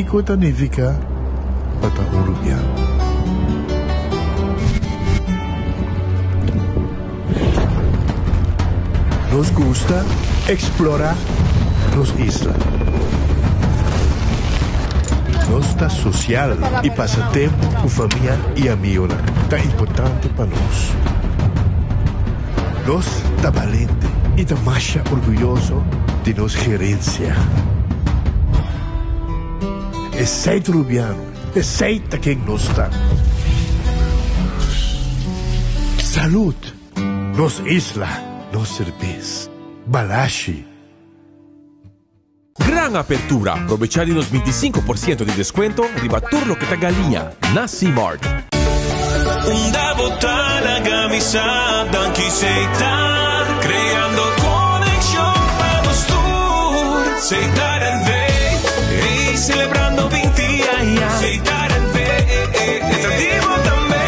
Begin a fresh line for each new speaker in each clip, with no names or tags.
México significa para uruguaiano. Nos gusta explorar las islas. Nos está social y pasatiempo con familia y amigos tan importante para nos. Nos está valiente y está más orgulloso de nos gerencia. Es sei uruguaiano, es sei quien nos está. Salud, nos isla. Nos cerveza, Balashi.
Gran apertura. Aprovechar unos 25% de descuento. Ribatur lo que te galinha. Na C-Mart.
Una botana camisada quisiera creando conexión para los tours. Aceitar el V y celebrando 20 años. Aceitar el V. Atractivo también.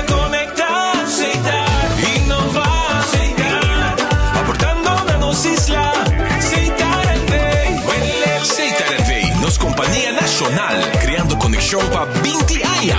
Compañía Nacional, creando conexión para 20 años.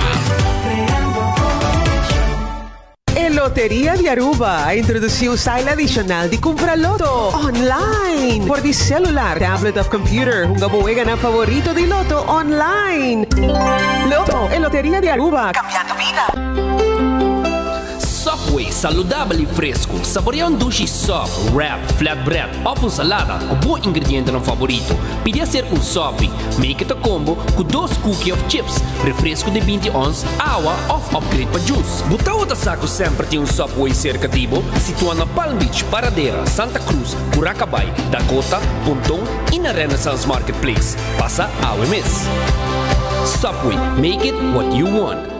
A Loteria de Aruba introduziu o style adicional de comprar loto online por de celular, tablet of computer. Boega na favorito de loto online. Loto, a Loteria de Aruba, cambiando vida.
Subway, saudável e fresco. Saboreia sushi soft, wrap, flatbread ou salada com bom ingrediente no favorito. Pedia ser sub, make it a combo com 2 cookies of chips, refresco de 20 ons, água ou upgrade para juice. Botão da saco sempre tem Subway cerca de Tibo, situado na Palm Beach, Paradera, Santa Cruz, Curacabai, Dakota, Pontón e na Renaissance Marketplace. Passa a OMS. Subway, make it what you want.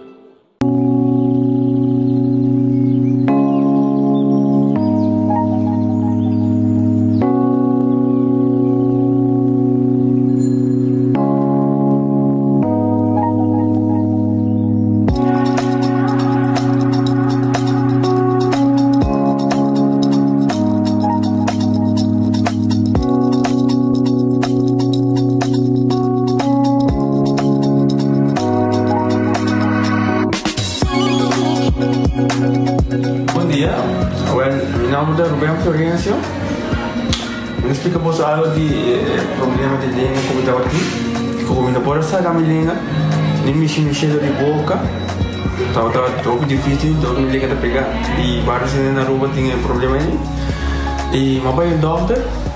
Explicamos algo de problema de língua como estava aqui. Como não pode sair a minha língua, nem mexer de boca. Estava todo difícil, todo me liga de pegar. E vários na rua tinham problema aí. E meu pai é doutor.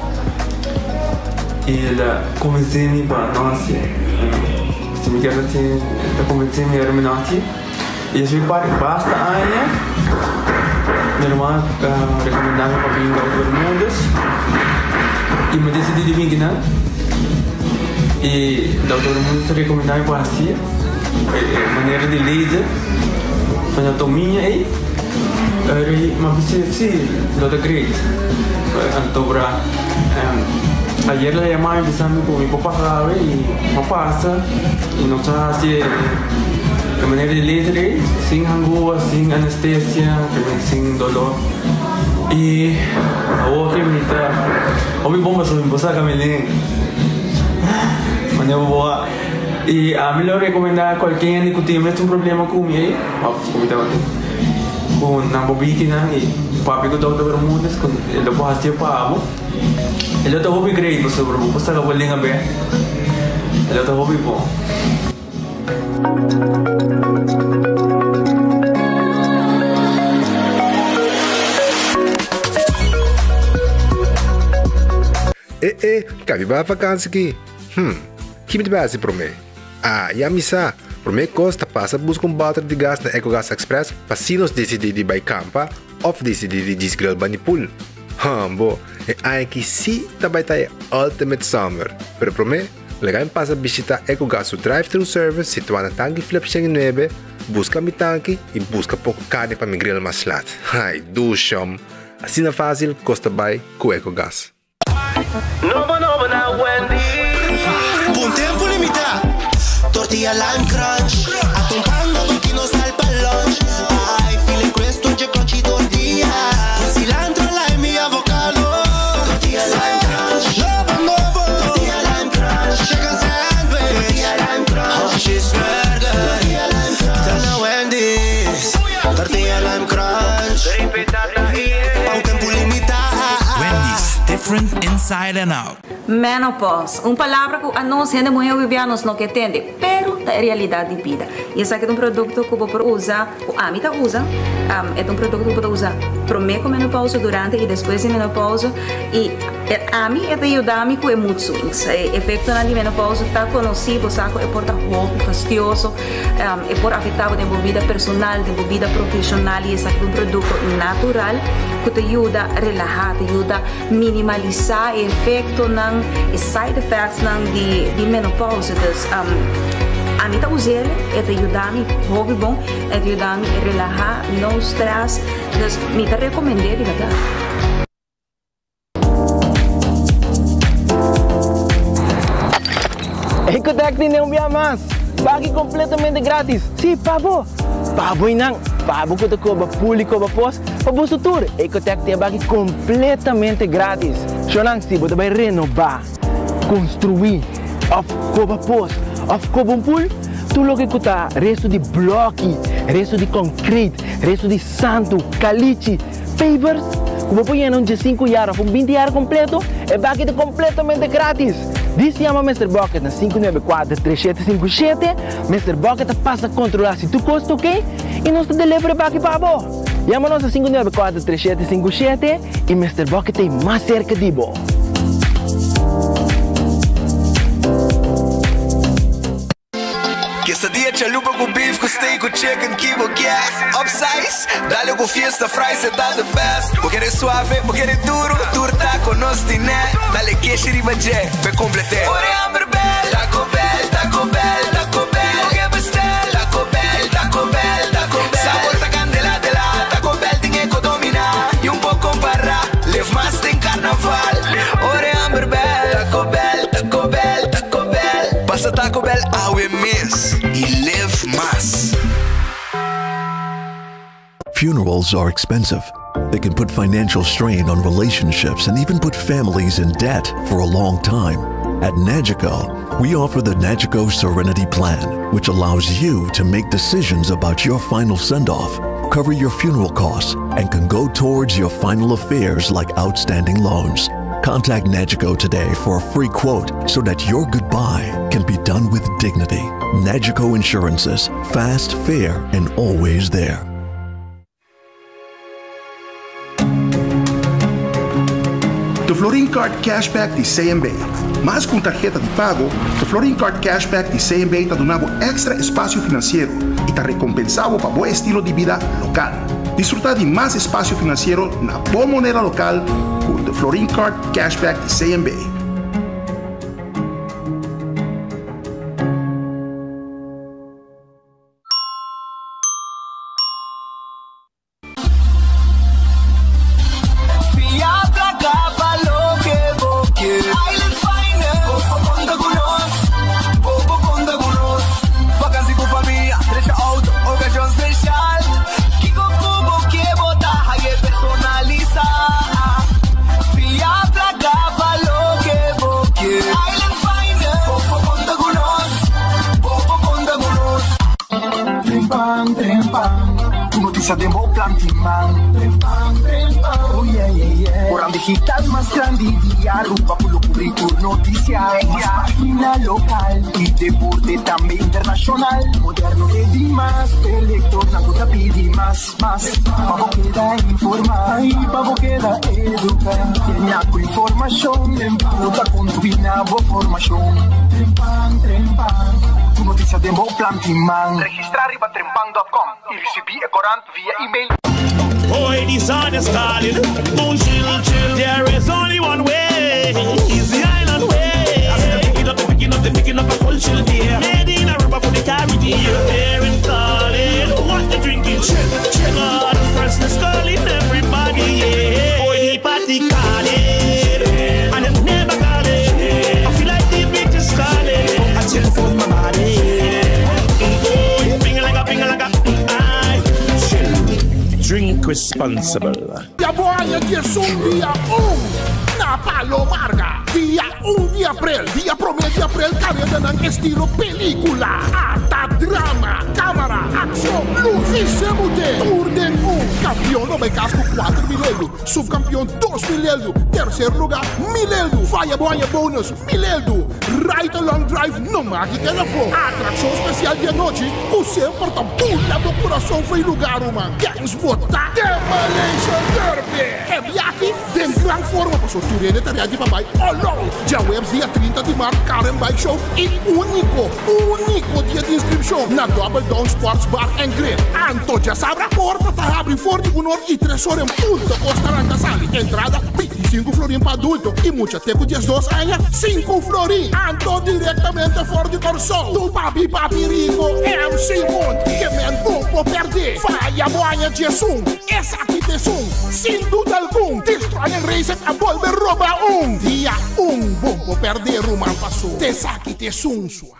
E ele convenceu-me para nascer. Se me quer assim, ele convenceu-me para nascer. E eu fui basta anos. Minha irmã recomendava para vir para outros mundos. E me decidi de vir aqui, e o doutor muito recomendava para assim, maneira de laser, anatomia aí, mas se doutor great, então para ayer ela chamava de saber como me papava e me passa e não sabe se a maneira de laser aí, sem angústia, sem anestesia, sem dolor. E a outra me tá, ouvi bomba sobre você Camilinho, mas eu vou e a melhor recomendar qualquer que tenha mesmo problema com ele, como estava aqui, com na bobina e papi que estava todo mundo, com ele pode fazer para ele está hobby great sobre você que vai ligar bem, ele está hobby bom.
Cabe para vacância aqui. Que me base para mim? E a missa, para mim costa passa buscar bater de gás na EcoGas Express para se nós decidir de ir campa ou decidir de desgrill banipul. Bom, é que se também tá Ultimate Summer, pero para mim, legal passa visitar EcoGas o drive-thru service situado na tanque flip 9, busca mi tanque e busca pouco carne para me grill mais lat. Ai, ducham. Assim é fácil, costa bem com EcoGas.
Nova na Wendy. Un tempo limitato. Tortilla lime crunch. Attumpando tutti non salpa il lunch. Ai, file questo c'è crunch tortilla. Cilantro, lime e avocado. Tortilla lime crunch. Nova. Tortilla lime crunch. Chicken sandwich.
different inside and out.
Menopause, palavra que a nós ainda mulher vivianos não que entende, pero é realidade de vida. E esse aqui é produto que você usa, a mim usa, é produto que você usa para menopausa, durante e depois de menopausa. E a mim é de ajudar-me com mood swings. O efeito na menopausa está conhecido, sabe? É por roupa fastidioso, é por afetar a vida personal, a vida profissional. E esse aqui é produto natural que te ajuda a relaxar, te ajuda a minimalizar o efeito e side effects de menopausa. A mim usa ele, é te ajudar-me, hobby bom, é te ajudar-me a relaxar, não stress. Então, me te recomendei de verdade.
Ecotec tem um dia mais, pague completamente grátis. Sim, pabo. Pabo e não. Pabo que te cobra público, cobra pós, pabo futuro. Ecotec tem pague completamente grátis. Sonang se você vai renovar, construir, of cobra pós, of cobra pool, tudo o que custa resto de bloco, resto de concreto, resto de santo, caliche, pavers, como põe em de 5 anos, 20 anos completo, é pague completamente grátis. Diz chama Mr. Bucket na 594-3757. Mr. Bucket passa a controlar se tu custa ok e nós te delivra aqui para você. Chama-nos a 594-3757 e Mr. Bucket é mais cerca de você.
Quesadilla, chalupa com beef, com steak, com chicken, que vou quer. Upsize, dá-lhe com fiesta, fries, é da the best. Vou querer suave, vou querer duro, turta com nós tiné. Dá-lhe queixa e bajé, vai completar. Ore Amberbell, Taco Bell, Taco Bell, Taco Bell. Oge bestel, Taco Bell, Taco Bell, Taco Bell. Sabor ta candela de la, Taco Bell tem que dominar. E pouco para, live mais tem carnaval. Ore Amberbell, Taco Bell, Taco Bell, Taco Bell. Passa Taco Bell, we miss. Live Mas.
Funerals are expensive. They can put financial strain on relationships and even put families in debt for a long time. At Nagico, we offer the Nagico Serenity Plan, which allows you to make decisions about your final send-off, cover your funeral costs, and can go towards your final affairs like outstanding loans. Contact Nagico today for a free quote so that your goodbye can be done with dignity. Nagico Insurances, fast, fair, and always there.
The Florin Card Cashback de CMB. Mas com tarjeta de pago, o Florin Card Cashback de CMB está dando extra espaço financeiro e está recompensado para bom estilo de vida local. Disfrutar de mais espaço financeiro na boa moneda local com The Florin Card Cashback de CMB.
Demo plantiman oh yeah yeah yeah Orang digital más grande día rumba por lo currículo noticias más página local y deporte también internacional moderno de más elector na puta pidi más pavo queda informar y pavo queda educar tenía con información puta combina bo formación trempan tu noticia demo plantiman registrar riba trempan.com y recibir corant via email.
Boy, this on is calling. Don't chill. There is only one way. It's the island way. I said picking up a full chill there. Made in Aruba for the Caribbean. There in calling. What the drinking? Chill. God, first let's calling everybody. Yeah. Boy, the party calling. And it never calling. I feel like the beat is calling. I chill for my body. Drink responsible.
Ya boy, you get some beer.
na Palomarga. Dia 1 de abril, dia 1 de abril, carrega ng estilo pelikula. Ata drama, cámara, ação, luz e semute. Tour de 1, campeão no casco 4 mil, subcampeão 2 mil, terceiro lugar 1000, Faya Boia bônus 1000, Ride Along Drive no Mágica da Flor. Atração especial de noite, você porta pula do coração foi lugar uma. Gangs botar Demolition Derby. É viagem, tem grande forma para sortir de tarefa de papai. Olô, já webs dia 30 de março, Karen Bike Show e único dia de inscrição na Double Down Sports Bar and Grill. Anto já sabe a porta tá abre forte 1 hora e 3 horas em punta Costa Ranca Sali. Entrada 25 florim para adulto e muita tempo de 2 anos 5 florim. Anto diretamente fora de Corsol. Do papi rico é o Simon que men bom perder. Faya boia de sum, essa aqui te sum. Sem dúvida algum, Destroyer Racer a volver roubar dia 1, bom perder uma passou. Te saque te sum sua.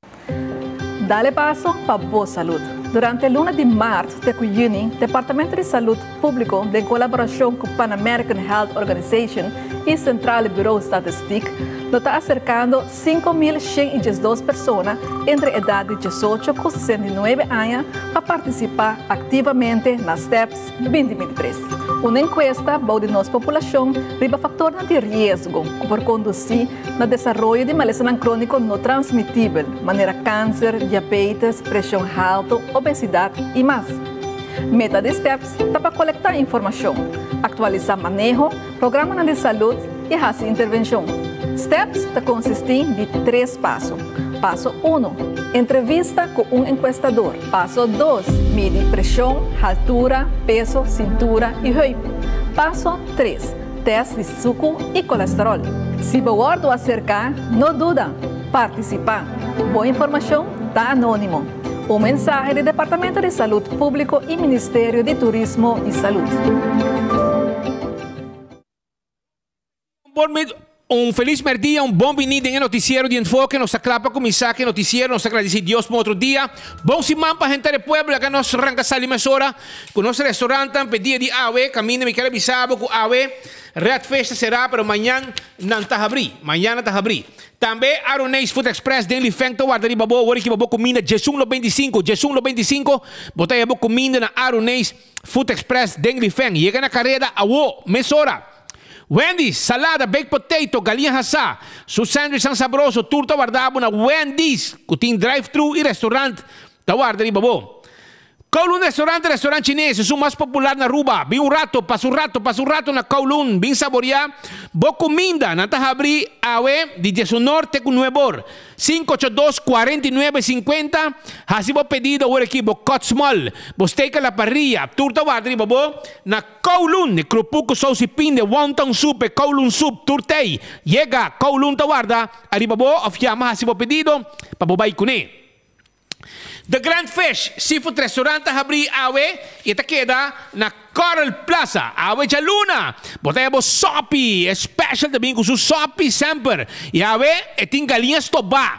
Dale paso para boa saúde. Durante o lunes de março, o Departamento de Saúde Público, em colaboração com Pan American Health Organization e Central Bureau de Estatística, está acercando 5.112 pessoas entre a idade de 18 e 69 anos para participar ativamente nas STEPS 2023. Uma encuesta de nossa população riba fatores de risco por conduzir no desenvolvimento de malestar crônico não transmitível, maneira câncer, diabetes, pressão alta, obesidade e mais. Meta de STEPS está para coletar informação, atualizar manejo, programa de saúde e fazer intervenção. STEPS está consistem de 3 passos. Passo 1, entrevista com um encuestador. Passo 2, mide pressão, altura, peso, cintura e joelho. Passo 3, teste de suco e colesterol. Se você acercar, não duda, participar. Boa informação está anônimo. Um mensagem do Departamento de Saúde Público e Ministério de Turismo e Saúde.
Feliz dia, bom vinida em noticiero de enfoque, nos aclapa com mensaje noticiero, nos agradece Deus por outro dia. Bom semana para a gente do pueblo, acá nos arranca salimesora, com nosso restaurante, pedia de AWE, camina, me quero avisar com AWE, Red Festa será, pero amanhã não está abrir, amanhã não está abrir. Também Aronês Food Express, Denli Feng, guarda de babo, agora que babo comida, Jesus no 25, botei a comida na Aronês Food Express, Denli Feng, chega na carreira, awo, mesora. Wendy's, salada, baked potato, galinha assá, su sandwich são sabroso, tudo guardado na Wendy's, que tem drive-thru e restaurante, guarda de babo. Kowloon restaurante chinês, é o mais popular na Aruba. Bem passa um rato na Kowloon, bem saborear. Boa comida, não está abrir de 19 com Nuevor. 582-4950. Assim vou pedido o equipo Cotsmall. Bosteca la parrilla. Turta guarda babo na Kowloon, de Krupuko Sauce Pin de Wonton Soup, Kowloon Soup, turtei. Llega Kowloon guarda, arribabo, ofiama assim vou pedido, para bobai kuné. The Grand Fish Seafood Restaurant abri awe ita queda na Coral Plaza awe ja luna botaya bo sopi special também com su sopi sempre e awe etin galinhas toba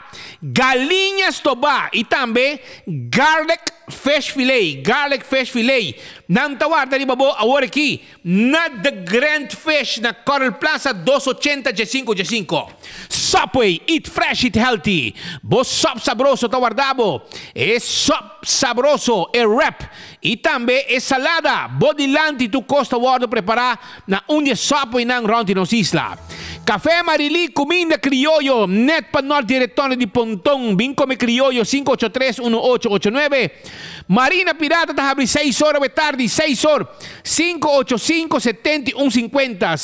e também garlic fish fillet não tawar dari babo awar aqui na The Grand Fish na Coral Plaza 280 Subway, eat fresh, eat healthy. Bo sop sabroso tawardabo. É sop sabroso, é wrap. E também é salada. Bodilanti tu costa guardo preparar na unde Subway nang ronti nos isla. Café Marili, comida criollo. Net pa norte direttore di Pontong. Bin come criollo 583-1889. Marina Pirata ta abri 6 horas de tarde, 6 horas. 585-7150.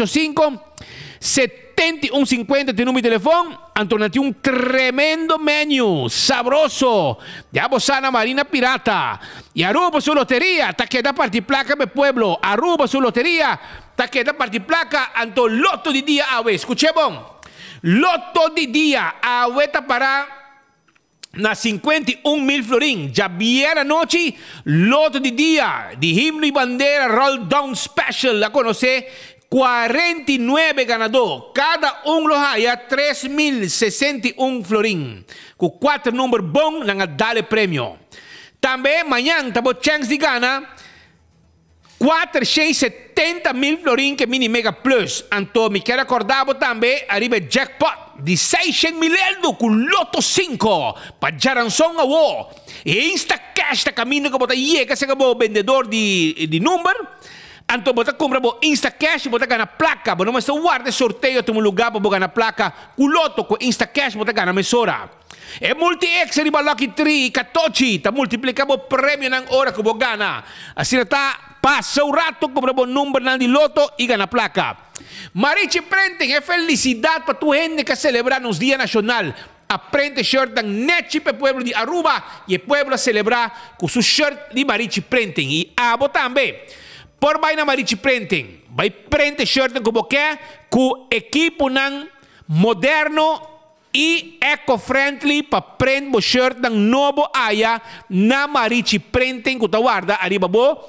585-7150 tem número de telefone. Antonati un tremendo menu, sabroso. Ya bosana Marina Pirata. Y Aruba su lotería, taqueta partiplaca de pueblo. Aruba su lotería, taqueta partiplaca. Anto loto di dia awe. Escuche bon. Loto di dia awe para na 51.000 florin. Ya viera noche, loto di dia. Di himno y bandera, roll down special. La conoce. 49 ganador, cada lo haya 3.061 florin, con 4 números bons, nang dale premio. Também, amanhã, tabo chance de gana 470 mil florin que mini mega plus. Então, me quero acordar também, arriba jackpot de 600 mil euros com Loto 5 para Jaranson Awo. E Insta Cash está caminho que bota que se acabou vendedor de número. Então, você compra Insta Cash e você ganha placa. Você não está guarda sorteio em um lugar para ganhar placa. Com Loto, com Insta Cash, você ganha mesura. E multi-X riba Lucky 3, 14, ta multiplica o prêmio na hora que você ganha. Assim está. Passa o rato, compra o número de loto e ganha placa. Marichi Printing é felicidade para tu gente que celebra nos Dia Nacional. Aprende shirt ng Nechi para o pueblo de Aruba e o pueblo a celebrar com seu shirt de Marichi Printing. E abo também. Por vai na Marichi Printing. Vai prende shirt como quer com equipo ng moderno e eco-friendly para prender o shirt ng novo aya na Marichi Printing que guarda arriba bo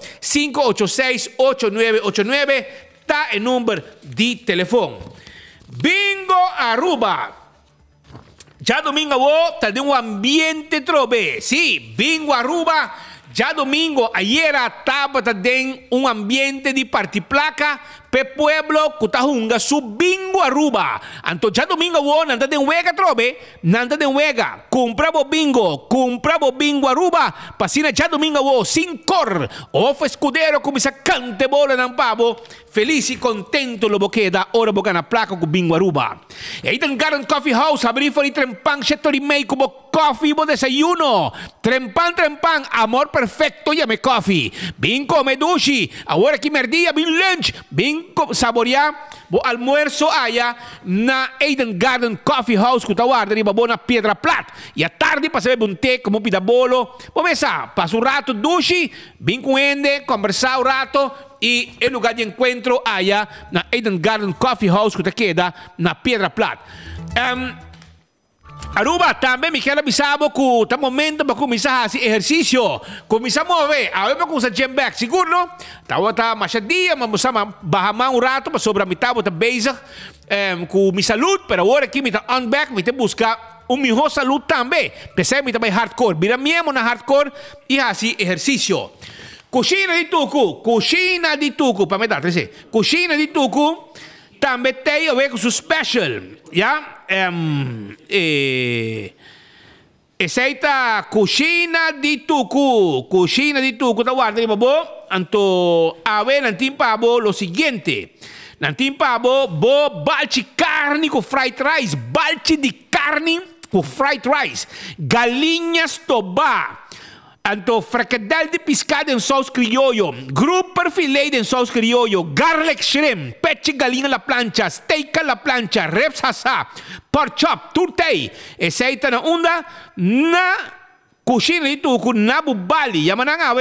586-8989 ta o número de telefone. Bingo Aruba. Já domingo tá de ambiente trobe. Sim, Bingo Aruba. Já domingo ayer estava de ambiente de partiplaca pe pueblo kutahunga su Bingo Aruba. Anto já domingo nanda de wega trobe, nanda de wega. Compra bo Bingo Aruba. Pasina já domingo sin cor. Ofa escudero comiça cante bola ng pavo. Feliz e contento lo boqueda ora boca na placa com Bingo Aruba. E aí tem Garden Coffee House abrir fora trempang setori mei como coffee bo desayuno. Trempang amor perfecto llame coffee. Bin come dushi. Ahora que merdia bin lunch. Bin saborear o almuerzo aya na Eden Garden Coffee House que guarda riba bona Piedra Plat. E à tarde para beber um té como pidabolo. Começa, passa um rato dushi, bin com ende, conversar um rato e o lugar de encontro aya na Eden Garden Coffee House que queda na Piedra Plat. Aruba também me quero avisar que está momento para começar esse exercício. Começar a mover. Agora para começar a jam back. Seguro, não? Está machadinha, mas vamos bajar um rato para sobre a mitad. Está basic com minha saúde. Mas agora aqui me está on back. Me está buscar melhor saúde também. Pensei me está bem hardcore. Vira mesmo na hardcore e assim exercício. Coxina de tuco. Para me dar, coxina de tuco. Também tem a ver com o special. Já? Essa coxina de tucu, tá guarda, babo. Anto, a ver, nantim pabo, lo seguinte. Nantim pabo, bo balchi carne com fried rice, balchi de carne com fried rice, galinhas toba. Anto, fricadel de pescado em sauce criollo, grouper filet em sauce criollo, garlic shrimp, peche galinha la plancha, steak a la plancha, reps hasa, pork chop, turtei. Essa na onda na coxina de tuco na bubali. Yamanang awe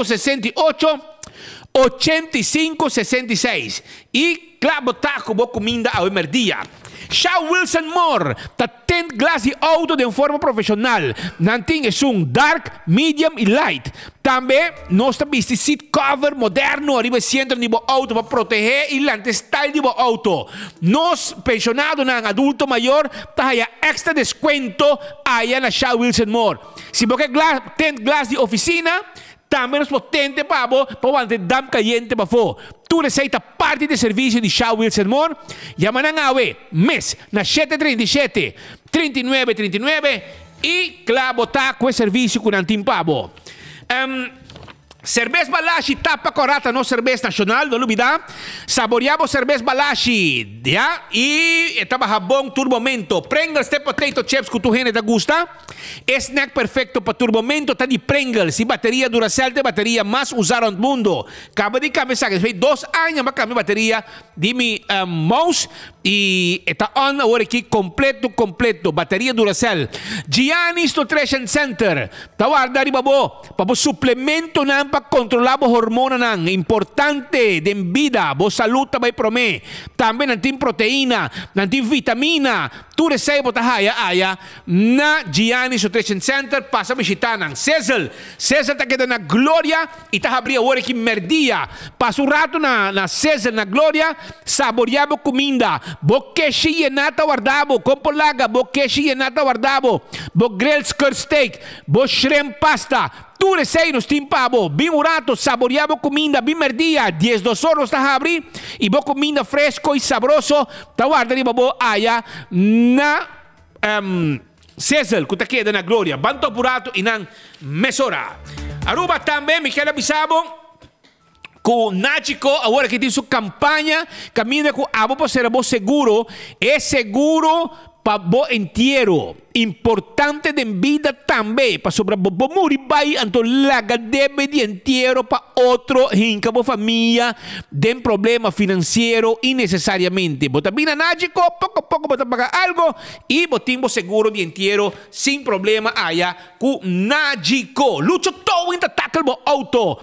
568-8566. E clavo taco bo comida awe merdia. Shaw Wilson Moore, ta tent glass de auto de forma profissional. Nanting é dark, medium e light. Também nós temos seat cover moderno arriba centro de auto para proteger e style de auto. Nós pensionado na adulto maior, tá extra descuento aí na Shaw Wilson Moore. Se você tent glass de oficina, também nos potente para manter dam caliente para fo. Tu receita parte de serviço de Shaw Wilson Moore. Yamanang awe mes na 737-3939 e clavo tá com serviço com antim pabo. Cerveza Balashi tapa corata no cerveza nacional, não olvidar. Saboreamos cerveza Balashi, já? E estava jabón turbomento. Pringles de potato chips que tu gente te gusta. Snack perfecto para turbomento, tá de Pringles. E bateria Duracell de bateria mais usada no mundo. Acaba de cambiar, fez 2 anos para cambiar bateria de mi mouse. E está on agora aqui completo. Bateria Duracell. Giannis Nutrition Center. Tá guarda riba bo. Para suplemento na para controlar a hormona nang importante de vida, bo saúde também promê. Também nantim proteína, nantim vitamina. Tu recebe aya na Giannis Nutrition Center, passa a visitar nang Cecil tá queda na Glória e tá abrir agora aqui merdia. Passa rato na Cecil na Glória, saboreava comida. Bo queixe e nata guardavo, compolaga, bo queixe e nata guardavo. Bo grilled skirt steak, bo shrimp pasta. tu resei nos tim pabo, bem urato, saboreavo comida, bem merdia, 10 horas tá abri, e bo comida fresco e sabroso, tá guarda ni babo aya na Cecil, que tá queda na Glória, banto apurato e nang mesora. Aruba também, Michele Bisabo, com Nagico, agora que tem sua campanha, caminha com abo para ser abo seguro, é seguro para bo inteiro. Importante de vida também, para sobre bo morir vai, então laga deve de inteiro para outro, hinca bo família, tem problema financeiro innecessariamente. Bota bina Nagico, pouco a pouco bota pagar algo e botimos seguro de inteiro, sem problema aya com Nagico. Lucho todo em tackle bo auto,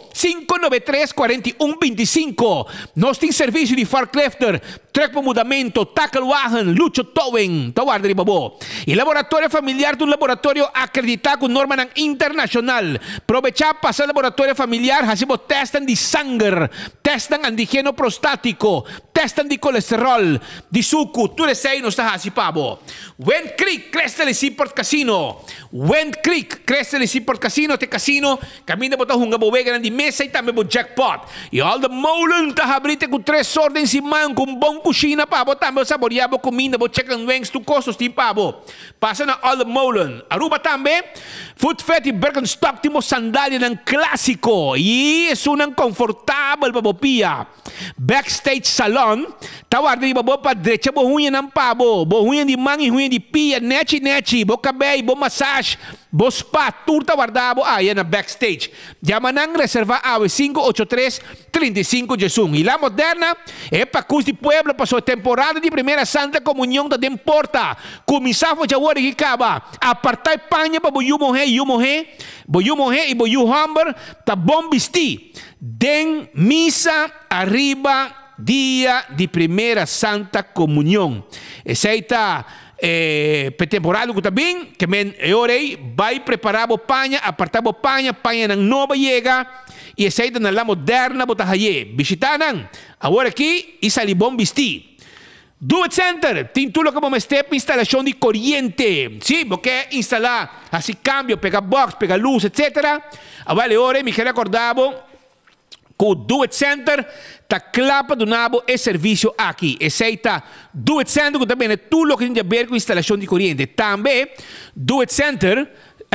593-4125. Nós tem serviço de forklifter, truck para mudamento, tackle wagen, Lucho Towing, tá guarda de babo. E laboratório familiar de um laboratório acreditado com norma internacional. Aprovechar passar laboratório familiar, hacemos testan de sangue, testan antígeno prostático, testan de colesterol, de suco, tu resei no está hasipabo. Wind Creek, Crestele Seaport Casino. Wind Creek, Crestele Seaport Casino, te casino, camina botar hunga bovega de mesa e também bo jackpot. E all the molen ta habrite com 3 ordens em mão, com bom cucina pabo, também saboreabo comida, bo chicken wings, tu costos ti pabo. Passa na all the molen. Aruba também, Food Fett e Birkenstock, timo sandália ng clássico. E isso não confortável pabo pia. Backstage Salon, tawar di babo pa diretsa bo hunyan ng pabo, bo hunyan di mangi, hunyan di pia, nechi, bo kabay, bo massage, bo spa, tour tawardabo, ayan na backstage. Yamanang reserva awe 583-35 Jesung. E la moderna, é pa cus di pueblo, passou temporada de primeira Santa Comunhão da Demporta. Comisafo jawari gikaba, apartay panya pa bo yumohe, bo yumohe e bo yuhamber, ta bom bisti. Den misa arriba dia de primeira Santa Comunhão. Essa aí tá temporada que também que men orei vai preparar o panha, apartar o panha ng nova yega e essa aí tá na la moderna botahaye. Visitanan agora aqui e salibom bisti. Do It Center, tem tudo como step instalação de corrente. Sim, porque instalar assim cambio, pegar box, pegar luz, etc. Agora ore, me quero acordavo com o Do It Center, tá clapa do nabo e serviço aqui. Esse aí tá Do It Center, que também é tudo o que tem a ver com instalação de corrente. Também, Do It Center,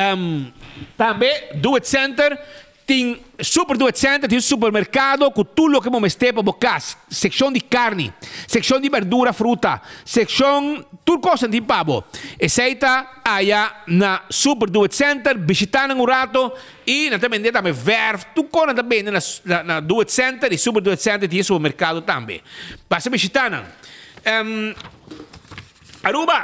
tem Super Do It Center, tem supermercado com tudo o que vamos ter para bocar. Secção de carne, secção de verdura, fruta, secção, tudo coisa de pavo. Esse aí tá allá na Super Do It Center, visitando um rato e também também verf, tudo coisa também na Do It Center e Super Do It Center tem supermercado também. Passa visitando. Aruba,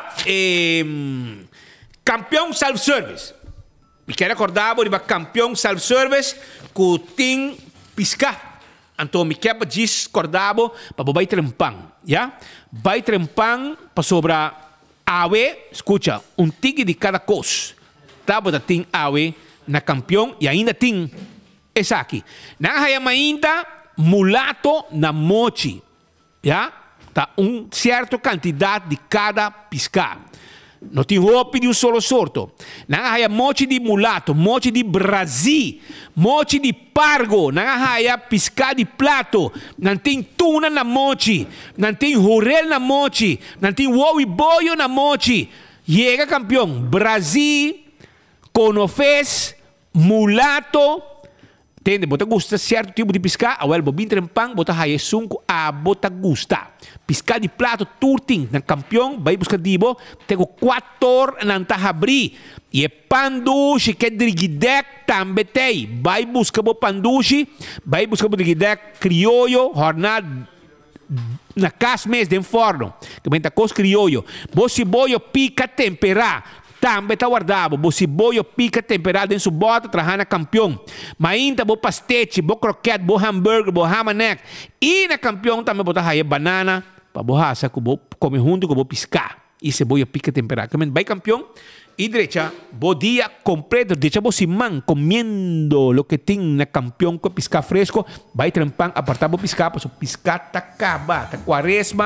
campeão self-service. E quero acordar, vou campeão self-service que tem piscar. Então, me quero dizer, acordar, para vai trempang. Já? Vai trempang para sobra awe, escuta, tigre de cada coisa. Tá, bota tem awe na campeão e ainda tem essa aqui. Na hayama ainda mulato na mochi. Já? Tá, certa quantidade de cada piscar. Não tem roupa de solo sorto. Não há mochi de mulato, mochi de Brasil, mochi de pargo, não há piscar de plato, não tem tuna na mochi, não tem jurel na mochi, não tem uovo e boio na mochi. Chega campeão, Brasil, conofes, mulato. Entende? Bota gusta certo tipo de piscar, awel bo bin trempang, bota haye sunko a bota gusta. Piscar de plato turting ng campeão, vai buscar dibo, tego 4 ng tahabri. E pandushi que dirigidek tambe tei. Vai buscar bo pandushi, vai buscar bo dirigidek criollo, jornada na cas mes de forno. Que benta cos criollo. Bo siboyo pica temperar. Também tá guardado, bo siboyo pica temperado em sua bota, trajana campeão. Mainta bo pastete, bo croquete, bo hambúrguer, bo hamanek. E na campeão também botar aí banana, para bo hasa, que bo come junto, que bo piscar. E cebolla pica temperado. Também vai campeão. E derecha, bo dia completo, derecha bo simán, comiendo lo que tem na campeão com piscar fresco. Vai trempang, apartar bo piscar, pues piscar tá acaba, tá quaresma.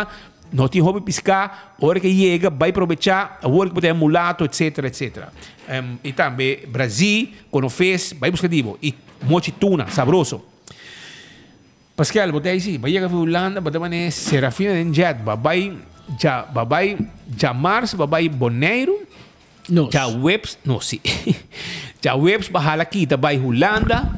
não tem hobby pescar, hora que chega, vai aproveitar, a hora que pode mulato, etc, etc. E também, Brasil, quando fez, vai buscar divo, e mochi tuna, sabroso. Pascal, botei assim, vai chegar a Holanda, botei mané, Serafina de Jet, vai já março, vai Bonaire, já webs, não, sim. Já webs, bahala kita, vai Holanda,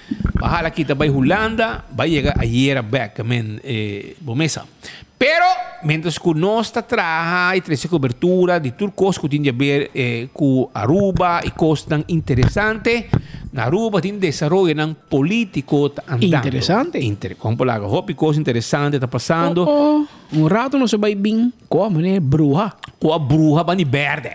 vai chegar a Yera back, bomesa. Pero, mientras que nós trabalha e traz cobertura de tudo coisa que tem a ver com Aruba e coisas tão interessantes, na Aruba tem desenvolvimento político andando.
Interessante.
Como falar, hobby coisa interessante está passando.
Rato não se vai bem como, né? Bruja.
Com a bruja bani verde.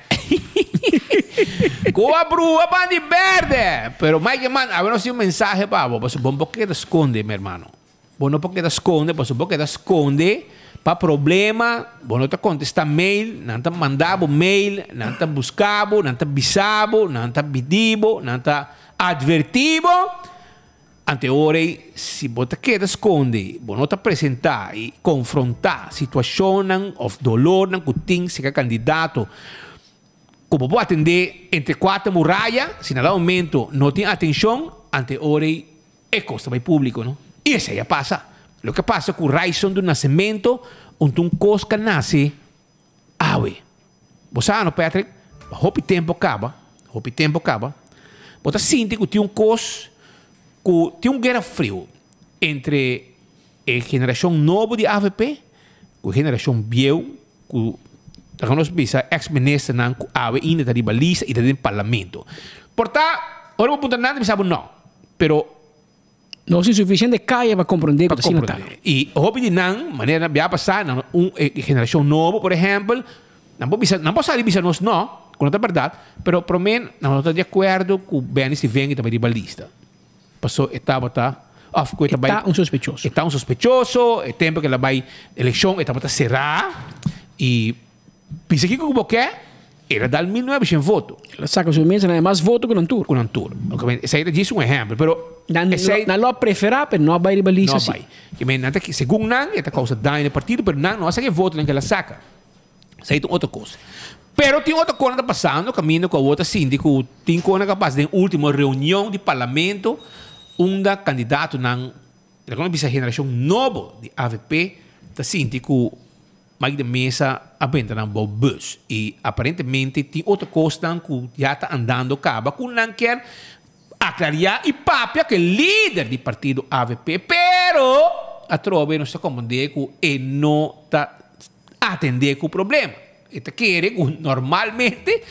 Com a bruja bani verde. Pero, mais que mano, agora nós temos mensagem para você. Bom, porque te esconde, meu irmão. Bom, não porque te esconde, porque te esconde. Para problema, não te contesta mail, não te mandava mail, não te buscava, não te avisava, não te pediva, não te advertivo. Ante ora, se você quer esconder, não te apresentar e confrontar a situação ou dolor que tem se é candidato, como pode atender entre quatro muralhas, se naquele momento não tem atenção, ante ora é costa para o público, não? E isso aí passa. O que passa com o raiz do nascimento, onde um cosca nasce, você sabe, Patrick, o tempo acaba, você sente que tem um cos, que tem guerra frio entre a geração nova de AVP, com a geração biel, com a ex-ministra não AVE ainda está ribalista e está no parlamento. Portanto, agora vou nada, me sabe não, pero
não é suficiente caia para compreender o que está.
E hobby de não, maneira de passar, uma geração nova, por exemplo, não posso saber se nós não, quando é verdade, mas para mim, não estou de acordo com o bem se vem e também ribalista. Passou etapa, está
um sospechoso.
Está um sospechoso, é tempo que ela vai eleição, etapa está será, e pensa que o que era dar 1.900 votos.
Ela saca sua mesa, é mais voto que Nantur.
Com Nantur. Esse aí diz um exemplo, mas
não preferar, mas não vai rivalizar.
Não vai. Segundo não, é a causa dano no partido, mas não sabe que voto que ela saca. Isso aí é outra coisa. Pero tem outra coisa passando, caminho com a outra síndico, tem coisa capaz de última reunião de parlamento, candidato não, a geração nova de AVP, da síndico, mais de mesa apenas na bus e aparentemente tem outra coisa que já está andando acaba com não quer aclarar e papia que é líder do partido AVP, pero a trova não está compreendendo que ele não está atendendo com o problema. Ele quer que normalmente,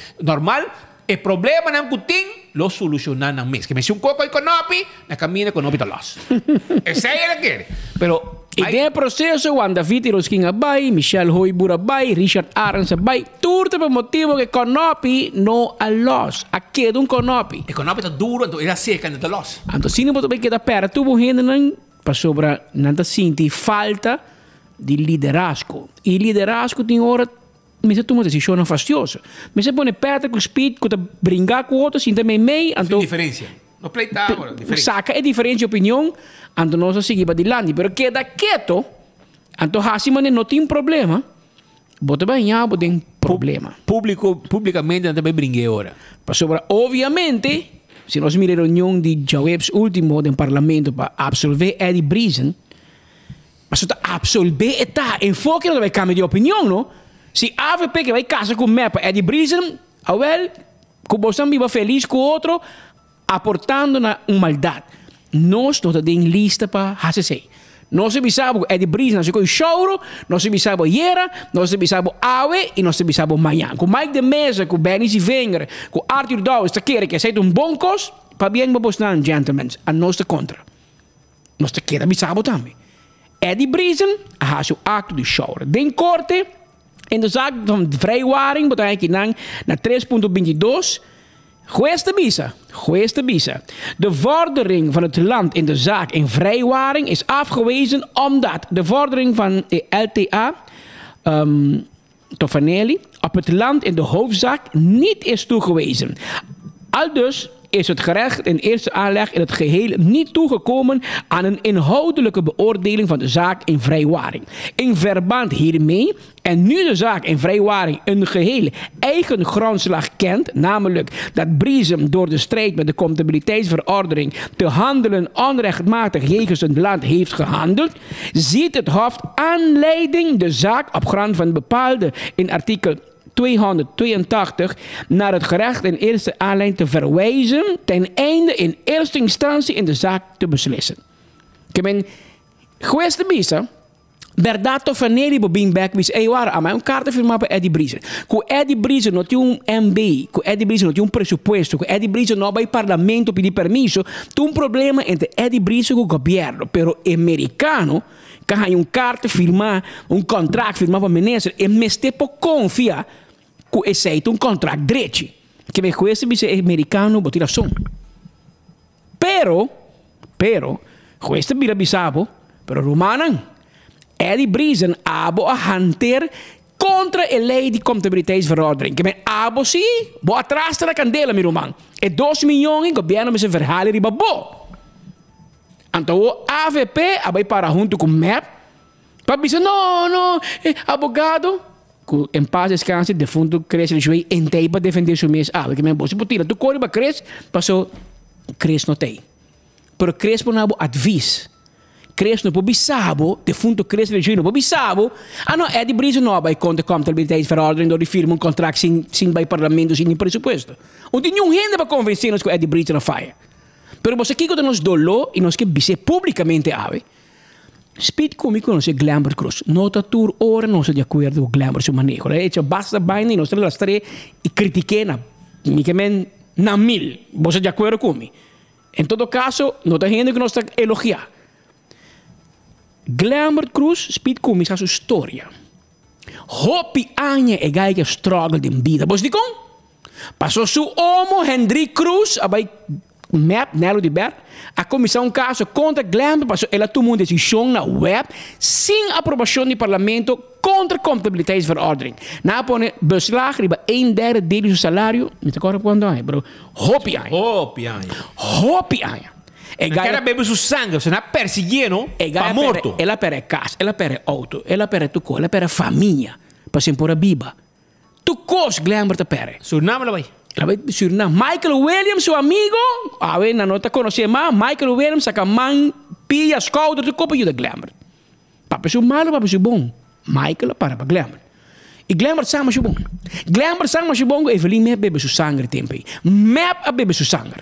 o problema não tem, lo solucionar na mesa. Que se um coco econômico, na caminha econômico está loss. Esse aí ele quer. Pero
e tem processo, o David Roskin abai, Michelle Hoibur abai, Richard Arens abai, tudo por motivo que Conopi não a loss. Aqui é um Conopi.
Econômico está duro, então ele seca, não está loss.
Então, se não pode ver que está perto, o gente não passou para não sentir falta de liderazgo. E liderazgo tem hora mas tu uma decisão fastidiosa. Mas você põe perto com o speed, que brincar com outros, assim também meio.
Então diferença. No pleita agora, diferença.
Saca é diferente de opinião, então nós seguimos para dilante. Pero queda quieto, então assim não tem problema. Bota banhar, bota tem problema.
Publicamente também brinquei agora.
Sobre, obviamente, se nós miramos a reunião de Jawebs último do parlamento para absolver Eddie Brisen, mas para absolver está enfoque não vai cambiar de opinião, não? Se a AVP que vai casar com o MEPA Eddie Brisen, que você viva feliz com o outro, aportando na maldade. Nós não temos lista para fazer. Nós sabemos que Eddie Brisen nasceu com o Choro, nós sabemos que Yera, nós sabemos que Awe e nós sabemos que Mayan. Com Mike de Mesa, com Benny Wenger, com Arthur Dow, está querendo que seja um bom costo, para bem para postar, gentlemen, a nós está contra. Nós está querendo avisar também. Eddie Brisen faz o acto de Choro. Den corte, in de zaak van vrijwaring, betekent aqui na 3.22, juez de Bisa. De vordering van het land in de zaak in vrijwaring is afgewezen omdat de vordering van de LTA Tofanelli op het land in de hoofdzaak niet is toegewezen. Aldus is het gerecht in eerste aanleg in het geheel niet toegekomen aan een inhoudelijke beoordeling van de zaak in vrijwaring. In verband hiermee, en nu de zaak in vrijwaring een geheel eigen grondslag kent, namelijk dat Briesem door de strijd met de comptabiliteitsverordening te handelen onrechtmatig jegens het land heeft gehandeld, ziet het Hof aanleiding de zaak op grond van bepaalde in artikel 282 naar het gerecht in eerste aanleiding te verwijzen ten einde in eerste instantie in de zaak te beslissen. Ik ben questa bisa Berdato Faneri bobin back bis waren aan mij een kaart firma bij Eddie Briesen. Com Eddie Briesen not um MB, com Eddie Briesen not um pressuposto, com Eddie Briesen no bij parlamento pedir permiso, tu un problema entre Eddie Briesen com o governo, pero americano kan een kaart firma, un contract firma para minister e mestepo confia com esse un contract direito. Que me conhece bisa americano botir som. Pero questa bira bisabo, pero romanan Eddie Briesen abo a hanteer contra a lei de comptabiliteitsverordening. Que men abo si, bo atrás da candela, mi roman. E 2 miljoen governo met zijn verhalen riba bo. Então o AVP abai para junto com MEP. Papi disse, no, abogado. Em paz descanse, defunto Cres Rejoei entei para defender seu mês. Que men bo se potira. Tu corre para Cres, passou Cres no tei. Pero Cres por nabo advies. Cres no pobisabo, defunto Cres Rejoei no pobisabo. No, Eddie Briesen no vai contra contabiliteitsverordening door die firma een contract sin bij parlamento, sin presupuesto. Não tem nenhum rende para convencer-nos que Eddie Briesen não faia. Pero você aqui quando nos dolou e nós que bise publicamente ave. Speed comigo não se Glambert Cruz. Nota tour ora não se de acordo com Glambert seu manejo. É que basta baina e nós temos lastre e critiquei na mil. Você de acordo comigo. Em todo caso, não tem gente que nós está elogiar. Glambert Cruz speed comigo a sua história. Hopi anya e gai que struggle de vida. Você diz como? Passou seu homo Hendrik Cruz abai MEP, Nelo de Ber, a comissão um caso contra Glambert, passou ela tomou uma decisão na web, sem aprovação do parlamento, contra a contabiliteitsverordening. Na pone beslag, riba 1/3 dele do salário, não te acorda quando é, bro. Hopi anya. E
cara bebe su sangue, se não perseguindo, pa morto.
Ela pere casa, ela pere auto, ela pere tuco, ela pere família, para sempre por a biba. Tu cos Glambert pere.
Suriname la vai.
Suriname. Michael Williams, seu amigo, na nota conhecer mais, Michael Williams, saca man, pia, schouder, tu copa de Glambert. Papa seu malo, papa seu bom. Michael para Glambert. E Glambert sama seu bom. Glambert sama seu bom, Evelyn me bebe su sangue tempo. Mep a bebe su sangue.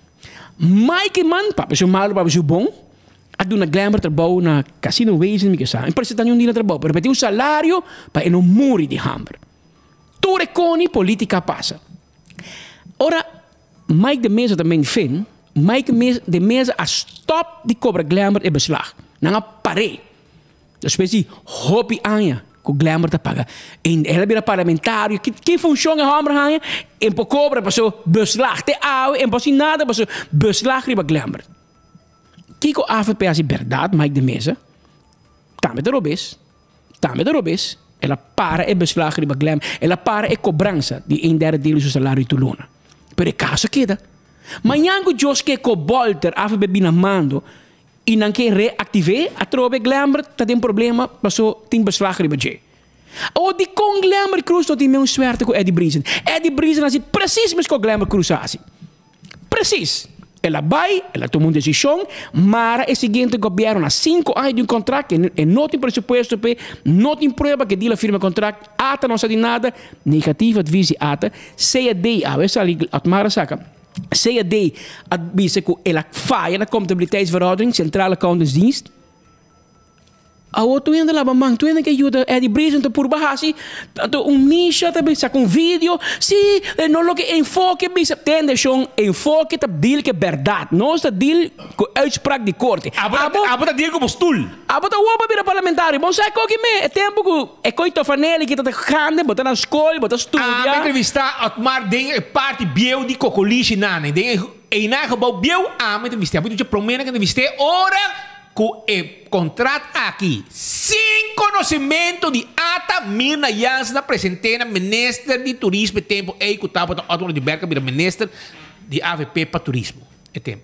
Mike man, papa seu malo, papa seu bom. A doen een Glambert erbouw na casino wezen, mica sa. In percentual niet erbouw, per repeti un salario pa non muri di hamber. Tu reconi politica passa. Ora, Mike de Mesa também vindt, Mike de Mesa a stop die cobra Glambert e beslag. Nanga pare. Dus specie hobby anja, ko Glambert te paga. En ela bira parlamentário, que funciona hamber anja, en po cobra passo beslag te au, en pas nada passo beslag riba Glambert. Kiko AVP as verdade, Mike de Mesa. Tame de robes. Ela para e beslag riba Glambert. Ela para e cobrança de 1/3 dele seu salário tu luna. Per il caso queda. Ma neanche Jos che co bolter AVP binamando e nanche reactive a trove Glambert dat een problema passo tin beslag riba je. O di con Glambert Cruz tot die meu suerte com Eddie Briesen. Eddie Briesen as precies mes co Glambert Cruz asi. Precies. Ela vai, ela toma uma decisão, mas o seguinte governo há 5 anos de contrato e não tem pressuposto, não tem prova que ela firma contrato, ata não sabe nada, negativo advise ata, CAD, a essa ali, a Mara saca, CAD advise que ela falha na contabiliteitsverordening, Centrale Accountantsdienst. A outro ainda lá, mamãe, tu ainda que ajuda Eddie Briesen te por bahasi, tanto misha também saca vídeo, sim, não lo que enfoque bisa tende schon enfoque te deal que verdade, não está deal com uitspraak de corte.
Abo deal com stoel.
Abo tá uopa bira parlamentário, bom sai que me é tempo que é coito fanele que tá grande, bota na escola, bota studia.
Entrevista Otmar ding parte bieu di cocoliche nane, ding e na gebouw bieu aan met entrevista, moet je promena que entrevista ora com o contrato aqui, sem conhecimento de ata Mirna Jansen na presentena minister de turismo tempo e que estava a de Berca vira minister de AVP para turismo. É tempo.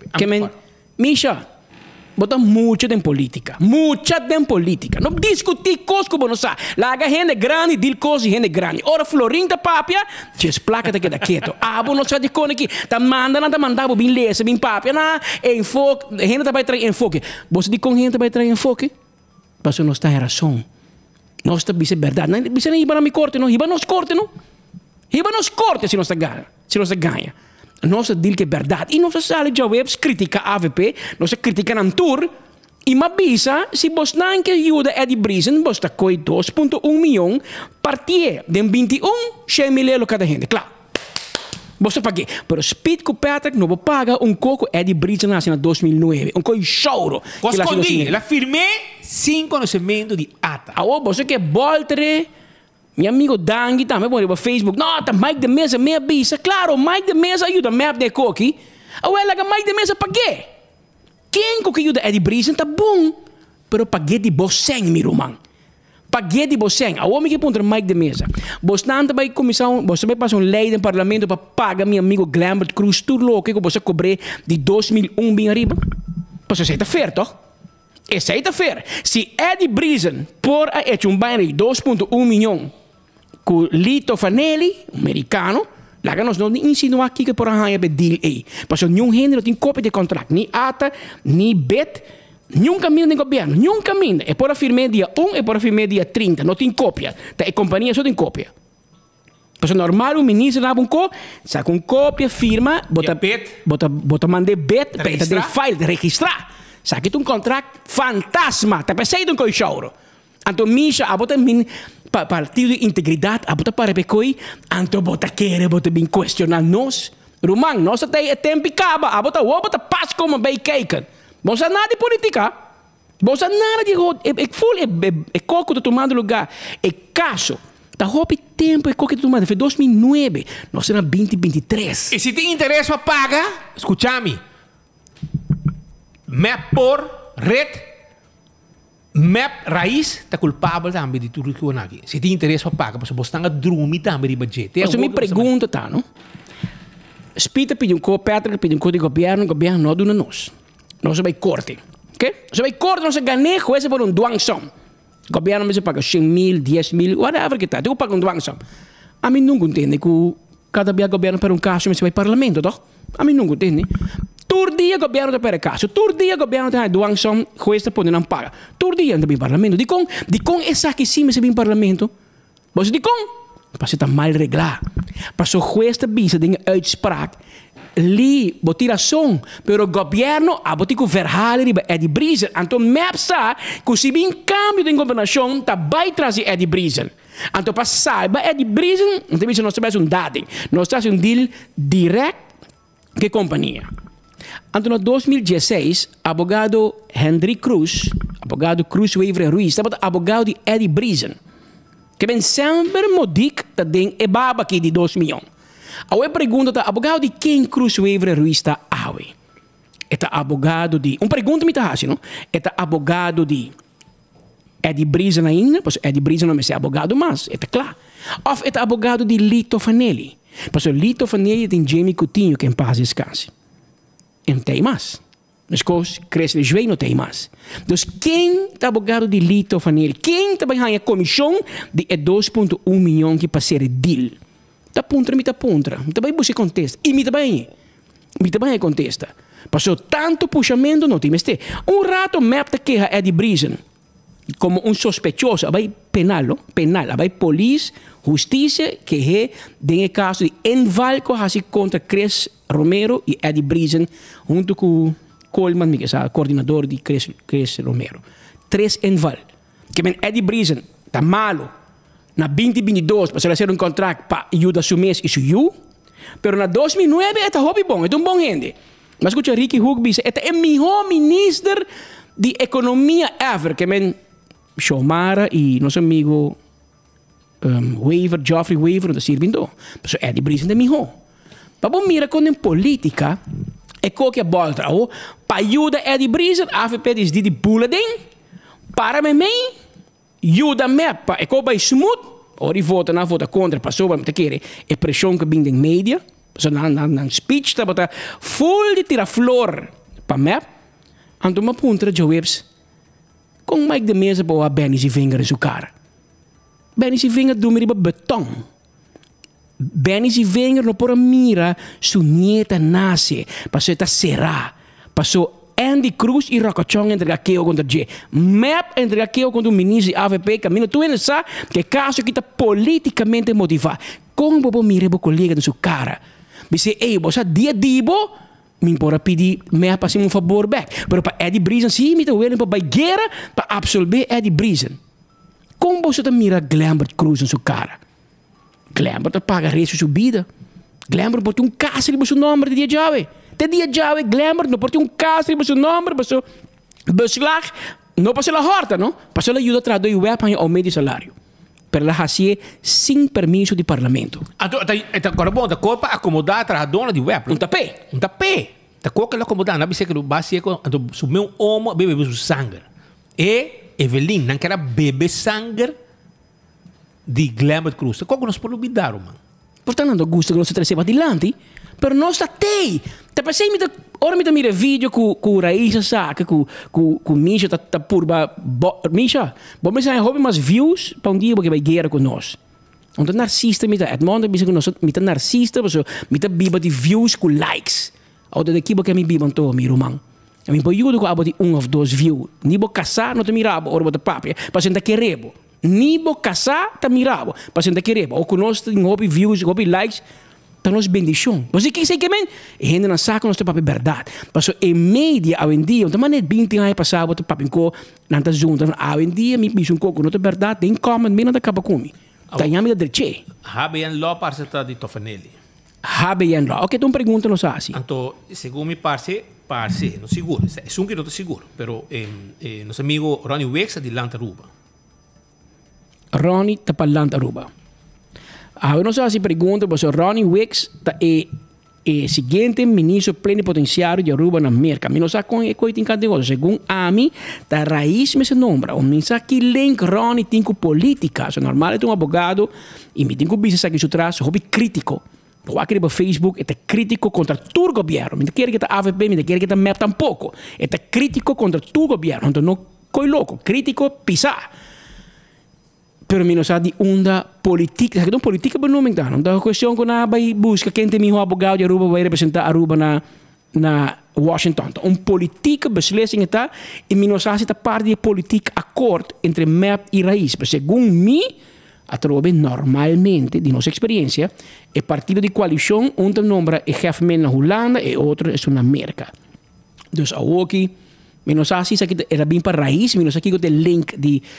Misha, bota mucha de política. Mucha de política. Não discutir coisas como não sabe. Laga gente grande, dil coisas gente grande. Ora florinta papia, ches placa te queda quieto. Abo não sabe de como aqui. Tá mandando bem lesa, bem papia, na enfoque. Gente tá vai trazer enfoque. Você de com gente vai trazer enfoque? Passo não está razão. Não está bisa verdade. Não bisa nem iba na mi corte, não. Iba nos corte, não. Iba nos corte se não está ganha. Se não está ganha. Nós diz que é verdade. E nós sale de webs critica a AVP, nós critica na tour. E me avisa, se você não quer ajuda Eddie Brisen, você está com 2,1 milhões partir de 21, 100 mil cada gente. Claro. Você paga. Pero Speed com Patrick não vai pagar coco Eddie Brisen na 2009. Coisa choro.
Coscondi, la firmé sem conhecimento de ata.
Você quer voltar. Meu amigo Dangi também pode ir para Facebook. Não, tá Mike de Mesa me avisa. Claro, Mike de Mesa ajuda map de coque. Ela Mike de Mesa paguei. Quem que ajuda Eddie Brisen tá bom. Pero paguei de você, meu irmão. Paguei de você. A homem que ponta Mike de Mesa. Você não vai começar, você vai passar lei no parlamento para pagar meu amigo Glambert Cruz tudo louco que você cobre de 2001 bem arriba. Você aceita fair, toh? Aceita fair. Se Eddie Brisen por a hecho banho de 2,1 milhões com Lito Fanelli, americano, lá que nós não insinuamos aqui que por aí é deal aí. Porque nenhum gênero tem cópia de contrato, nem ATA, nem BET, nenhum caminho de governo, nenhum caminho. É por afirmar dia 1, é por afirmar dia 30, não tem cópia. A companhia só tem cópia. Porque normal, o ministro dá saca cópia, firma, bota mandar BET, tem file de registrar. Saca um contrato fantasma, tá pensando em coisa choro. Então, Misha, a bota partido de integridade, a bota para pecoi, então bota querer, bota bem questionar nós. Romang, nós até tempo acaba, a bota paz como bem cake. Você nada de política. Você nada de é coco tá tomando lugar. É caso. Tá roupa tempo é coco tá tomando. Foi 2009. Nós era 2023.
E se tem interesse para pagar, escute-me. Map por red. Map raiz está culpável também de tudo que eu aqui. Se tem interesse para pagar, porque você está a dormir também de budget.
Você me pergunta, tá, não? Spita pediu Patrick pediu de governo, o governo não dá nós. Nós vai corte, ok? Nós vai corte, nós ganhamos com esse por duang som. O governo me paga 100 mil, 10 mil, whatever que tá. Eu pago duang som. A mim não entende que cada vez o governo para caso, mas vai parlamento, tá? A mim não entende. Todo dia o governo para caso, todo dia o governo tem duang som, jueza pode não paga. Todo dia anda bem parlamento. De com essa que sim, mas bem parlamento. Você de com? Para está mal reglado. Para o juez de visa de uitspraak, li botiração, pero o governo a botico verhalen riba Eddie Brisen. Então, mepsa, que se bem cambio de governação, tá vai trazer Eddie Brisen. Então, para saiba Eddie Brisen, então nós temos dado. Nós temos deal direto com a companhia. Então, em 2016, abogado Henry Cruz, abogado Cruz Weaver Ruiz, estava abogado de Eddie Brisen. Que ben sempre modic da den e baba aqui de 2 milhões. A pergunta tá abogado de quem Cruz Weaver Ruiz está awe. Eta abogado de pergunta me tá assim, não? Eta abogado de Eddie Brisen ainda, pois Eddie Brisen não é abogado mas, eta claro. Of eta abogado de Lito Fanelli. Pois Lito Fanelli tem Jamie Coutinho que em paz descanse. E não tem mais. As coisas crescem de joelho, não tem mais. Então, quem está abogado de Lito Fanelli? Quem está ganhando a comissão de 2,1 milhões que passar de deal? Está puntra, me está puntra. Me também você contesta. E me também contesta. Passou tanto puxamento, não tem mais. Rato, map da queja Eddie Brisen como sospechoso. Vai penal, não? Penal. Vai polícia, justiça, que é de caso de envalco contra Chris Romero e Eddie Brisen, junto com Coleman, que é o coordenador de Chris Romero. 3 enval. Que ben Eddie Brisen está malo. Na 2022, para fazer contrato para ajudar su mês e su you. Pero na 2009, está hobby bom. É bom gente. Mas escucha, Ricky Hugby, é o melhor ministro de economia ever. Que ben Shomara e nosso amigo Geoffrey Weaver, da Sirvindo. Mas Eddie Brisen é o melhor. Para bom mira quando em política, é qualquer volta. Para ajudar Eddie Brisen, a AFP diz de bulletin. Para mim, ajuda-me. É como vai smooth. Ora, vota contra, passou para me querer. É pressão que vem da mídia. So na speech ta bota full de tira flor pa map. Anto ma punta de webs. Com Mike de mesa boa Benny si vinger in su cara. Benny si vinger do miriba beton. Benny si vinger no por mira su nieta nasce. Paso eta será. Paso Andy Cruz e Rocochong entre aqueo contra G. Map entre aqueo contra o ministro AVP. Camino tu ainda sabe que caso que está politicamente motivado. Como bobo mire bo colega no su cara. Dice, ei, você dia dibo, me importa pedir me para um favor back. Pero para Eddie Breezen, sim, me tá willing para guerra para absorver Eddie Breezen. Como você tá mira Glambert Cruz no su cara? Glambert paga resto sua vida. Glambert botou caso de seu nome de dia jave. Te dia jave Glambert não botou caso de seu nome, passou beslag, não passou la horta, não? Passou la ajuda traduzir o web para aumento de salário. Pero la hacía sin permiso do parlamento.
Agora bom, da copa acomodar a dona de web.
Um tapé.
Da copa ela acomodar, não que base quando subiu homo bebe su sangue. E Evelyn não quer beber sangue de Glambert Cruz. Como nós podemos olvidar, mano?
Portanto, não gosta que nós trazer adiante, pero nós tatei. Te passei ora me mira vídeo com Raíssa saca com Misha tá purba Misha. Bom mas aí hobby mais views para dia porque vai guerra com nós. Então narcisista me tá Edmond bisa com nós me tá narcisista, mas me tá biba de views com likes. Ou daqui porque me biban to mi romang. Eu me pojudo com aboti 1 of 2 views. Ni bo casar não te mirabo ora bota papia, para sentar que rebo. Ni bo casar tá mirabo, para sentar que rebo. Ou com nós tem hobby views, hobby likes. Para nós bendição. Você que sei que men, gente na saca nós papi verdade. Passo em média hoje em dia, então manet 20 anos passado, tu papi co nanta junta, hoje em dia me bicho coco, não é verdade, tem como me não tá capa comi. Tá me da dreche.
Habean law parse di Tofanelli.
Habean law. Ok, tu pergunta nos assim.
Então, segundo me parse, não seguro. É um que não tô seguro, pero nosso amigo Ronnie Wex de Lantaruba.
Ronnie tá para Lantaruba. Eu não sei se pergunta, mas o Ronnie Wex é seguinte ministro plenipotenciário de Aruba na América. Eu não sei como é que tem cada coisa. Segundo a mim, da raiz me se nombra. Eu não sei que link Ronnie tem com política. É normal, é um advogado e me tem com business aqui atrás, hobby crítico. Eu aqui no Facebook, é crítico contra todo o governo. Não quer que a AVP, não quer que a MEP tampouco. É crítico contra todo o governo. Então, não coi louco. Crítico, pisar. Pero mi no sa di onda política, que política não me dá, não dá questão que na vai busca quem tem meu advogado de Aruba vai representar Aruba na Washington. Política beslissing está e mi no sa se tá parte de política acordo entre MEP e Raiz. Pero segundo mim, a trobe normalmente de nossa experiência, é partido de coalição onde nombra o chefe na Holanda e outro é na América. Dus aqui mi no sa se era bem para Raiz, mi no sa que o link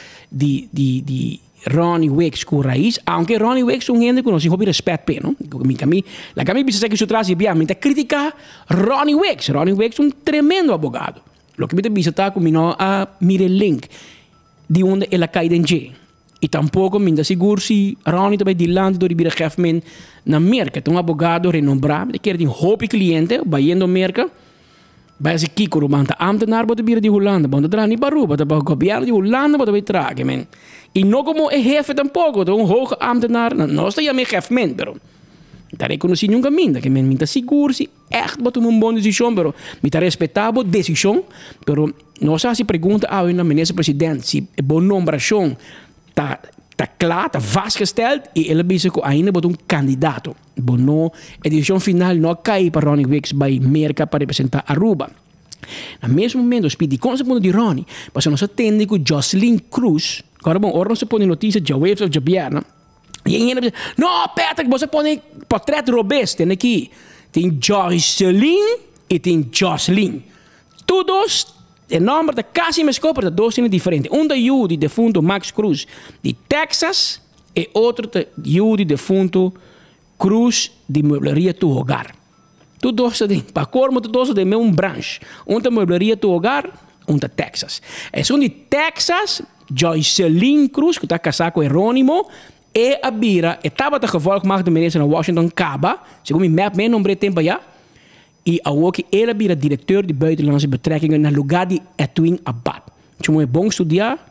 de Ronnie Wex com Raiz, aunque Ronnie Wex um gente que não se houve respeito, não? La Cami bisa que se traz e me critica Ronnie Wex. Ronnie Wex um tremendo advogado. Lo que me bisa tá comigo a mire link de onde ela cai em G. E tampouco me dá seguro se Ronnie também de land do Ribeira Jeffman na América. Tem um advogado renombrado, que quer de hobby cliente, vai indo América. Bij ze kijken hoe de ambtenaar wordt bier die Hollanda, want dat niet baru, dat de governo die Hollanda wordt bij tragen men. E não como é jefe tampouco, de hoge ambtenaar, não está já me jefe men, pero daar reconheci nunca minda, que men minta seguro se echt wat uma boa decisão, pero minta respeitável decisão, pero não sei se pergunta ao ministro presidente se boa nomeação tá klaar, está vastgesteld e ele bisa que ainda bota candidato. Bono, a decisão final não cai para Ronnie Wex by América para representar Aruba. No mesmo momento, os pedi conceito de Ronnie, mas nós atende com Jocelyn Cruz. Agora, bom, ora não se põe notícia de Waves of Jabiana. E ainda diz, não, Patrick, você põe portrait robês, tem aqui. Tem Jocelyn e tem Jocelyn. Todos o nome da casa me escopa de dois são diferentes. Um da Judy defunto Max Cruz de Texas e outro da Judy defunto Cruz de Muebleria Tu Hogar. Tu dois de para cormo tu dois de mesmo branche. Um da Muebleria Tu Hogar, um da Texas. É um de Texas, Jocelyn Cruz que está casado com Jerônimo e a Bira estava de gevolg mag de minister na Washington Caba. Segundo me map meu nome tempo já. E ook ela diretor de buitenlandse betrekkingen naar lugar de Edwin Abad. Je moet bon studiar,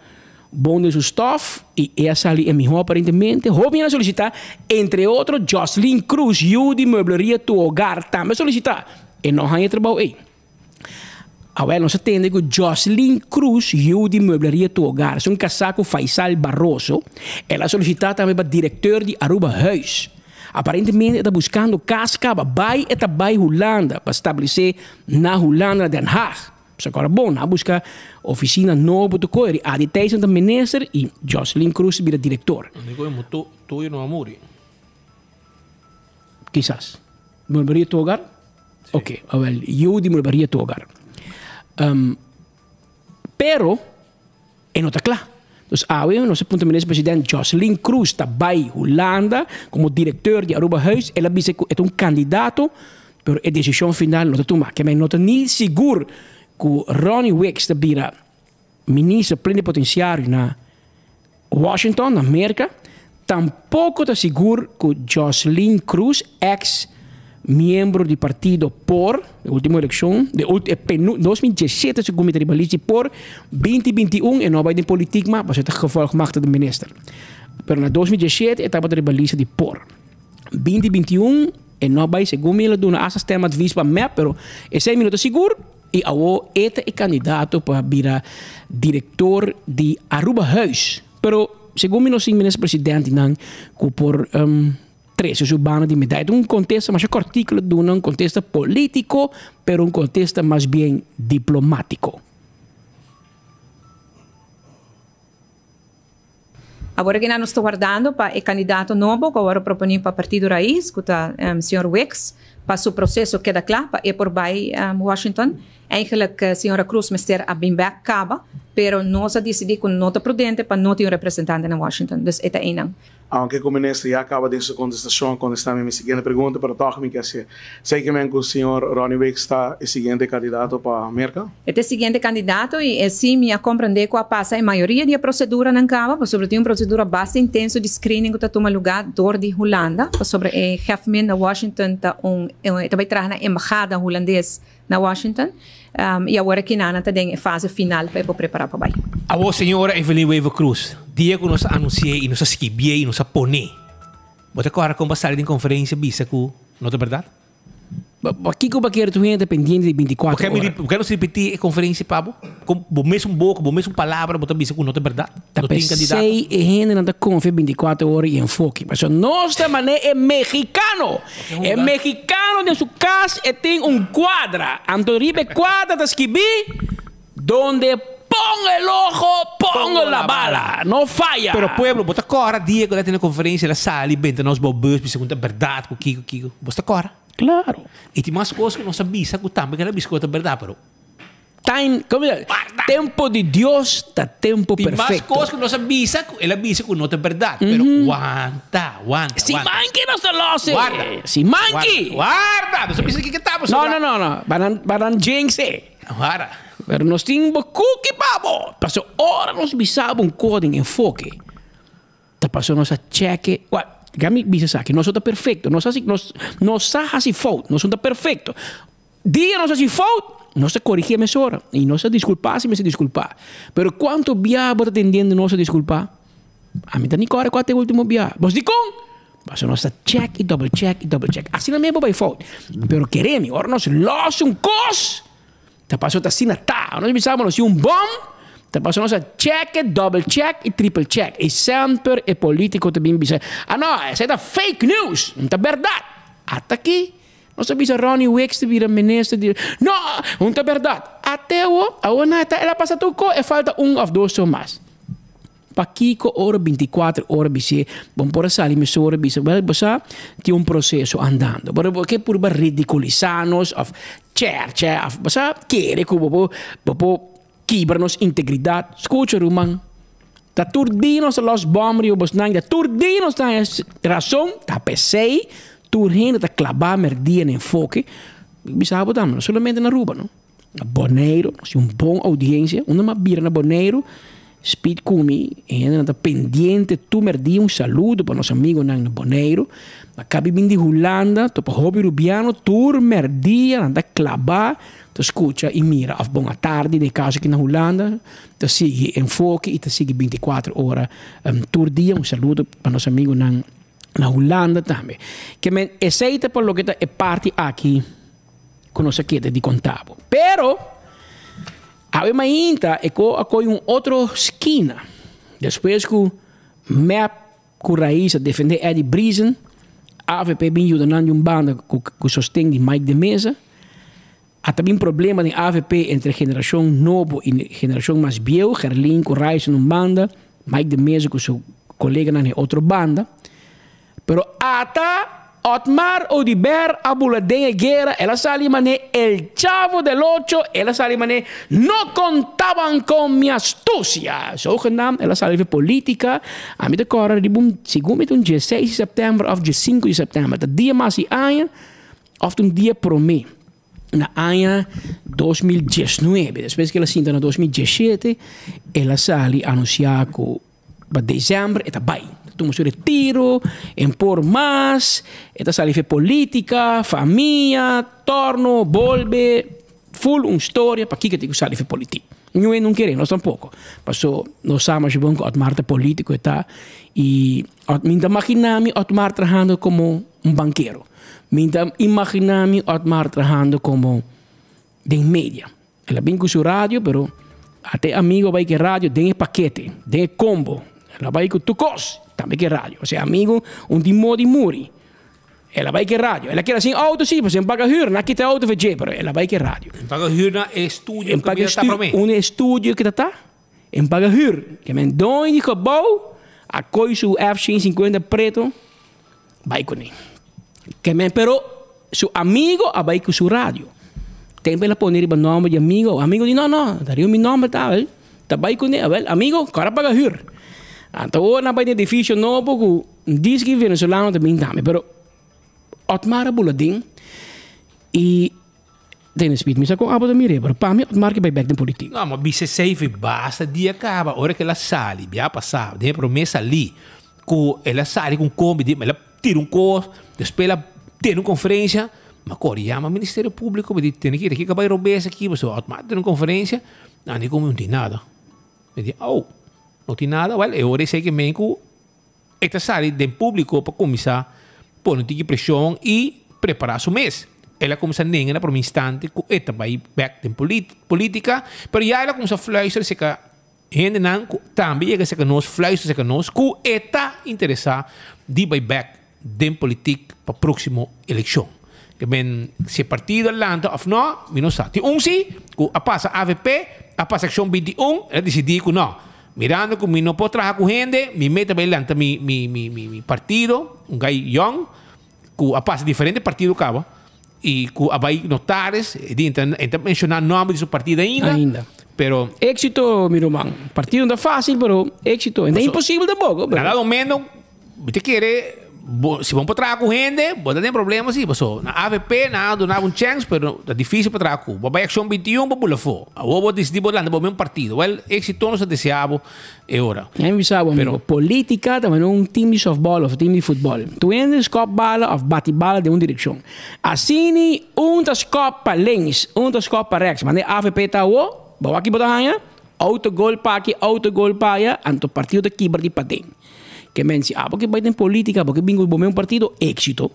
bom de su staff y ella sale en mi home aparentemente. Joven a solicitar, entre otros, Jocelyn Cruz, Judy Mueblería Tu Hogar, también solicita. Y no hay trabajo ahí. Ahora nos atende con Jocelyn Cruz, Judy Mueblería Tu Hogar. Es un casaco Faisal Barroso. Ella solicita también para director de Aruba Huis. Aparentemente está buscando casca para está bij Holanda para establecer na Holanda Den Haag. Pues agora bom, busca oficina nova para coger. A de Thijs de minister e Jocelyn Cruz vira diretor.
Tú y no amori.
Quizás. Mueblería Tu Hogar? Sí. Ok, a ver, yo de Mueblería Tu Hogar. Pero, no está claro. Entonces, ahora, no sé, punto minister presidente Jocelyn Cruz está bij Holanda como director de Aruba Huis. Ela dice que es un candidato, pero la decisión final no está tomada. Que no está ni seguro que Ronnie Wicks vira ministro plenipotenciario en Washington, en América. Tampoco está seguro que Jocelyn Cruz, ex miembro del partido por la última elección, de 2017, se comete rivalización por 2021 en no vai de política, mas het gevolg maakte de minister. Pero en 2017 estaba de rivalización de por 2021 en no vai según me lo dona asa sistema advies para mí, pero ese minuto seguro y ahora este es candidato para virar director de Aruba Huis. Pero según me lo sin minister presidente nan por tres urbanos de medida. Un contexto más cortico, un contexto político, pero un contexto más bien diplomático.
Agora que nós estamos guardando para o candidato novo, que agora propõe para o Partido Raiz, que está o Sr. Wicks, para o processo queda claro, para ir por bij Washington. Eigenlijk, a senhora Cruz Mister a bem back acaba, pero nós a decidir com nota prudente para não ter um representante em Washington. Dus esta é não.
Aunque como ministro já acaba de sua contestação, contestar minha seguinte pergunta, para tocar-me que sei que o senhor Ronnie Wicks está o seguinte candidato para a América?
Este seguinte candidato e assim me compreender que passa a maioria da procedura não acaba, sobre uma procedura bastante intensa de screening que toma lugar dor de Holanda, sobre o chefe na Washington vai trazer na embajada holandesa na Washington. E agora que nada está em fase final para preparar para baixo.
A vos, senhora Evelyn Weaver Cruz, dia que nós anunciei e nós escrevi e nós pone, você agora como passar em conferência bisa que não é verdade?
Aqui como que tu é dependente de 24 horas.
Porque não se repetir a conferência Pablo, com o mesmo boca, com a mesma palavra, você bisa que não é verdade?
Não tem candidato. Sei e gente não está confiando 24 horas e enfoque. Mas nossa maneira é mexicano. É mexicano de sua casa e tem quadra. Antoribe quadra da escrevi, donde pongo el ojo, pongo la bala. No falla.
Pero pueblo, você agora dia que ela tem a conferência, ela sai, benta nós bobos, bisa que é verdade, com Kiko. Você agora?
Claro.
E tem mais coisas que não sabia, que também ela biscoita é verdade, pero
time, como é? Tempo de Deus está tempo
tem
perfeito.
Tem mais coisas que não sabia, ela bisa que não é verdade, pero aguanta.
Si manque não se lo hace.
Guarda.
Si manque.
Guarda. Não sabia que estava.
No. Baran jinx.
Guarda.
Pero nós temos cookie, babo. Passou hora nós bisaba código enfoque. Tá passou nossa cheque. Gami bisa que nós está perfeito. Nós assim fault. Nós está perfeito. Dia nós assim fault. Nós se corrige a mesura. E nós se desculpar se me se desculpar. Pero quanto biabo está atendendo nós se desculpar? A mim tá nem corre qual é o último biabo. Vos di com? Passou nossa check e double check. Assim não é mesmo vai fault. Pero queremos. Ora nós lost cos. Tá passou assim tá. Nós bisamos nós bom. Tá passou nossa check, double check e triple check. E sempre é político também bisa. Não, essa é fake news. Não tá verdade. Até aqui. Nós sabemos que Ronnie Wicks vira ministro. Não tá verdade. Até ela passa tudo e falta ou dois só mais. Para Kiko, hora 24 horas, bisa, vamos por essa emissora, bisa, tem processo andando. Porque por ridiculizarnos, of chair, bisa, querer que quebrar-nos integridade. Escuta, Roman. Da turdinos los bombri, da turdinos da razão, da PC, turdinos da clavar merdia em enfoque. Bisa botar, não somente na Aruba, não. Bonaire, se bom audiência, uma bira na Bonaire. Speed Kumi, en dat pendiente, tu merdi un saludo para nosso amigo Nang Boneiro. Acabei vindo de Holanda, tu para hobby rubiano, tu merdi, anda clavar, tu escuta e mira, af boa tarde, de casa aqui na Holanda, tu sigue enfoque e tu sigue 24 horas, tur dia, un saludo para nosso amigo na Holanda também. Que me aceita por lo que é parte aqui, com nossa queda de contavo. Pero, a mainta é com um outro esquina. Depois que MEP com raiz a defender Eddie Brisen, a AVP bem ajudando uma banda com sostém de Mike de Mesa. Há também um problema de AVP entre a geração nova e a geração mais velha. Gerlin com raiz numa banda, Mike de Mesa com seu colega na outra banda. Pero até Otmar Odiber Abuladenha Guerra, ela sale mané el chavo del ocho, ela sale mané no contaban con mi astucia. Zogenaamd, ela sale política. A mim de cora die boom, segundo met 16 september of 5 september. Dat dia mas aia, of um dia promê. Na aia 2019. Depois que ela sinta na 2017, ela sale anunciar que para dezembro eta bai. Toma seu retiro, impor mais, esta sali fe política, família, torno, volve, full uma história para que te sali fe política. Não queremos tampouco. Passou, nós sabemos que o Otmar é político e me imaginamos Otmar trabalhando como um banqueiro. Me imaginamos Otmar trabalhando como de mídia. Ela vem com seu rádio, pero até amigo vai que rádio, tem paquete, tem combo. Ela vai com tu cos. Também que rádio. Você é amigo, timó de muri. Ela vai que rádio. Ela quer assim, auto sim, você paga huur. Não quita auto para pero ela vai que rádio.
Paga huur na estúdio que está para mim.
Estúdio que está. Paga huur. Que men doin de gebouw, a coi su F-150 preto, vai com ele. Que men pero su amigo a vai com su rádio. Tem para poner o nome de amigo. Amigo diz, não, daria meu nome, tá, velho. Tá vai com ele, amigo, cara paga huur. Então, na parte edifício novo, diz que venezuelano também também, pero Otmar Buladin e tem speed, mas com abo da mire, pero para mim Otmar que vai back da política.
Não, mas bice safe basta dia acaba, hora que ela sale, já passava, tem promessa ali, que ela sale com combi, ela tira curso, depois ela tem uma conferência, mas quando chama o Ministério Público, tem que ir aqui que vai roubar aqui, mas Otmar tem uma conferência, não nem como não tem nada. Eu digo, não tem nada, eu orei que menco esta sala de público para começar pôr um pressão e preparar o mês. Ela começa a negar por um instante que esta vai back em política, mas já ela começa a fluistrar se que gente não também chega a nós fluistrar se que nós que está interessado de vai back em política para a próxima eleição. Que bem se partido Atlanta ou não, não sabe. Sim, que a passa AVP, a passa seção 21, ela decidiu que não. Mirando como não posso trabalhar com gente, me meto para adelante mi partido, guy young, que a passa diferente partido acaba, e que a vai notares, então mencionar nome de seu partido ainda. Pero
éxito, meu irmão. Partido não é fácil, pero éxito. É impossível de pouco.
Nada do menos, você quer, se vamos para trabalhar com gente, pode ter problemas, sim. Na AVP, nada, não há chance, pero é difícil para trabalhar com. Vai ação 21, para pular fora. Vou decidir por lá, no mesmo partido. Well, éxito não se desejável, é hora.
É avisado, amigo. Política também não é um time de softball ou um time de futebol. Tu entra escopbala ou bate-bala de uma direção. Assim, das copas links, das copas rechts. Mas a AVP está bawa aqui para ganhar, autogol para aqui, autogol para allá, anto partido de quebra de patem. Que mensi, porque vai ter política, porque bingo um partido éxito,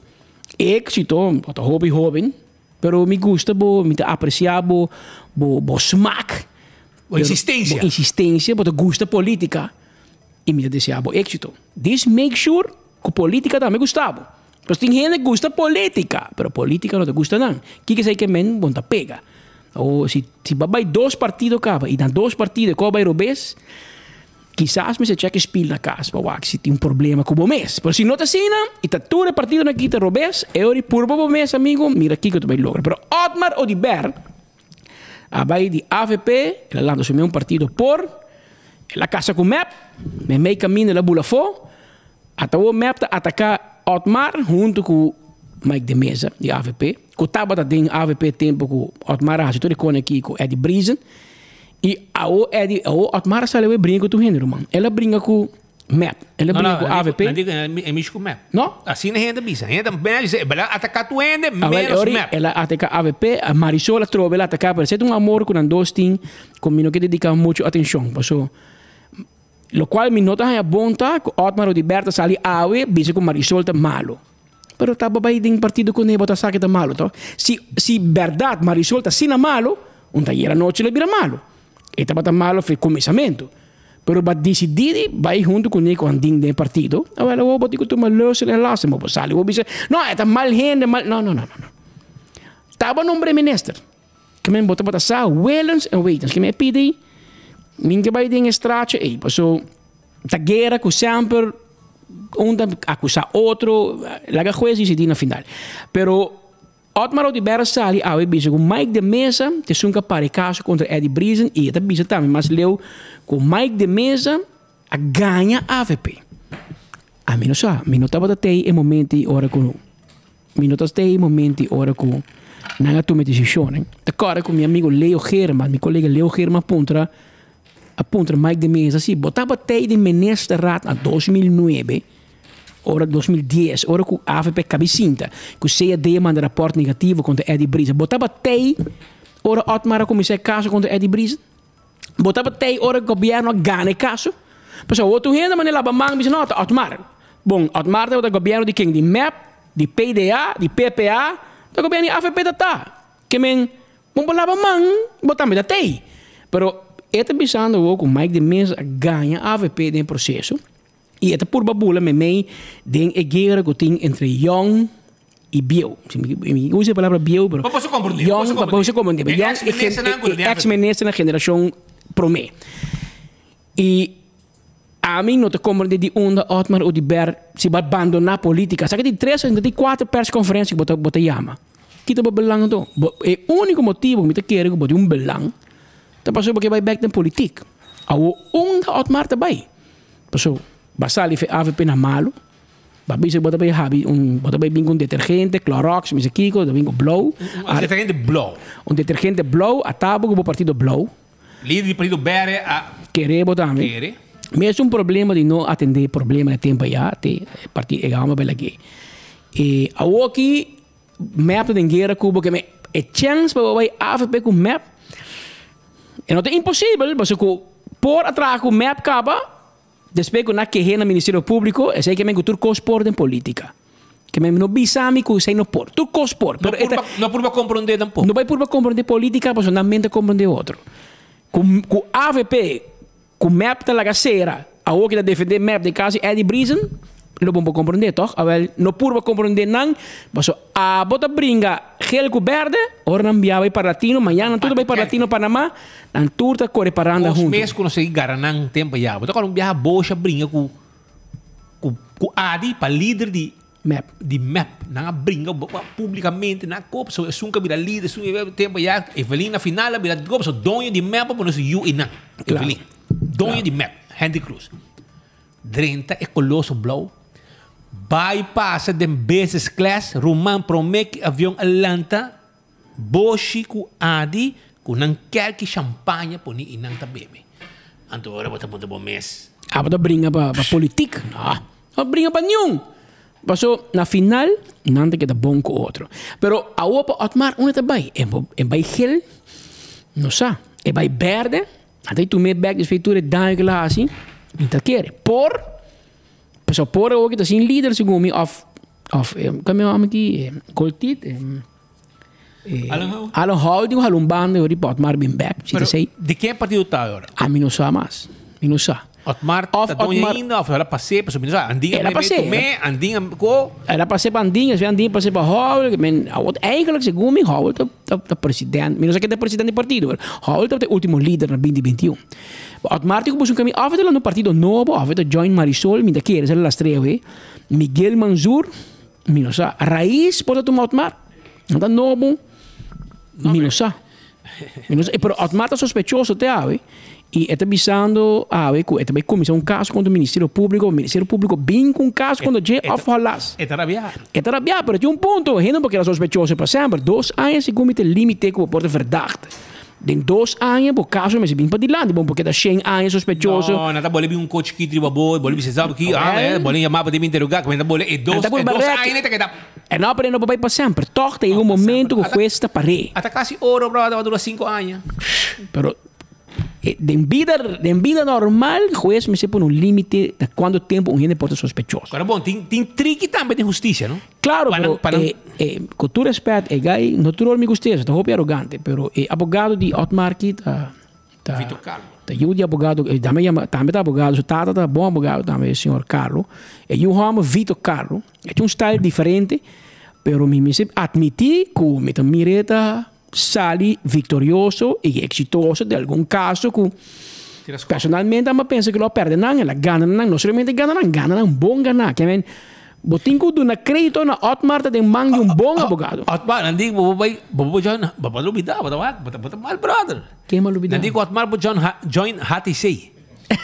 tô jovem, pero me gusta, me apreciar, bo smack, insistência, porque gusta política e me desejar éxito. This make sure que política também gostava. Mas tem gente que gosta política, pero política não te gusta não. Que sei que men bom tá pega. Ou se vai dois partidos acaba e dan dois partidos qual vai robes, quizás me se cheque spil na casa, para se tem problema com o mês. Mas se não te assina e tá tudo partido na quita robes, é hora por o mês, amigo, mira aqui que tu vai lograr. Pero Otmar Odiber, a vai de AVP, ela landa assumir partido por, ela casa com MEP, me meio caminho ela bula fo, até o MEP tá atacar Otmar junto com Mike de Mesa, de AVP. Que estava dentro AVP tempo que Otmar Haas, todo aqui com Eddie Brisen. E a Otmar sale brinca com o gênero, mano. Ela brinca com map. Ela brinca com AVP.
Não digo, é misto com map.
Não?
Assim a gente bisa. A gente menos, ela ataca tu ende, menos map.
Ela ataca AVP, a Marisol trova, ela ataca, pero é um amor com dois team, com mim que dedica muito atenção. Passo, lo qual mi nota é bom, tá? Otmar o Liberta sali awe, bisa com Marisol tá malo. Pero tá babai ding partido com nebo tá saque tá malo, tá? Se verdade Marisol tá sina malo, taller noite ele vira malo. E tá malo foi começamento. Pero ba decidir vai junto com ele com anding de partido. Ela vou botar tu malo se ela se mo sali, vou dizer, não, é tá mal gente, mal, não. Tava nombre minister. Que men bota sa Wellens and Waitens, que me pedi ninguém vai ding estrache, e passou ta guerra com sempre acusar outro, la juez decide na final. Pero Otmar Oliveira sali a bisa com Mike de Mesa, te sunca para caso contra Eddie Brisen e esta bisa também, mas leu com Mike de Mesa a ganha AVP. A mim não sabe, mim não estava até em momento e hora com mim não estava em momento e hora com não toma decisão, né? Agora com meu amigo Leo German, meu colega Leo German aponta Mike de Mesa, assim, botava até de ministerrat a 2009. Ora 2010, ora com a AVP cabecinta, que você ia mandar rapport negativo contra Eddie Brisen. Botava até, ora Otmar comecei caso contra Eddie Brisen. Botava até, ora o governo ganha caso. Pessoal, outro renda, mas ele lava mão, mas não, Otmar. Bom, Otmar é o governo de quem? De MEP, de PDA, de PPA, do governo de AVP da tá. Que men, bom, lava mão, botava até. Pero, esta bisando com Mike de Mesa ganha AVP no processo. E esta por babula me den guerra que tem entre Young e Bio. Eu uso a palavra Bio, pero
posso compreender.
Young, posso compreender. Young é ex-ministro na geração Promé. E a mim não te compreende de onde Otmar Oliveira se vai abandonar a política. Sabe que de 3 ou de 4 persconferências que bota chama. Que te belang to. É o único motivo que me quer que bote belang. Tá passou porque vai back na política. Ao onde Otmar também. Passou basali fe AVP na malo. Babi se bota bem bota bem com detergente, Clorox, mis kiko, da bingo blow.
Detergente blow.
Detergente blow, a tabo com o partido blow.
Líder do partido bere a
querer botar me.
Querer.
Mas é problema de não atender problema de tempo já, te partido gama bela aqui. E ao aqui map de guerra cubo que me é chance para vai AVP com map. É não é impossível, mas por atrás com map caba. Depois que na que na Ministério Público, é sei que me gutur cospor em política. Que me não bisami que sei no por. Tu cospor.
Não por compreender tampoco.
Não vai por compreender política, mas não mente compreender outro. Com AVP, com map da lagaceira, a o que da defender map de caso Eddie Brisen, não vamos compreender, toch? Não por compreender não, mas a bota brinca gel com verde, ora não vai para Latino, amanhã tudo vai para Latino, Panamá, não tudo corre para andar junto.
Os meses que não sei garantir tempo já, bota quando viaja bocha brinca com Adi para líder de map, não brinca publicamente na copa, so nunca vira líder, tempo já, Evelyn na final vira de copa, so dono de map para nós you e não, Evelyn, dono de map, Henry Cruz, 30 é colosso blow. Bypassa de business class, Roman promete avião Atlanta, Boshi com Adi, com não quer que champanhe por nem não tá bebe. Então agora bota muito bom mês.
Bota brinca para política, não brinca para nenhum. Passou na final, não tem que dar bom com outro. Pero a opa Otmar onde tá bem? É bem gel, não sabe? É bem verde, até tu me back de feitura daí que lá assim, não tá quer. Pessoal, por ook dat zijn leaders gewoon mee kan je maar die Coltit Alan Holding Halun Bande o report maar bin back
de que partido tá agora?
A mim não sabe mais não sabe
Otmar tá dono ainda ou ela passei para subir andinha andinha co
ela passei para andinha passei para Howell men eigenlijk segundo me Howell tá presidente menos que é presidente do partido Howell tá o último líder na 2021 Otmar tem um caminho afeta lá no partido novo afeta join Marisol me daqui ela lá estreia Miguel Manzur menos a raiz pode tomar Otmar não tá novo menos a pero Otmar tá sospechoso até aí e está avisando que vai começar caso contra o Ministério Público vem com caso contra o J. of Hollas.
É rabiar,
pero tem ponto, porque era sospechoso para sempre. 2 anos e comete limite que pode verdade. Den 2 anos, por caso, mas bem para de lá, porque da 100 anos sospechoso.
Não, não tá boleh um coach que triba boa, boleh bisa sabe que boleh chamar para me interrogar, como tá boleh é 2 anos que dá.
É não aprendendo para sempre. Toque tem um momento que o juez está para aí.
Até quase ouro para durar 5 anos.
Pero en vida normal, o juez me põe um limite de quanto tempo um gente pode ser sospechoso.
Agora, bom, tem trick também de justiça, não?
Claro, com todo respeito, gai, não tudo me gusta, estou muito arrogante, pero abogado de Otmar aqui,
Vitor Carlos.
Eu de abogado, também abogado, o tata tá bom abogado também, o senhor Carlos. E eu amo Vitor Carlos, é um style diferente, pero me admiti que me mireta sali vitorioso e exitoso de algum caso que personalmente eu penso que lo perde não, ela ganha não somente ganha um bom ganhar, que men botinho do na crédito na Otmar tem mangue um bom abogado.
Otmar, não digo bobo John, bobo lubida, bobo mal brother.
Que mal lubida?
Não digo Otmar bo join HTC.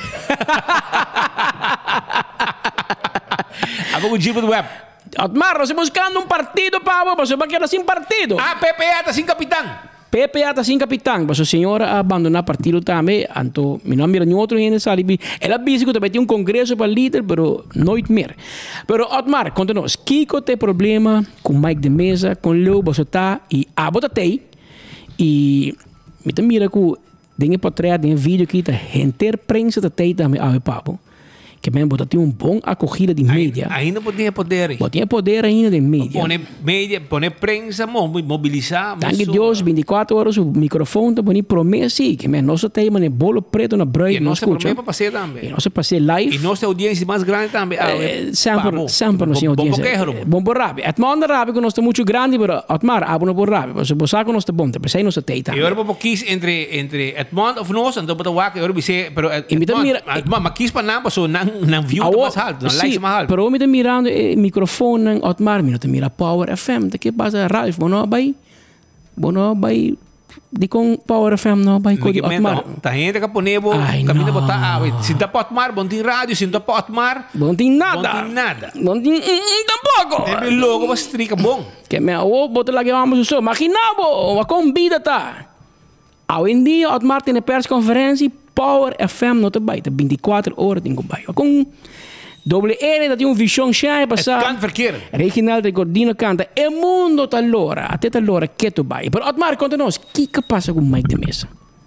Abo o tipo do web.
Otmar, nós estamos buscando partido, Pablo, você vai quedar sem partido.
PPA está sem capitão.
PPA está sem capitão, mas a senhora abandonar partido também, então, meu nome é nenhum outro ainda sabe. Ela disse que também tem congresso para líder, mas não mais. Mas Otmar, conta-nos, Kiko tem problema com Mike de Mesa, com Leo, você está, e abotatei, e me mira que tem portrait, tem vídeo aqui, a gente prensa também ao Pablo. Que bem, tem bom acolhida de mídia.
Ainda tinha poder.
Tinha poder ainda de mídia.
Pone prensa, mobilizar.
Tanque Deus, 24 horas, o microfone, tá bonito, promessa, que bem, nós temos um bolo preto na break, nós escutamos. E nós
passei também.
E nós passei live.
E nossa audiência mais grande também.
Sempre nós temos audiência. Bom por rápido. Atmar rápido, que nós estamos muito grande, mas Atmar, abona por rápido. Se você sabe que nós estamos bom, depois aí nós estamos também.
E agora vou quis entre Atmar ou nós, então vou ter que agora você, pero Atmar, mas quis para nada, so não view mais alto, não likes mais alto.
Pero me está mirando o microfone, Otmar, me está mirando Power FM, que passa Ralph, bono vai de com Power FM não vai com Otmar.
Tá gente que ponebo, caminho botar, se dá para Otmar, bom tem rádio, se não dá para Otmar,
bom tem nada. Bom tem tampouco.
É logo mas trica bom.
Que me botar lá que vamos usar, imaginavo, a convida tá. Hoje em dia Otmar tem press conferência Power FM não te baita 24 horas tem que baita com doble N tem visão cheia passar
canta verkeer
Reginaldo de Gordino canta e mundo talora até talora que tu baita pero Otmar conta-nos que passa com Mike de Mesa.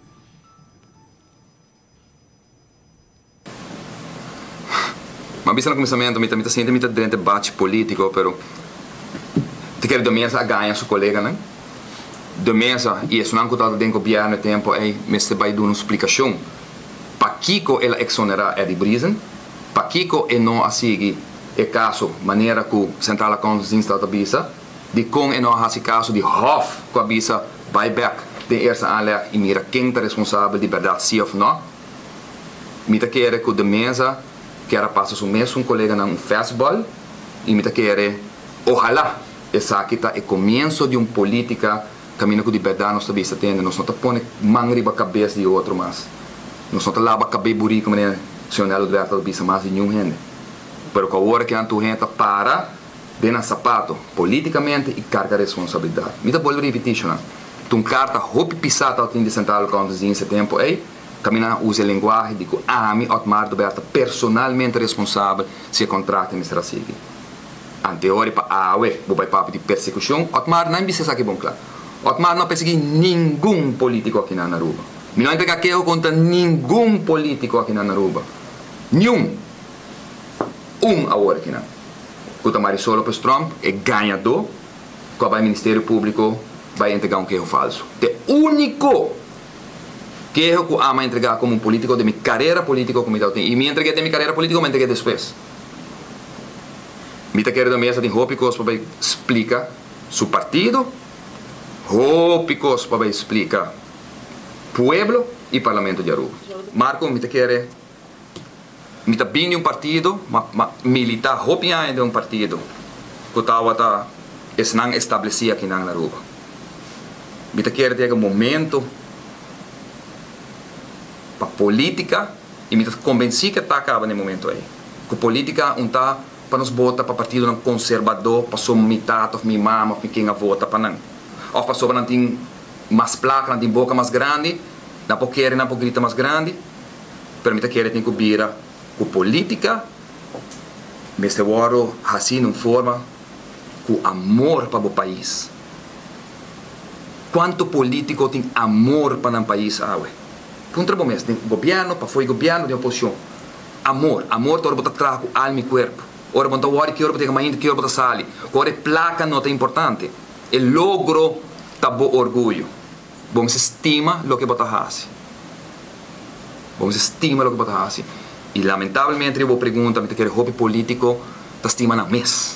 Ma visto no cominciamento mi sente dentro debate politico pero te quero de Mesa a ganhar seu colega, né? De Mesa e isso não conta dentro do governo tempo aí me se vai dar uma explicação. Para Kiko ela exonerar Eddie Brisen, para Kiko não assegui o caso maneira que o Central Accounts está a visa, de com não há esse caso de Hof com a visa buyback de eerste aanleg e mira quem é responsável de verdade sim ou não. Me tá querer que de Mesa quer passar o mesmo colega num fastball e me tá querer ojalá essa aqui tá o começo de uma política caminho que de verdade nós estamos tendo, nós não estamos pondo mangri para a cabeça de outro mais. Nós não estamos lá para cabeça burrico, mas o senhor Alberto bisa mais de nenhum gente. Pero com a hora que a tua gente para, dentro sapato, politicamente e carga responsabilidade. Me dá boa repetição. Tu carta roupa pisada ao fim de Central Accounts em setembro, aí, caminhar usa linguagem de que me Otmar Alberto personalmente responsável se o contrato me será seguido. Anterior para o papo de persecução, Otmar não precisa aqui bom claro. Otmar não perseguiu nenhum político aqui na Aruba. Me não entrega queijo contra nenhum político aqui na Aruba. Nenhum. Agora aqui na. Contra Marisol Lopes Trump é ganhador. Com o Ministério Público vai entregar queijo falso. O único queijo que ama entregar como político de minha carreira política como eu tenho. E me entreguei de minha carreira política, me entreguei depois. Me quero da mesa de Hópicos para explicar seu partido. Hópicos para explicar pueblo e parlamento de Aruba. Marco me quer bem um partido, militar hopian de um partido que estava não estabelecido aqui na Aruba. Me quer ter um momento para política e me convenci que está acabando no momento aí. Que política não está para nos votar para partido não conservador, para somar metade of minha mama, of quem a vota para não. Ou para sobre não tem mais placa, na boca mais grande, na poqueira, na grita mais grande, permite que ele tenha que vira com política, mas eu oro assim, numa forma, com amor para o país. Quanto político tem amor para um país? Contra o mês, tem governo, para foi governo, tem oposição. Amor, todo mundo traz com alma e corpo. Ora, quando eu oro que eu tenho mais que eu sali. Ora, placa não é importante. O logro tá bom orgulho. Vamos estima o que você faz. Vamos estima o que você faz. E lamentavelmente eu vou perguntar, que o hobby político está estima na mesa.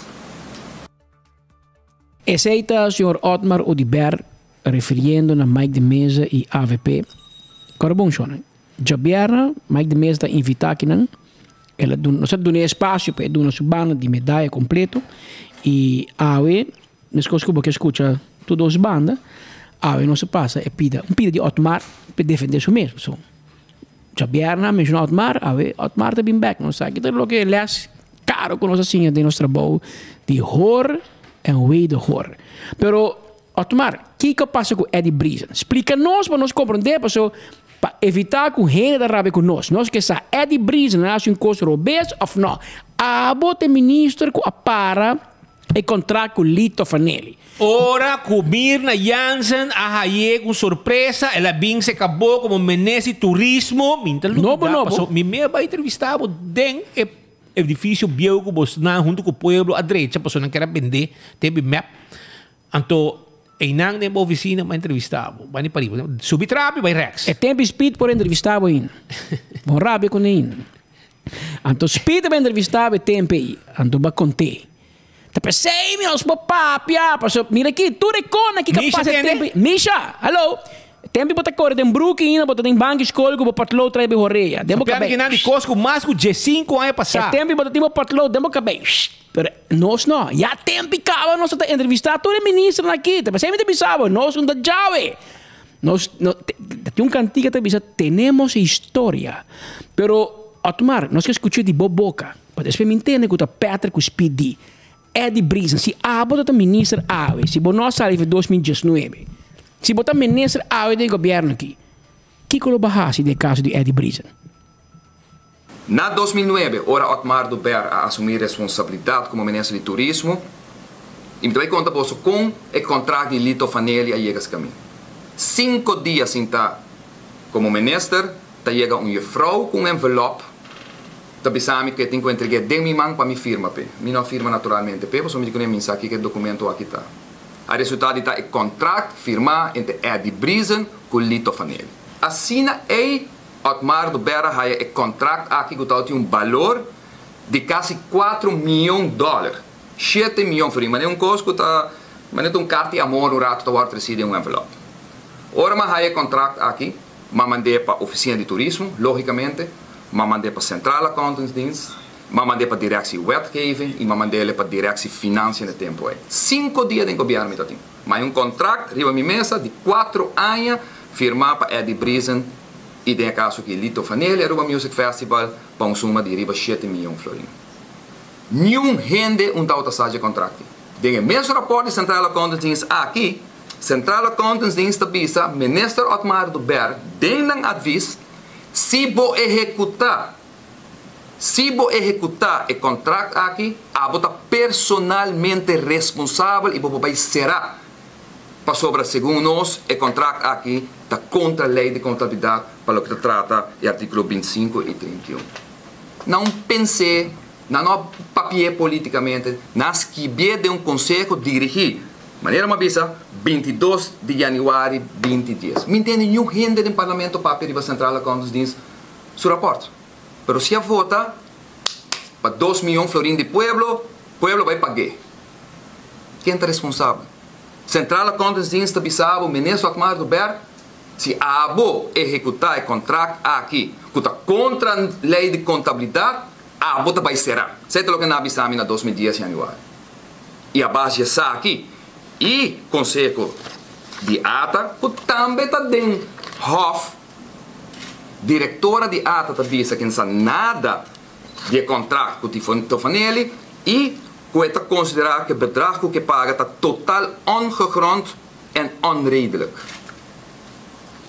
Esse aí está o senhor Otmar Odibert referindo a Mike de Mesa e AVP. Agora, bom, senhor. Jabiana, Mike de Mesa está invitado aqui, não? Ela não sabe dar espaço para dar uma subana de medalha completo. E AVE, nesse caso que você escuta todas as bandas, AVE não se passa, é um pida de Otmar para defender isso mesmo. So, Jabiana mencionou Otmar, AVE, Otmar está bem back, não sabe? Então, o que ele é caro com nós assim, de nosso trabalho, de horror e way de horror. Pero, Otmar, o que passa com Eddie Brisen? Explica-nos para nós compreender, para evitar que o reino da Rábia conosco. Nós que sa Eddie Brisen não é um custo robês ou não. A bote ministro que para e contrato com Lito Fanelli.
Ora, com Mirna Jansen, a Hayek, com surpresa, ela bem se acabou como menese turismo.
Não.
Me meia vai entrevistar o den edifício bioko bosna junto com o povo à direita, pessoa não quer vender, teve map. Então, e nang na oficina para entrevistar. Vai para ali. Subir rápido, vai Rex.
É tempo speed por entrevistar ainda. Bom rápido com ele. Então speed para entrevistar é tempo aí. Então vai contar. Tá sei meus papapia. Mira aqui, tu recona que capaz de tempo. Misha, hello. Tempo para correr em Brooklyn, para em banco escola com o patrão trai be horeia.
Demo cabelo. Que nada de cosco mais com G5 ano passado.
É tempo para ter o patrão demo cabelo. Pero nós não, já tempo acaba nós está entrevistar todo ministro aqui, tá sempre te pensava, nós não da jave. Nós tem cantiga te bisa temos história. Pero Otmar, nós que escutou de boca, para despe me entender que o Patrick Speedy, Eddie Brisen, se abota ministro ave, se nós sair em 2019. Se botar ministro ave do governo aqui. Que colo bahasi de caso de Eddie Brisen?
Na 2009, ora Otmar Odibert a assumir responsabilidade como ministro de turismo, e me deu conta posso com o contrato de Lito Fanelli a chegar a caminho. 5 dias sem estar como ministro, chega uma vrouw com um envelope, tá pensando que tenho que entregar 10 mil para minha firma, minha firma naturalmente, posso me dizer que aqui que documento aqui está. O resultado está o contrato firmado entre Eddie Brisen com Lito Fanelli. Assim é Otmar Odibert tem um contrato aqui que tem um valor de quase $4 milhões. 7 milhões for mas é um custo que mas é um carta de amor no rato que reside em um envelope. Ora, mas tem um contrato aqui, mas mandei para a oficina de turismo, logicamente, mas mandei para a Central Accountantsdienst, mas mandei para a direção wetgeving e mas mandei para a direção finanças no tempo. 5 dias de governo me tem. Mas um contrato, arriba a minha mesa, de 4 anos, firmado para Eddie Brisen. E tem caso que Lito Fanelli Aruba Music Festival para uma suma de riba 7 milhões florins. Nenhum rende tal taxa contrato. Tem o mesmo rapport de Central Accountantsdienst aqui. Central Accountantsdienst avisa ministro Otmar Odibert tem um aviso se vou executar o contrato aqui, a bota personalmente responsável e vou será para sobre segundo nós o contrato aqui está contra a lei de contabilidade para o que trata o artigo 25 e 31. Não pensei, não papier politicamente, nas que de um conselho dirigir, maneira uma vez, 22 de janeiro 2010. Me entende, nenhum rende do parlamento para a Central Accountantsdienst seu rapport. Mas se a vota para 2 milhões florins de pueblo vai pagar. Quem é responsável? Central Accountantsdienst avisava o ministro Otmar Odibert se a abo executar o contrato aqui, que está contra a lei de contabilidade, a abo vai ser. Certo o que nós avisamos em 2010 de janeiro. E a base está aqui. E o Conselho de ATA, que também está dentro. Hoff, diretora de ATA, avisa que não sabe nada de contrato com o Lito Fanelli e que está considerado que o bedrag que paga está totaal ongegrond en onredelijk.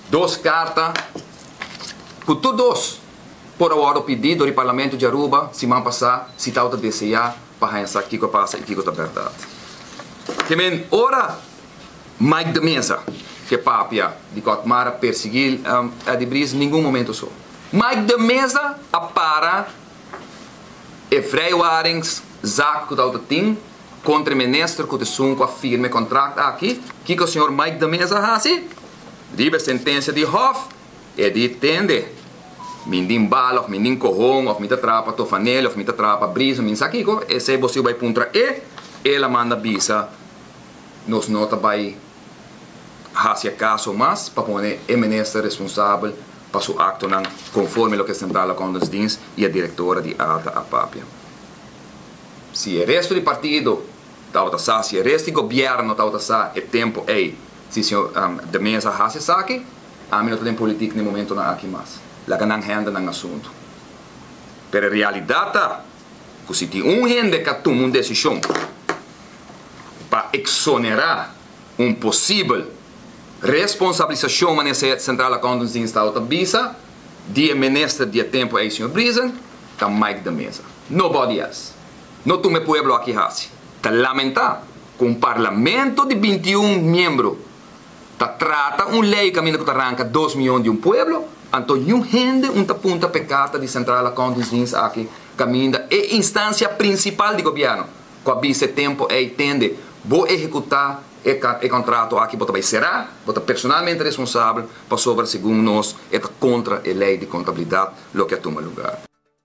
2 cartas, por todos, por agora pedido do Parlamento de Aruba, semana passada, se está a desejar, para pensar o que passa e o que é verdade. Que men, ora, Mike de Mesa, que papia, de Cotmara, perseguir a de Bris, em nenhum momento só. Mike de Mesa, a para, Efraio Arens, Zaco, que está tem, contra o ministro, que tem a firme contrato aqui, que o senhor Mike de Mesa faz, dibe sentença de Hof, e de tende. Mindin bala, of mindin corrão, of mita trapa, tofanel, of mita trapa, brisa, min sakiko, e se você vai puntra ela manda bisa, nos nota vai hacia caso mas, para pôr o ministro responsável para o acto não, conforme o que Central Condensdienst e a diretora de alta apapia. Se o resto do partido está se o resto do governo está é tempo se o senhor de mesa hace saque, a mim não tem política no momento não aqui mais. La ganang henda ng assunto. Pero realidade que se tem gente que toma uma decisão para exonerar possível responsabilização nessa Central Condensdienst da Bisa, de ministro de tempo é o senhor Brisen, está Mike de Mesa. Nobody else. Não tu me pueblo aqui hace. Está lamentar que parlamento de 21 membros trata lei que arranca 2 milhões de pueblo. Então, gente punta pecata de Central Condensdienst aqui caminha é instância principal do governo. Com a bisa tempo tende vou executar o contrato aqui, bota vai será, bota personalmente responsável para sobre segundo nós é contra a lei de contabilidade lo que toma lugar.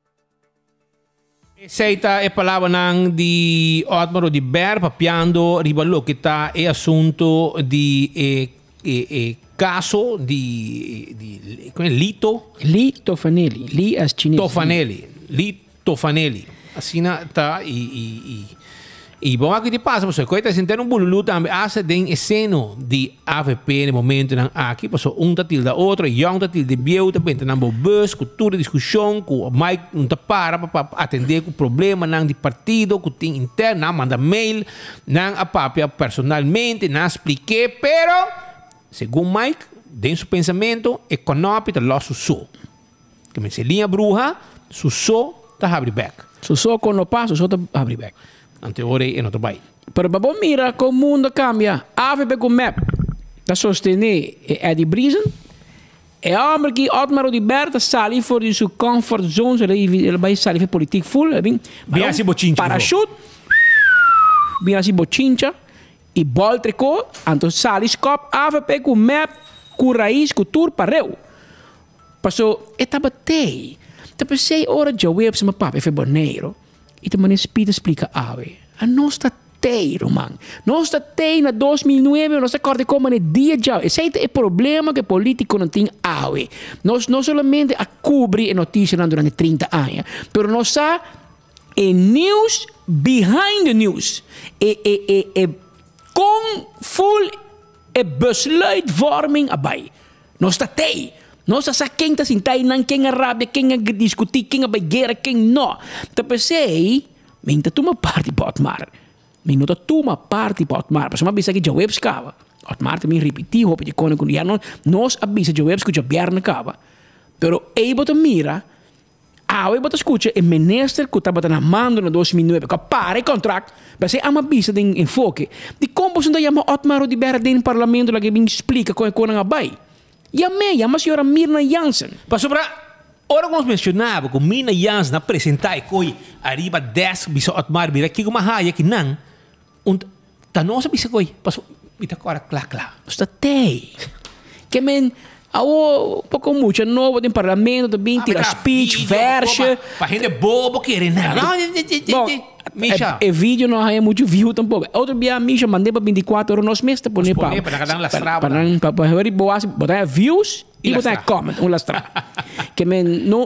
Essa é a palavra de Otmar Odiber papiando ribalo que está é assunto de caso di Lito Fanelli, Li as cinese. Tofanelli. Assina ta e bom aqui de passa, você coita sentando bululu também asa den esceno de AVP no momento nan aqui, passou tatil da outra, tatil de bieu, também tem nambo bus, cultura discussão, com Mike para atender com problema nan de partido, com tem interno, manda mail, nan a papia personalmente, nan expliquei, pero segundo Mike, dentro do pensamento, econômico está lá susso. Que me se linha bruxa, susso está abre back.
Susso quando passa, susso está abre back.
Ante ora é outro país.
Pero babo mira como o mundo cambia. AVP com map. Está sostener Eddie Brisen. É homem que Otmar Odiber está sali fora de sua comfort zone. Ele vai sair para política full. Bem
assim bochincha.
Parachute. Bem assim bochincha. E bol tricô, então sali scop, AVP com map, com raiz, com tour para eu. Passou, etapa tei. Tapi sei ora já web sama papo, é boneiro. E também Peter explica ave. A nossa tei, romang. Nossa tei na 2009, nossa corte como no dia já. Esse é o problema que o político não tem ave. Nós não somente a cobrir a notícia durante 30 anos, mas nós sa news behind the news. Com full besluitvorming abay. Nós está tei. Nós está quem está sentado não quem é rápido, quem é discutir, quem é guerra, quem não. Então pensei, minta toma parte para Otmar. Minta toma parte para Otmar. Mas uma vez que já web scava. Otmar também repetiu, hope de quando já nós avisa já web que já bierna cava. Pero aí bota mira. Ah, eu bota escuta, o ministro que estava na mando no 2009, que para o contrato, mas é uma vista de enfoque. De como você chama Otmar Odiber dentro do parlamento, que me explica como é que não vai. E a minha, a senhora Mirna Jansen.
Passou para, ora nós mencionava que Mirna Jansen apresentar e coi arriba 10 bisa Otmar Odiber, que uma raia que não, tá nossa bisa coi, passou, ita agora clá.
Está tei. Que men Awo pouco muito novo no parlamento também tira speech, verse.
Para gente bobo querer nada.
Misha. E vídeo não é muito view tampouco. Outro dia Misha mandei para 24 horas nós mesmo poner
para cada lastrada.
Para botar views e botar comment um lastrada. Que men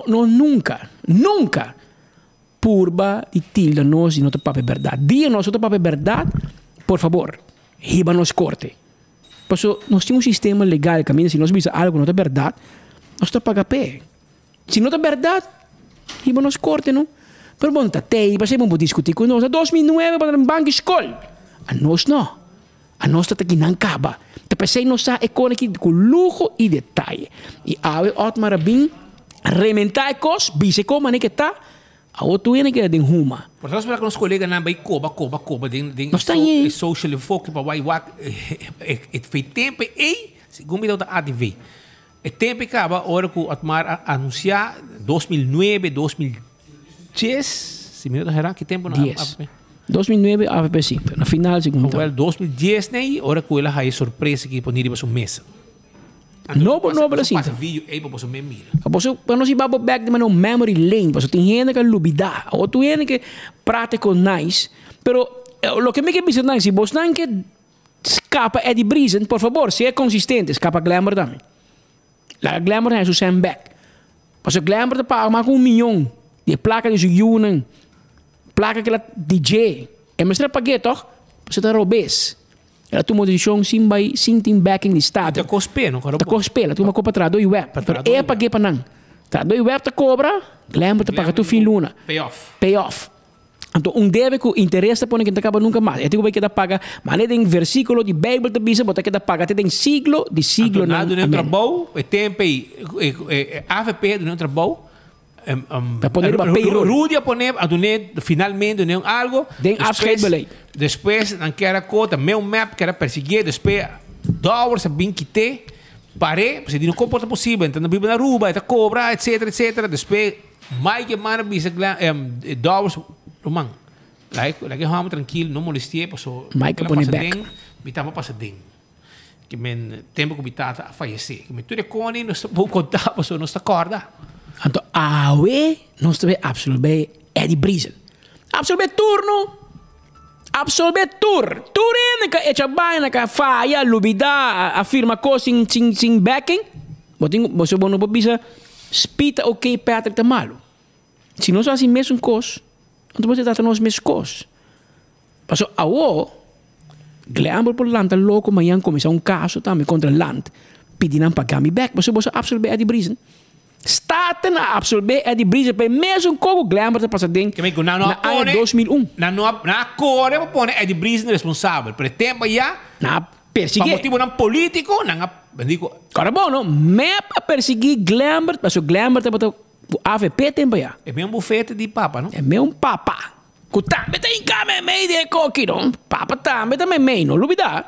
nunca purba e tilda nós e não papo verdade. Dia nós outro papo verdade, por favor, riba nos corte. Porque nós temos um sistema legal que se nós vimos algo não é verdade, nós temos que pagar pé. Se não é verdade, riba nos corte, não? Pero bom, tatei, mas vamos discutir com nós. Em 2009, para um banco escola. A nós não. A nós está aqui não acaba. Te pensei não está aqui com luxo e detalhe. E ave Otmar bem rementar cos, bise como nem que tá. A outro é que tem ruma.
Por isso que os colegas não vai coba den social foco para vai fez tempo e segundo me dá ADV. É tempo acaba hora que Otmar anunciar 2009, 2010, se me lembro que tempo não.
2009 AVP sim, na final segundo.
Well, 2010 nem hora que ela aí surpresa que ponia para sua mesa.
Não assim.
Passa vídeo aí para você me mira.
Você não se vai back de uma memory lane, você tem gente que lubida, ou tu gente que prático nice, pero lo que me que dice nice, se você não que escapa Eddie Breezen, por favor, seja consistente, escapa Glamour também. La Glamour é o Sam Beck. Porque Glamour paga mais $1 milhão de placa de Yunan, placa que ela DJ, é mais paguei toch? Você tá robês. Ela tomou decisão sem team backing de Estado.
Está cospe, não?
Está cospe, ela tomou para traduz web. É paguei para não. Traduz web te cobra, lembra te paga tu fim luna. Payoff. Então, deve que interessa por que te acaba nunca mais. É tipo que te paga, mas tem versículo de Bíblia te bisa, botar que te paga, tem siglo não.
Do neutro bom, é tempo AVP do neutro bom.
Para poder
Rudy a poner a doner finalmente doner algo depois naquela cota meu map que era perseguir depois dólares a bem quité parei porque não comporta possível então na Bíblia na ruba está cobra etc depois mais que mais bisa dólares romang like vamos tranquilo não molestie passo
mais que pone back
me tava passando que men tempo que me tata a fallecer que me tudo cone não está vou contar passo não está corda.
Então, awe, nós temos absolver Eddie Breezen. Absolver turno. Absolver tur. Turin, que echa baina, que faia, lubida, afirma coisa sem backing. Você não pode bisa, spita ok, Patrick tá malo. Se nós fazemos mesmo coisa, então você trata nós mesmo coisa. Passou, awo, Glamour por land, louco, amanhã começar caso também contra land. Pedindo pagar me back, você absolver Eddie Breezen. Staten a absorber Eddie Breezen para mesmo como Glamour te passa dentro na ano 2001.
Na core para pôr Eddie Breezen responsável. Por tempo já
na perseguir.
Para motivo não político, não digo.
Cara bom, não. Me para perseguir Glamour, porque Glamour te bota AVP tempo já.
É mesmo bufete de papa, não?
É mesmo papa. Que também tem cama meio de coque, não? Papa também meio, não duvida.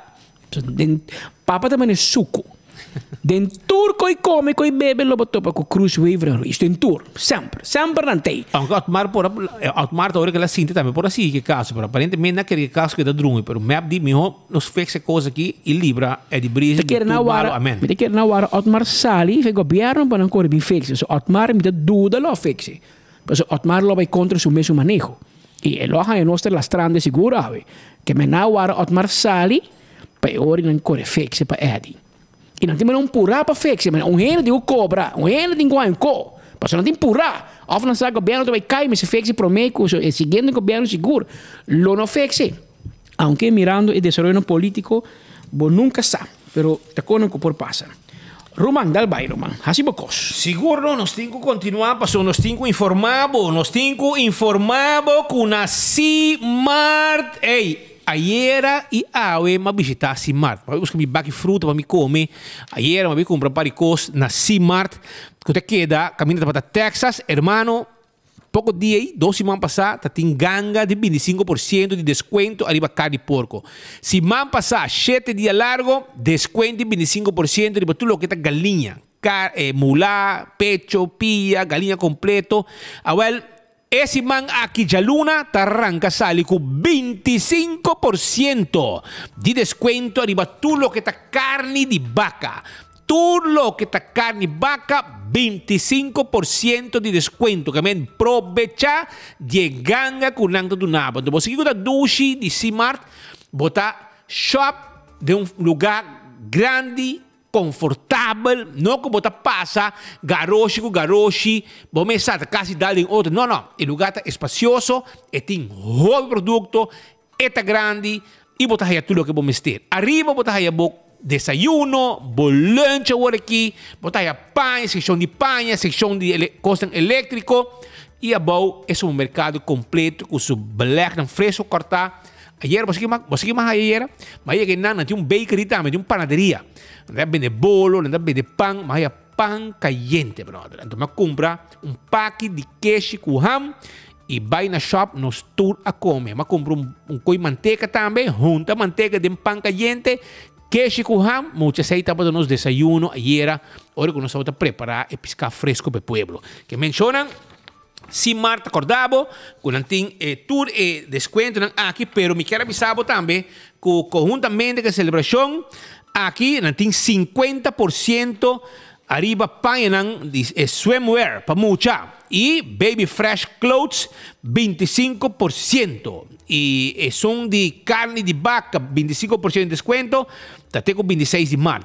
Papa também é suco. Den tour coi come coi bebe lo botou para o cruise waiver isto em tour sempre não tem
Otmar hora que ela sinta também por assim que caso pero aparentemente naquele caso que da drungue pero me abdi miho nos fez essa coisa aqui e libra é de brisa
de tudo amém me quer na hora Otmar sali fe governo para não correr bem fixe Otmar me dúvida lo fixe mas Otmar lo vai contra seu mesmo manejo e lo ha nós ter la strande segura que me na hora Otmar sali para ora não correr fixe para Eddie. E não tem um purá para fixe, mas gente de cobra, gente de guanco. Mas não tem purá. Of não sabe o governo vai cair, mas se fixe promete, o seguinte governo seguro. Lo não fixe. Aunque mirando o desenvolvimento político, você nunca sabe, pero te conozco por passa. Roman, dal vai, Roman. Assim bocos.
Seguro, nós temos que continuar, porque nós temos que informar com a CIMART. Ei, ayer e awe ma visitar CIMART. Eu busco mi bag fruta para me comer. Ayer ma vi comprar paricos na CIMART. Que te queda caminhando para Texas, hermano. Pouco dia aí, 2 semanas passadas, tem ganga de 25% de desconto arriba carne de porco. Semana passada, 7 dias largo, desconto de 25% arriba tudo o que tá galinha. Mulá, pecho, pia, galinha completo. Well, esse man aqui de luna arranca sale com 25% de desconto arriba tudo o que tá carne de vaca. Tudo que está carne vaca, 25% de desconto. Que men aprovecha de ganga com nada do nada. Então você que está dushi de CIMART, botar shop de lugar grande, confortável, não que botar passa, garoshi com garoshi, você sabe, quase dá em outro. Não. O lugar está espacioso, tem um produto, está grande, e botar aí tudo que você ter. Arriba botar aí desayuno, bolante aqui, botar aí pão, secção de pão, secção de costa elétrico, e abaixo é um mercado completo com seu black fresco cortar, Ayer, você que mais ayer, mas que não tinha bakery também, tinha panaderia. Não vende bolo, não vende pão, mas é pão caliente, brother. Então, eu compra pack de queijo com ham e vai na shop nos tour a comer. Eu compro coi manteiga também, junta manteiga de pão caliente, queijo com ham, muita aceita para nos desayuno ayer, hora que nós vamos preparar e piscar fresco para o pueblo. Que mencionam si Marta acordavo, que não tem tour e desconto aqui, pero me quero avisar também que conjuntamente com a celebração, aqui não tem 50% arriba pagan swimwear para mucha y baby fresh clothes 25% y son de carne de vaca 25% de descuento, te con 26 de marzo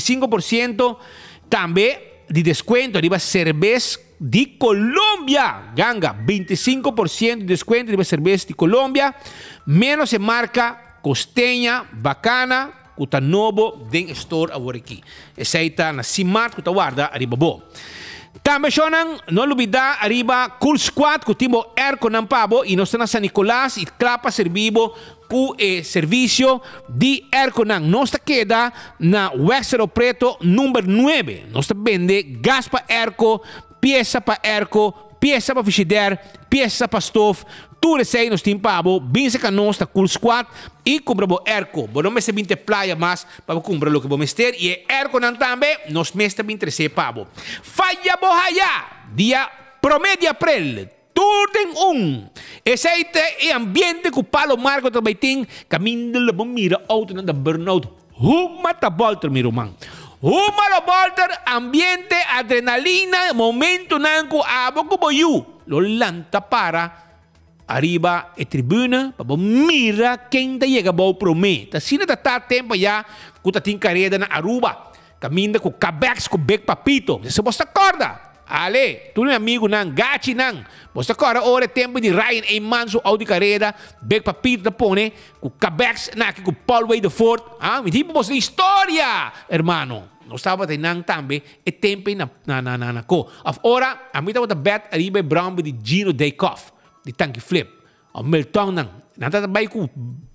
25% también de descuento arriba cerveza de Colombia, ganga 25% de descuento arriba cerveza de Colombia, menos en marca costeña bacana que está novo den store agora aqui. Essa está na Simart que está guarda arriba bo. Também não olvidar arriba Cool Squad que timo airco nan pabo e nós na San Nicolás e clapa servivo com serviço de airco nan. Nós queda na Wexero Preto número 9. Nós vende gas para airco, peça para airco, peça para frigider, peça para stove. Tudo isso aí nós temos pabo, bem se canos da Cool Squad e compramos erco. Bom, não me se binte playa mais para comprar o que vamos ter e erco não também nós me se binte se pabo. Falha bohaya dia promedio april. Tudo em esse aí é ambiente que o Palo Margo também tem caminho de mira auto na burnout. Uma tá volta meu irmão. Uma volta ambiente adrenalina momento nanco abo que boiu. Lo lanta para arriba e tribuna para mira quem da chega bom promete. Se não tá tempo já que tá tem carreira na Aruba, caminha com cabex com big papito. Você você acorda? Ale, tu não é amigo não, gachi não. Você acorda hora tempo de Ryan e Manso ao de carreira, big papito da pone com cabex na com Paul Way de Ford. Ah, me tipo você história, hermano. Não estava tendo também e tempo na co. Agora a mim tava da bet arriba Brown de Gino Daycoff. De tanque flip. O Milton nang. Natatabay ko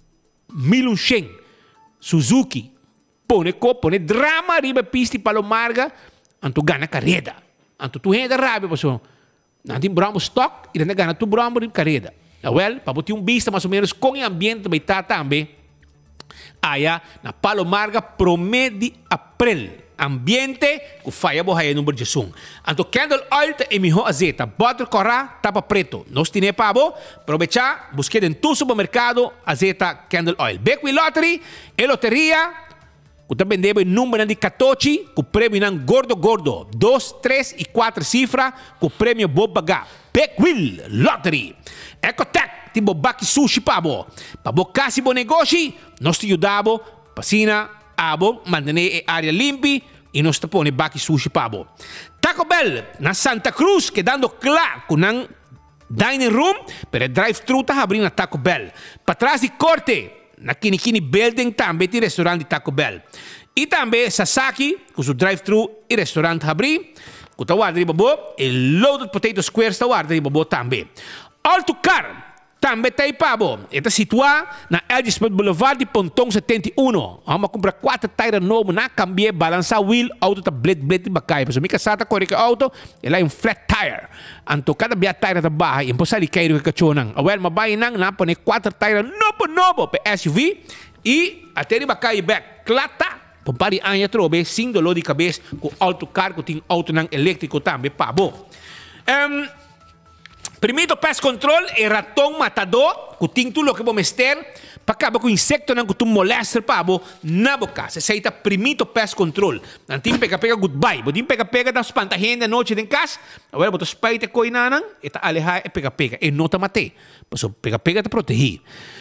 Milun Sheng. Suzuki. Pone drama riba pisti Palomarga. Anto gana carreda. Anto tu henda rabi paso. Nanti bramo stock. E na gana tu bramo riba carreda. Well, pabuti vista mais ou menos com o ambiente vai estar também. Aya na Palomarga promete april. Ambiente que faia bohaya número de som. Anto candle oil te emiho azeta, butter corra tapa preto. Nos tine pabo, aprovechar, busque en tu supermercado azeta candle oil. Beckway Lottery, loteria, que te vendeva em número de 14, com prêmio nan gordo, 2, 3 e 4 cifras, com prêmio bobaga. Beckway Lottery. Ecotec, tipo baki sushi pabo. Pabo kasi bo negócio, nós te ajudamos, pasina, abo, mantenere área limpa e nós te pone baki sushi pabo. Taco Bell na Santa Cruz quedando claro com um dining room para drive-thru tá abrindo Taco Bell. Para trás de corte na Kinikini Building também tem restaurante de Taco Bell. E também Sasaki com seu drive-thru e restaurante abri. Com tá guarda de babo e Loaded Potato Squares tá guarda de babo também. Alto Car também tem pabo. Está situado na Elgismith Boulevard de Pontong 71. Vamos comprar 4 tires novos na cambiar, balançar wheel, auto tá blade de bacai. Porque mica sata corre que auto, ela é flat tire. Anto cada via tire da barra, impossível de cair o cachorro. Awel, mabai nang na pone 4 tires novo para SUV e até de bacai back clata. Pompari anya trobe sem dolor de cabeça com Alto Car, que tem auto nang elétrico também pabo. Primeiro pest control é ratão matador, que tem tudo o que vamos ter, para acabar com insecto que tu molesta pabo na boca. Se aceita primeiro pest control. Não tem pega goodbye. Não tem pega da espantajenda noite em casa. Agora botas paite coinanang, e tá alejar e pega. E não te matei. Passo pega te proteger.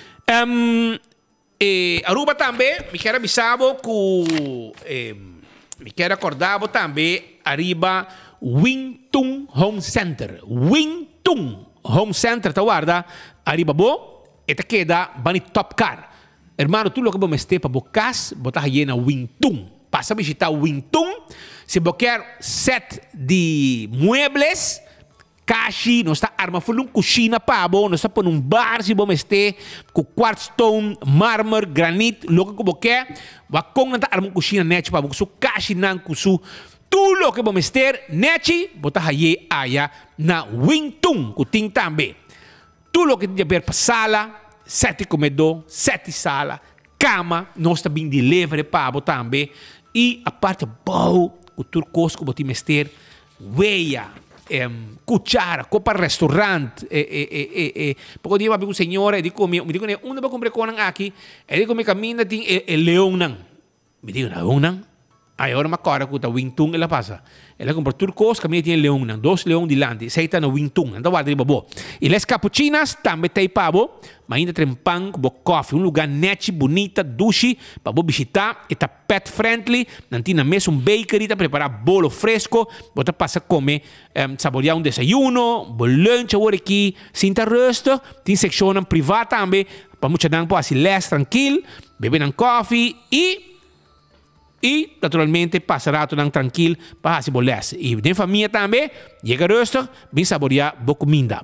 Aruba também, me quero avisar que me quero acordar também arriba Wingtung Home Center. Wingtung Home Center, tá guarda? Arriba bo, eta queda bani Top Car. Hermano, tu lo que vamos ter para bocas, botar aí na Wingtung. Passa a visitar Wingtung. Se você quer set de muebles, Kashi, nós está arma fulung cozinha pabo, nós está por um bar se bom este, com quartz stone, mármore, granito, logo que boque, wa kong nanta arma cozinha net pabo, su kashi nan kusu, tulo que bom este, net, bota haye aya na wingtung, kuting tambe. Tulo que tinha per sala, 7 comedor, 7 sala, cama, nós está bem delivery pabo tambe, e a parte bom, o turcos que botim este, weia, cuchara, copa restaurante, poco dia vai com senhora, me digo onde vai comprar conan aqui, digo me caminha tem leão nan, me digo leão nan, aí agora uma cara que tá wingtung ela passa, ela compra turcos, caminha tem leão nan, 2 leão de lande, seita no wingtung, então vai babo, e les cappuccinas também tem pabo, mas ainda tem pão, com coffee, lugar net, bonita, duche, para visitar, e tá pet friendly, não tem na mesa bakery, tá preparar bolo fresco, você passa a comer, saborear desayuno, bom lunch, agora aqui, sinta resto, tem seção privada também, para muita gente pode assim, less tranquilo, beber coffee e naturalmente passará tudo tranquilo para se bolesse. E de família também, chega resto, bem saborear boa comida.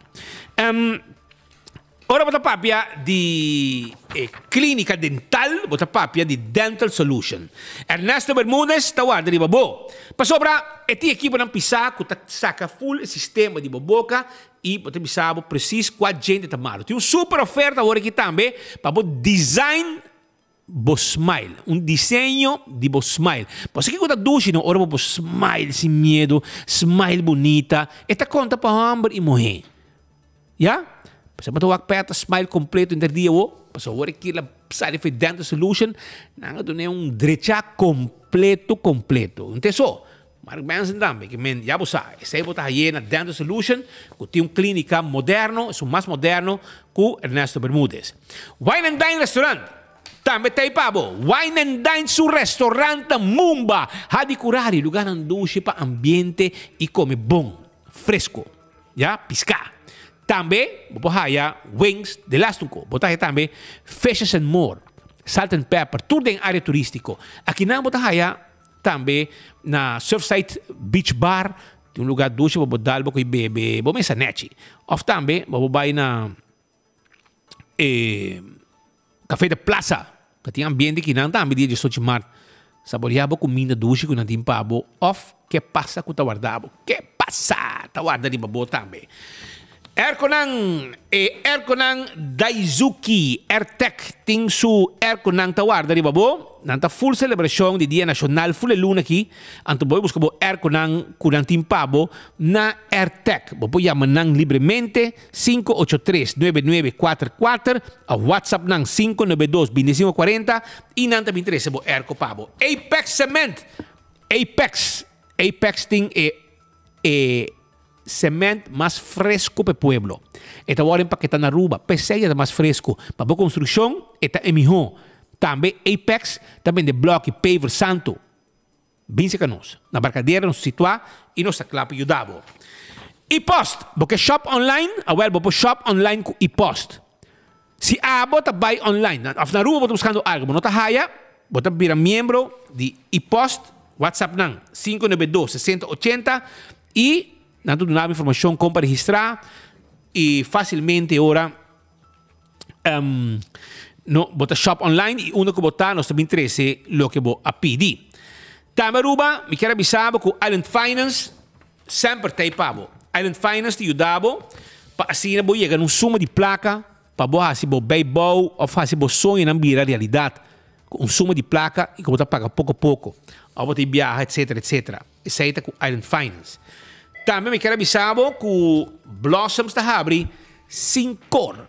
Ora bota papia de clínica dental, bota papia de Dental Solution. Ernesto Bermúdez, tawad de babo. Pa sobra, eti equipo ng pisa, que saca full sistema de boboca e bota bisabo preciso com a gente tamaro. Tem super oferta agora aqui também, para o design bo smile, desenho de bo smile. Você que conta duche no ora bo smile sem medo, smile bonita, esta conta para homem e mulher. Ya? Pasal betul waktu smile completo inter dia wo, pasal agora aqui la side for Dental Solution, nanga tu direita completo. Então só, Mark Benson também, que men já você, esse bota aí na Dental Solution, que tem clínica moderno, é mais moderno que Ernesto Bermúdez. Wine and Dine Restaurant. Também tem pabo. Wine and Dine su restaurante Mumba. Hadi curari lugar ang duche pa ambiente e come bom, fresco. Ya, piscar. Também, vou haya wings de Lastunco. Botar também fishes and more, salt and pepper, tudo em área turístico. Aqui não botar haya também na Surfside Beach Bar, tem lugar duche, vou botar algo que bebe, vou mesa neti. Of também, vou vai na café de plaza, que tem ambiente que não também dia de sotimar. Saboreava comida duche que não tem pabo. Of que passa com taguardabo? Que passa? Taguarda de babo também. Erkonang Daizuki Airtech ting su Erkonang tawar dari babo nanta full celebration di Dia Nacional full luna ki anto boy busca bo Erkonang kurantin pabo na Airtech bobo yamanang libremente 583-9944 a WhatsApp nang 592-2540 e nanta 23 bo Erko pabo Apex Cement Apex ting cement mais fresco para o pueblo. Esta hora empaqueta na Aruba, peseia mais fresco. Para a construção, esta é melhor. Também Apex, também de bloco e paver santo. Bem seca nós. Na barcadeira, nos situar e nos clapa ajudava. E post, porque shop online, porque shop online com e post. Se a bota buy online, na Aruba bota buscando algo, não tá haya, bota vira membro de e post, WhatsApp nang 592-6080 e não tudo nada informação como para registrar e facilmente agora no bota shop online e uno que botar nós também interessa lo que vou a pedir. Também Aruba, me quero avisar que Island Finance sempre tem pabo. Island Finance te ajudava para assim não chegar num suma de placa para boa se bo bebo ou fazer bo sonho não virar realidade. Suma de placa e que botar paga pouco a pouco. Ou botar viajar etc. Isso aí tá com Island Finance. Também me quero avisar que Blossoms está abrindo sem cor.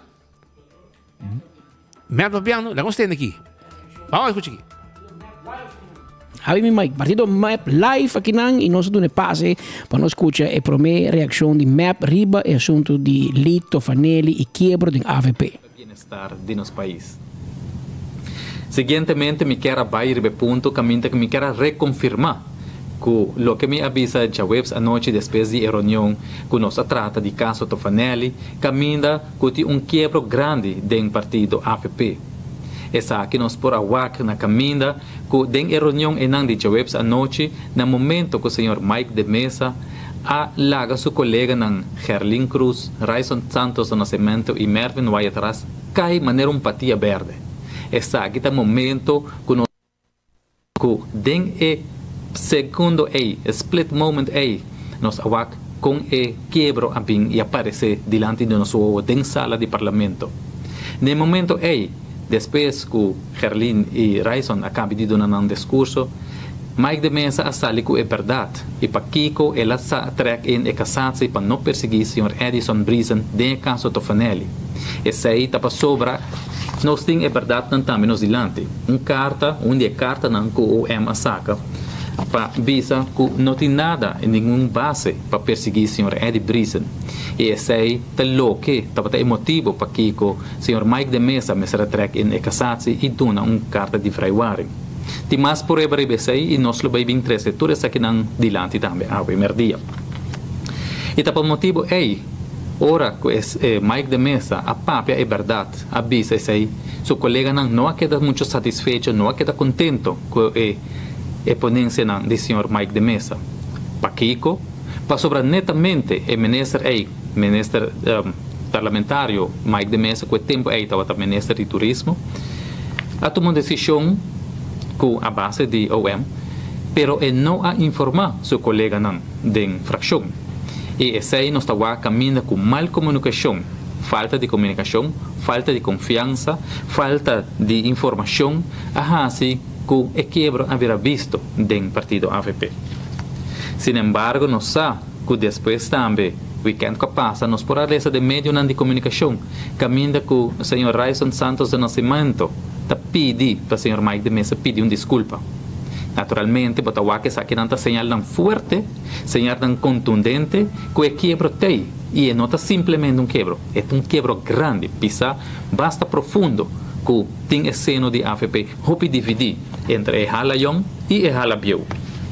Map papiano, lá gostei aqui. Vamos escutar aqui.
Aí me Mike, partido Map live aqui não e nós tudo passe para nós escutar a primeira reação de Map riba e assunto de Lito Fanelli e quebro de AVP.
Bienestar de nosso país. Seguintemente me quero abrir o ponto que me quero reconfirmar lo que me avisa já webs anoche depois de reunião que nós trata de caso Tofanelli caminha que tem quebro grande do partido AVP. Essa que nós por awak na caminha que den reunião enang de já webs anoche no momento que o senhor Mike de Mesa a laga su colega ng Herlin Cruz, Raison Santos do Nascimento e Mervin Wayatras cai maneira patia verde. Essa kita momento kuno ku den segundo split moment nos awak com quebro abing e aparecer diante de nosso den sala de parlamento. No momento depois que Herlin e Raison acabam de dar um discurso, Mike de Mesa asali ko verdade e para Kiko ela sa trek in casarse para não perseguir Sr. Edison Brisen de caso Tofanelli. Essa aí tapa sobra nós tem verdade também nos dilante. Carta não que o M saca para visa que não tem nada em nenhum base para perseguir Sr. Eddie Brisen. E essa aí tá louco, tapa tá motivo para Kiko Sr. Mike de Mesa me será trek in casarse e dona carta de freiwaren. Ti mas por e nós lo vai bem três setores aqui não dilante também ao primeiro dia. E tá por motivo ora que Mike de Mesa a papia é verdade a bisa aí seu colega não queda muito satisfeito não queda contento com a ponência de Sr. Mike de Mesa. Para Kiko para sobra netamente ministro parlamentário Mike de Mesa com o tempo estava ministro de turismo a tomar decisão com a base de OM, pero não a informar seu colega de fração. E esse aí nós estamos caminhando com mal comunicação, falta de comunicação, falta de confiança, falta de informação, assim que o quebro haverá visto do partido AVP. Sin embargo, nós sabemos que depois também weekend que passa, nós por de meio de comunicação, caminhando com o Sr. Raison Santos do Nascimento, pedi para o Sr. Mike de Mesa pedir desculpa. Naturalmente, botawa que essa não está señal tão forte, señal tão contundente, que o quebro tem. E não está simplesmente quebro, é quebro grande, pisa basta profundo, que tem o seno de AFP, hopi dividir entre o Halayon e o Halabiu.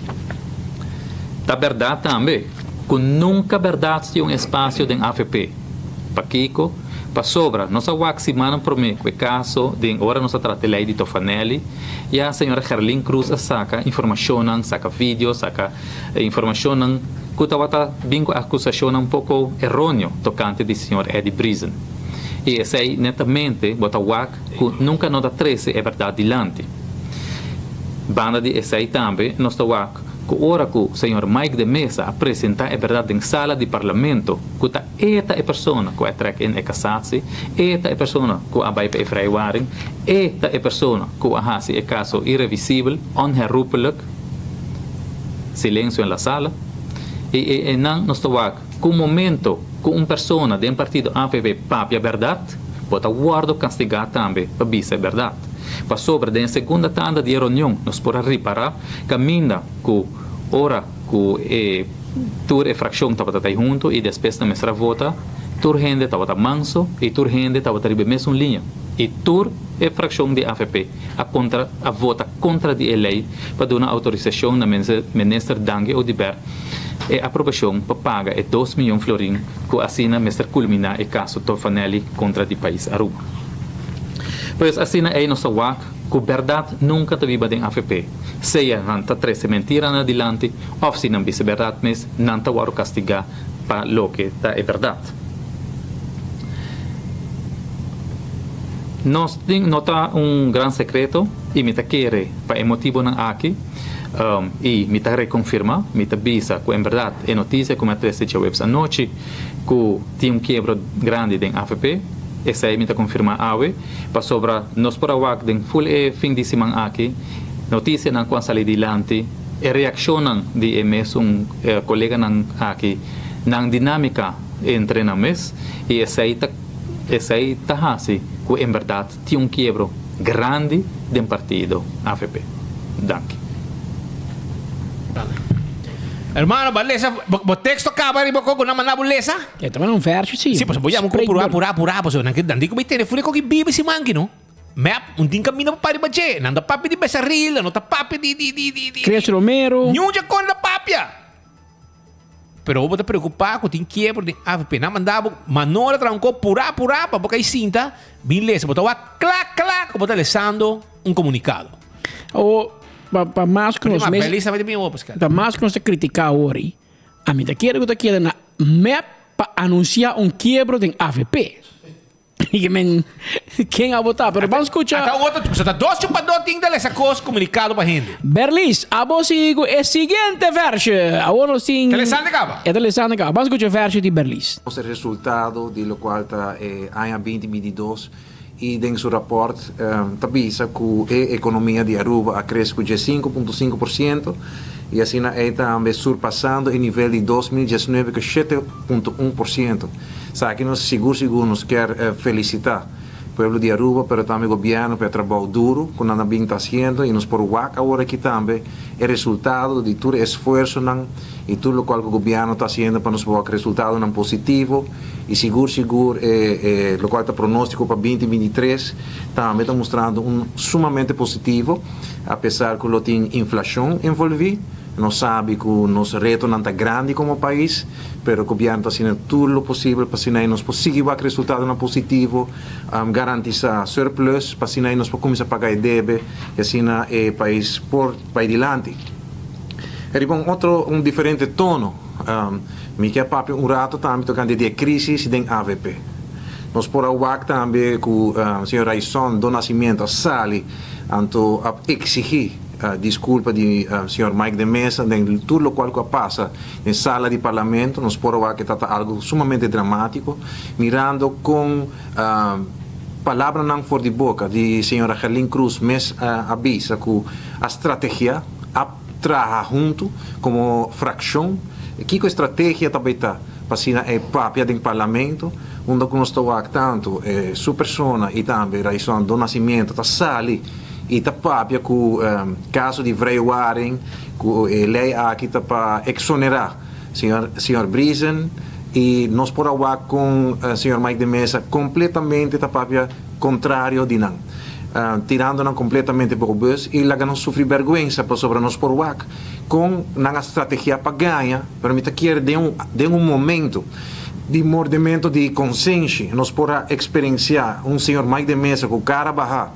Da verdade também, que nunca verdade tem espaço de AFP. Para Kiko, para sobra, nós awak semana por mim, o caso de ora nós trata lei de Tofanelli, e a senhora Herlin Cruz saca informação, saca vídeo, saca informação que estava bem com acusação pouco errônea tocante do senhor Eddie Brisen. E esse aí, netamente, bota awak que nunca nota 13 é verdade dilante. Banda de esse aí também, nós awak que ora que o senhor Mike de Mesa apresenta a verdade em sala de parlamento, que esta é a pessoa que é trek em casarse, esta é a pessoa que vai para freiwaren, esta é a pessoa que hace é caso irrevisível, onherroepelijk, silêncio na sala, e não nos toca que o momento que uma pessoa de um partido AFP papi a verdade, pode guardo castigar também para bisa a verdade. Para sobre da segunda tanda de reunião, nós podemos reparar caminha que ora que tur e fração estava junto e depois da mestra vota, tur gente estava manso e tur gente estava ribe mesmo linha. E tur e fração de AFP a vota contra a lei para dar uma autorização na ministra Dangue Odiber e aprovação para pagar 2 milhões de florins que assina mestra culminar o caso Tofanelli contra o país Aruba. Pois assim aí nós sabemos que a verdade nunca está viva em AFP. Seja não está 13 mentiras adiante, ou se não vice verdade, mas não está a castigar para o que está é verdade. Nós temos grande secreto e me quer para o motivo não aqui e me reconfirma, me avisa que em verdade é notícia como a 13 de webs anoche que tem quebro grande em AFP. Essa aí me confirma awe para sobra nós por awak den full fim de semana aqui notícia não com sair dilante e reação de mesmo colega não aqui não dinâmica entre nós e essa aí tá assim que em verdade tem quebro grande do partido AFP. Danke.
Hermano, beleza, o texto acaba de botar na mana beleza?
Eu também não vejo, sim.
Sim, pues vogliamo apurare, pues non che dico mi telefone con chi bibi si manchi, no? Map, un tin cammino para pari bache, non da papi di Besarril, non da papi di
Cres Romero.
Nuja con la papia. Pero vou te preocupar com o quebro de AFP, não mandava manora tranco pura para boca e cinta, beleza, botava clac, botar lançando comunicado.
Para mais que nós criticar hoje, A mí te quiere na MEP para anunciar un quiebro de AVP. Quem a votar? Pero vamos escuchar.
Até o outro, você tá doce para doce, tem que essa coisa comunicado para gente.
Berlis, a vos sigo é seguinte verso. A vos sim.
Telesande Cava.
É Telesande Cava. Vamos escuchar o verso de Berlis.
O resultado de lo qual está ano 2022 e em seu rapport tabisa que a economia de Aruba cresceu de 5,5% e assim está também surpassando o nível de 2019 que 7,1%. Sabe que nós seguro nos quer felicitar o povo de Aruba, mas também o governo pelo trabalho duro que nós bem está fazendo e nos por agora aqui também é resultado de todo esforço e tudo o qual o governo está fazendo para nos dar resultado positivo e seguro o qual está pronóstico para 2023 também está mostrando sumamente positivo, apesar que não tem inflação envolvida. Nós sabemos que o nosso reto não está grande como país, mas o governo está fazendo tudo o possível para que nós possamos ter resultado positivo, garantizar surplus, para que nós possamos pagar débito e assim o país por adiante. E bom, diferente tono, me quer papo rato também tocando de crise de AVP. Nós por agora também que o senhor Raison do Nascimento sale a exigir desculpa de senhor Mike de Mesa de tudo o qual passa na sala de parlamento. Nós por agora que está algo sumamente dramático, mirando com palavra não fora de boca de senhora Helene Cruz, mas avisa que a estratégia trabalha junto como fração. Que estratégia também está para a papia do parlamento, onde nós estamos tanto sua pessoa e também a razão do nascimento está sali e está papia com caso de vrijwaring, com lei aqui está para exonerar senhor Brisen e nós por agora com senhor Mike de Mesa completamente está papia contrário de não. Tirando-nos completamente por o bus e lá não sofre vergonha sobre nós por agora com uma estratégia para ganhar, para mim quer de momento de mordimento de consciência, nós podemos experienciar senhor Mike de Mesa com cara barra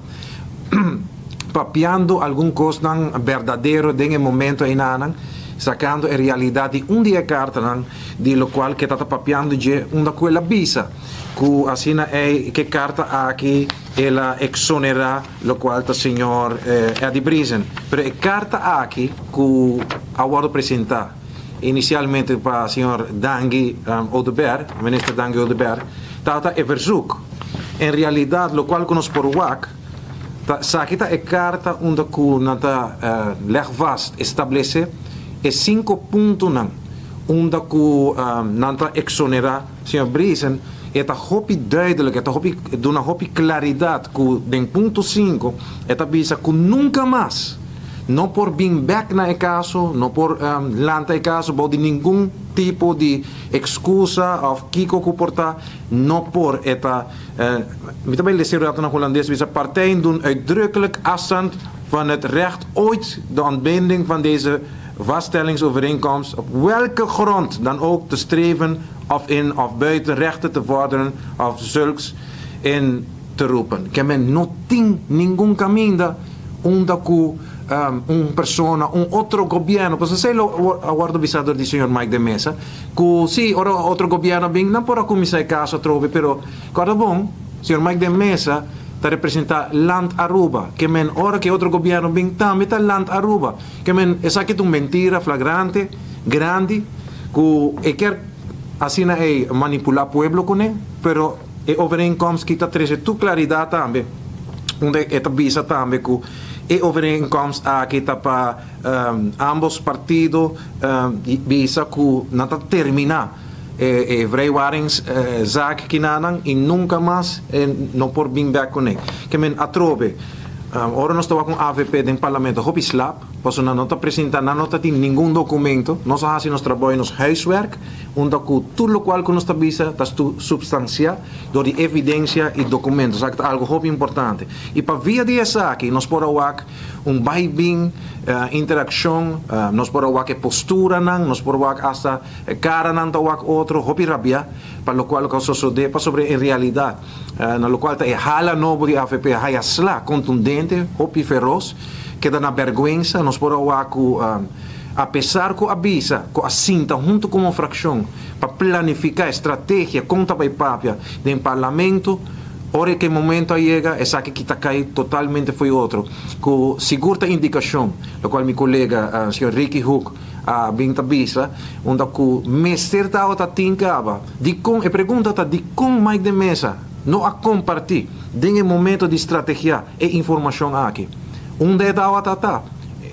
papiando alguma coisa verdadeiro de momento aí sacando a realidade dia carta de lo qual que está papiando de uma coisa visa que assim é que carta aqui ela exonera lo qual está senhor Eddie Brisen, pero a carta aqui que agora apresentar inicialmente para senhor Dangi Odeberg, ministro Dangi Odeberg, está é verzoek. Em realidade lo qual que nós por WAC Sakita é carta onde nata leg vast estabelece é 5 pontos onde nata exonera senhor Brisen eta hopi duidelijk eta hopi dona hopi claridade que em ponto 5 eta bisa que nunca mais não por bem back na caso não por lanta caso de nenhum tipo de excusa of kiko comportar não por eta met bij de Senaat van Hollandes is partijen doen uitdrukkelijk afstand van het recht ooit de ontbinding van deze vaststellingsovereenkomst op welke grond dan ook te streven of in of buiten rechten te vorderen of zulks in te roepen. Que men não tem nenhum caminho onde persona, outro governo, pois sei o aguardo visador do senhor Mike de Mesa, que sim, outro governo bem, não por começar caso trove, pero quando bom, senhor Mike de Mesa está representa Land Aruba, que men ora que outro governo bem também está Land Aruba, que men essa aqui é uma mentira flagrante, grande, que quer assim é manipular o povo com ele, pero é overeenkomst que está trazendo tu claridade também, onde é visa também que e overeenkomst aqui está para ambos partidos visa que não está terminar vrijwaringszaak kinanang e nunca mais não por bem back com ele que men atrobe ora nós estamos com AVP do parlamento hop slap pois não está apresentando não está tem nenhum documento nós fazemos nosso trabalho nosso huiswerk onde tudo o qual que nós está visa está substanciado door de evidência e documentos é algo muito importante e para via dessa aqui nós podemos bem interação nós podemos postura nós podemos hasta cara não outro hopi rabia para o qual que sucede para sobre em realidade na lo qual é hala novo de AVP hayasla contundente hopi feroz que dá na vergonha nós podemos apesar que avisa, que assinta junto com uma fração para planificar estratégia contra a papia do parlamento, hora que o momento chega, essa que está cai totalmente foi outro. Com segura indicação, a qual meu colega, o senhor Ricky Hook, a Binta Bisa, onde que mestre da outra tincava, de com e pergunta de como mais de mesa não a compartilhar, em momento de estratégia e informação aqui. Onde da outra tá?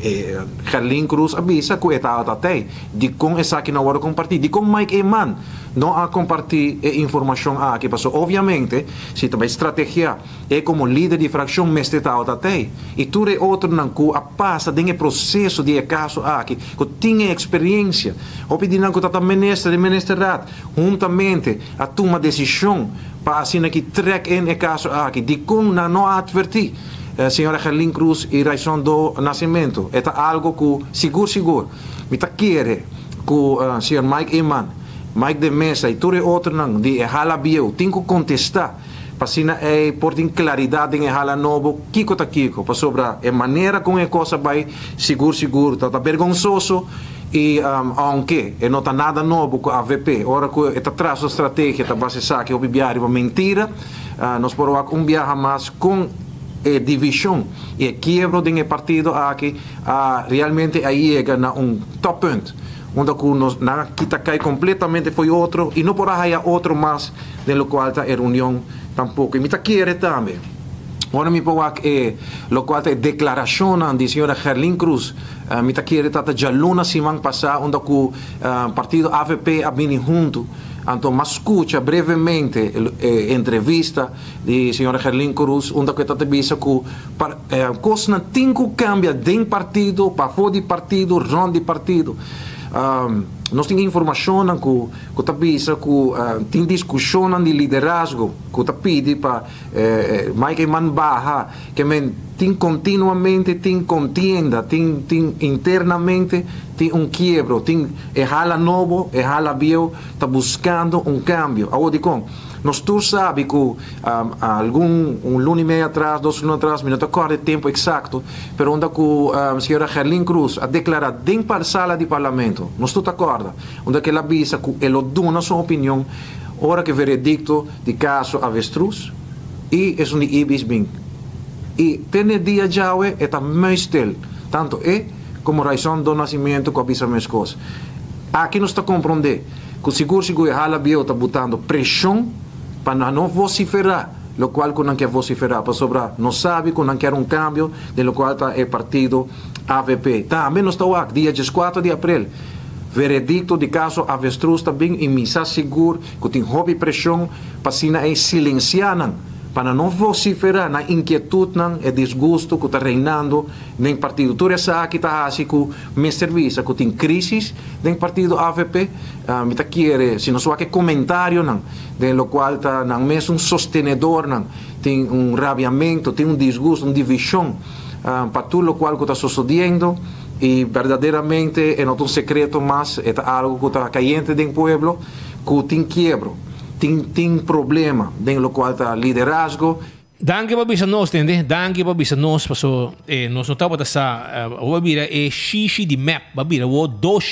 Carlin Cruz avisa que está até de com essa que na hora compartilhar, de com Mike Eman não a compartilhar informação aqui, passou obviamente se também estratégia é como líder de fração mestre está até e tudo é outro não que a passa de processo de caso aqui que tinha experiência ou pedindo que está ministro de ministerado juntamente a tomar decisão para assim que track em caso aqui de com não advertir senhora Carlin Cruz e Raison do Nascimento. É algo que, seguro, me quer que o senhor Mike Eman, Mike de Mesa e todo outro não, de hala bio, tem que contestar, para assim, por ter claridade em hala novo, kiko, para sobre a maneira como a coisa vai, seguro, está vergonhoso, e aunque não está nada novo com a AVP, ora que está atrás da estratégia, está baseada que o bibiário é mentira, nós podemos viajar mais com divisão e quiebro de partido aqui realmente aí chega na top point onde que está cai completamente foi outro e não poderá haver outro mais do qual a reunião tampouco e me quer também ora me pôr lo qual é declaração da senhora Carlin Cruz me quer estar já luna semana passada onde o partido AVP a vindo junto. Então, mas escuta brevemente entrevista de senhora Carlin Cruz, onde que está vista que coisa não tem que cambiar de partido para fora de partido, rond de partido. Nós temos informação que está vista que tem discussão de liderazgo que está pedindo para Mike Man Baja, que tem continuamente tem contienda, tem internamente tem quiebro, tem hala novo, hala bio, está buscando cambio. Agora digo, nós todos sabemos que um lunes e meio atrás, 2 lunes atrás, não recordo o tempo exato, mas onde a senhora Carlin Cruz a declarado dentro da sala de parlamento, nós todos acordamos, onde ela avisa que ela dá sua opinião, hora que o veredicto de caso avestruz, e é um ibis bem. E tem dia já é meestal, tanto como Raison do Nascimento que avisa as coisas. Aqui nós está compreender que seguro a hala bio está botando pressão para não vociferar, o qual não quer vociferar, para sobrar, não sabe que não quer cambio, do qual está o partido AVP. Também nós estamos aqui, dia 14 de abril, veredicto de caso avestruz também, e me está seguro que tem hobby pressão para silenciar, para não vociferar na inquietude e desgosto que está reinando no partido. Tudo isso aqui está assim que me serviço, que tem crise no partido AVP, me está querer, se não só que comentário, do qual está mesmo sostenedor, tem rabiamento, tem desgosto, divisão, para tudo o qual está sucedendo, e verdadeiramente é não secreto, mas é algo que está caindo no povo, que tem quiebro. Tem problema dentro do qual está liderazgo.
Danke para bisa nós, entende? Danke para bisa nós, passou nós não estamos essa o bira xixi de map, bira o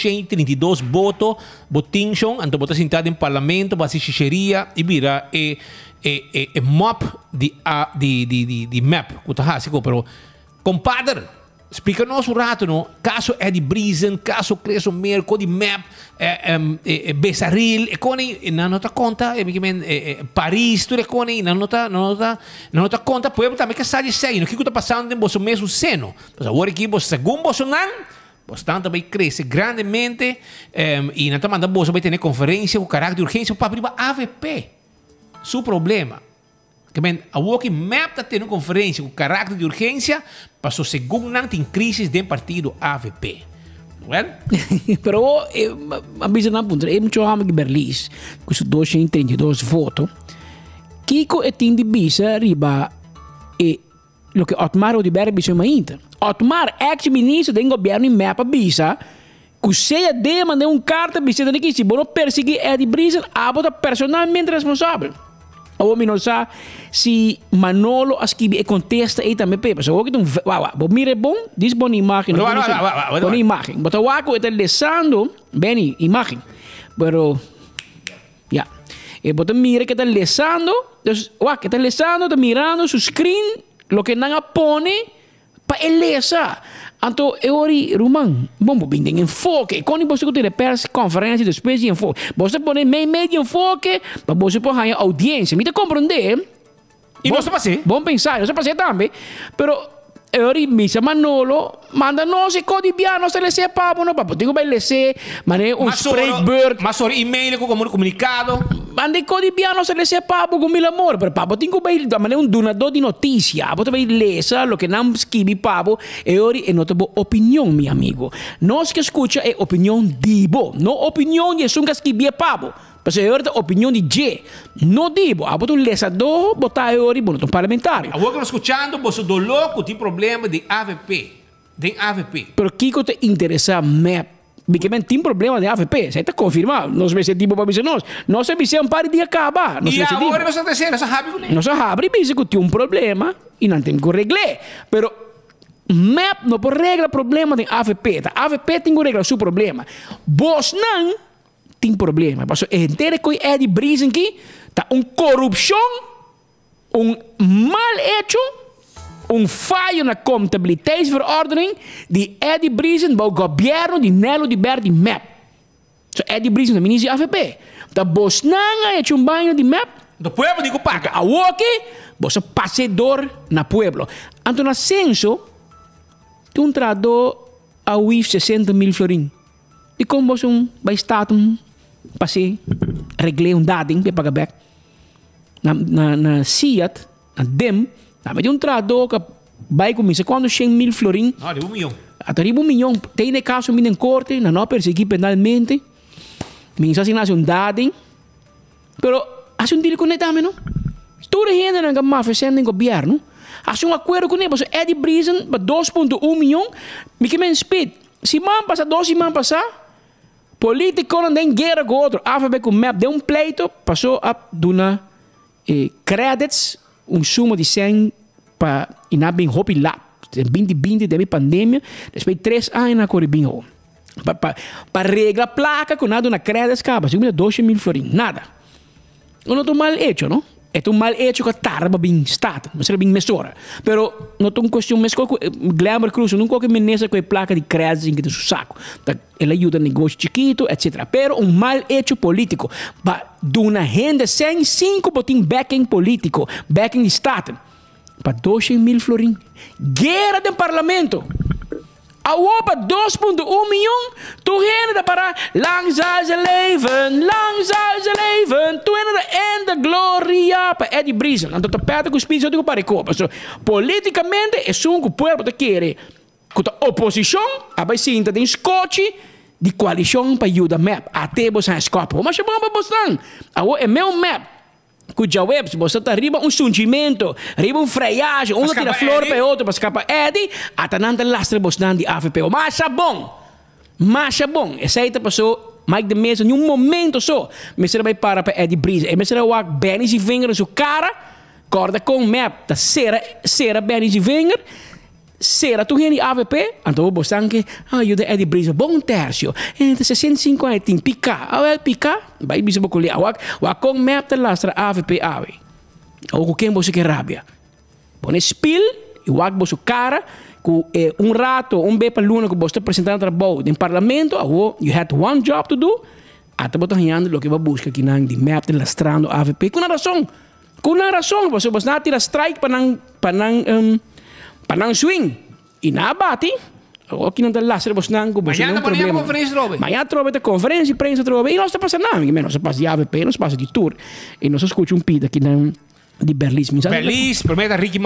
232 votos, botinchon, então botar sentado em parlamento, para xixeria e bira map de map, o tá assim, pero compadre, explica-nos rato, no? Caso Eddie Brisen, caso Cresco Merco, de map, Besaril, na nota conta, Paris, tudo na nota conta, poi também que sai de sei, no que está passando em vosso mesmo seno. Agora aqui, segundo Bolsonaro, bastante também cresce grandemente, e na tamanda bolsa vai ter conferência, o caráter de urgência, para abrir a AVP. Seu problema. A walking map está tendo conferência com caráter de urgência, passou segundo não tem crise dentro do partido AVP. Well?
Pero, a bisa na punta, é muito homem de Berlim, com os 232 votos, Kiko e tem de bisa riba e lo que Otmar Odiberg bisa mainta. Otmar, ex-ministro do governo em mapa bisa, que seja de mandar carta bisa de que se bono perseguir Eddie Brisen, abota personalmente responsável. Ou me não sabe se Manolo escreve e contesta e também pepa. So que mire bom, diz boa imagem. Boa imagem. Mas o Waco está lesando bem imagem. Pero ya. E bota mira que está lesando, entonces Waco está lesando, está mirando su screen, lo que não pone para ele lesa. Então, eu ori Roman, bom, bem tem enfoque. Quando você tem press conferência depois de enfoque, você põe meio de enfoque, para você pôr a audiência. Me te compreender?
E não se passe?
Bom pensar, não se passe também. Pero eu ori misa Manolo, manda nós e codibiano se lese papo no papo. Tenho bem lese, mané spreekbeurt.
Mas sobre e-mail com comunicado.
Manda codibiano se lese papo com mil amor. Pero papo tenho bem, mané donador de notícia. Você vai lesa lo que não escrevi papo. Eu ori e nota boa opinião, meu amigo. Nós que escuta é opinião dibo, não opinião de sunga escrevi papo. Porque eu ori opinião de G, não dibo. A botar lesador, botar eu ori bono parlamentar.
Agora que nós escutando, você do louco tem problema de AVP. De AVP.
Pero Kiko te interessa me porque tem problema de AVP. Você está confirmado. Nós vamos tipo para dizer nós. Nós sabemos para de acabar.
E agora nós estamos dizendo, nós sabemos que
nós sabemos que tem um problema e não tem que arreglar. Pero MEP não pode arreglar problema de AVP. A AVP tem que arreglar seu problema. Vos não tem problema. Porque entende que é de brisa aqui, tá corrupção, mal hecho, falho na contabiliteitsverordening die Eddie Briesen bij het governo di Nelo di Berti MEP. So Eddie Briesen é ministro da AVP. Da Bosnanga é um banho de MEP.
Do pueblo digo paga.
A Woke, você passeador na pueblo. Anto na censo, tu trado a UIF 60 mil florin. E como você vai estar passe regle dading para pagar back. Na Siat, na DEM, mas de trado que vai começar quando 100 mil florin.
Ah, de 1 milhão.
Até de 1 milhão. Tem de caso em corte, não perseguir penalmente. Minha assignação dading. Pero há deal com ele também, não? Toda gente não vai fazer no governo. Há acordo com ele. Mas Eddie Briesen, para 2,1 milhão, me que speed. Se man passa 12 man passar, político não tem guerra com outro. AVP com MEP deu pleito, passou a donar credits, suma de 100 para ir bem hopi lá. 2020 teve pandemia, depois 3 anos na Coribinho. Para regla placa com nada na credits, acaba, 12 mil florin, nada. Não é mal hecho, não? É mal hecho que tarba bem estado, mas é bem mesura. Pero não é uma questão, mas Glamour Cruz não qualquer menesa com a placa de crédito em que tem seu saco. Ela ajuda a negócio chiquito, etc. Pero mal hecho político, para uma gente sem 5 botim backing político, backing de estado, para 12 mil florin. Guerra do parlamento. A opa 2,1 miljoen. Toen ging het para lang zal ze leven, lang zal ze leven. Toen ging het in de gloria para Eddie Briesen. En tot de perte que spizio digo para copa. So, politicamente é um que o povo te quer. Com a oposição, a vai sinta de escote de coalição para ajudar MEP. Até você escapa. Mas é bom para você. É meu MEP. Cuja web, você está arriba sungimento, arriba freagem, tira flor para outro, para escapar Eddie, até não tem lastre você de AVP. Mas é bom. Essa aí passou mais de mês, em momento só, mas você vai para Eddie Briesen. E você vai bem e vinger na sua cara, corda com map, da cera bem e vinger. Será tu gente AVP? Então você que ajuda Eddie Briesen bom terço. Entre 65 tem picar. Picar, vai bisa bocolher. Com map da lastra AVP ave. Ou quem você quer rabia. Põe spill e você cara com rato, bepa luna que você apresentando trabalho no parlamento. You had one job to do. Até botar ganhando o que vai buscar aqui na de map da lastrando AVP. Com uma razão. Você não tira strike para não swing. E na bate, aqui não está lá, se você não tem um problema. Amanhã trova a conferência, prensa trova. E não está passando nada. Não se passa de AVP, não se passa de tour. E não se escuta pita aqui de Berlis.
Berlis, promete Ricky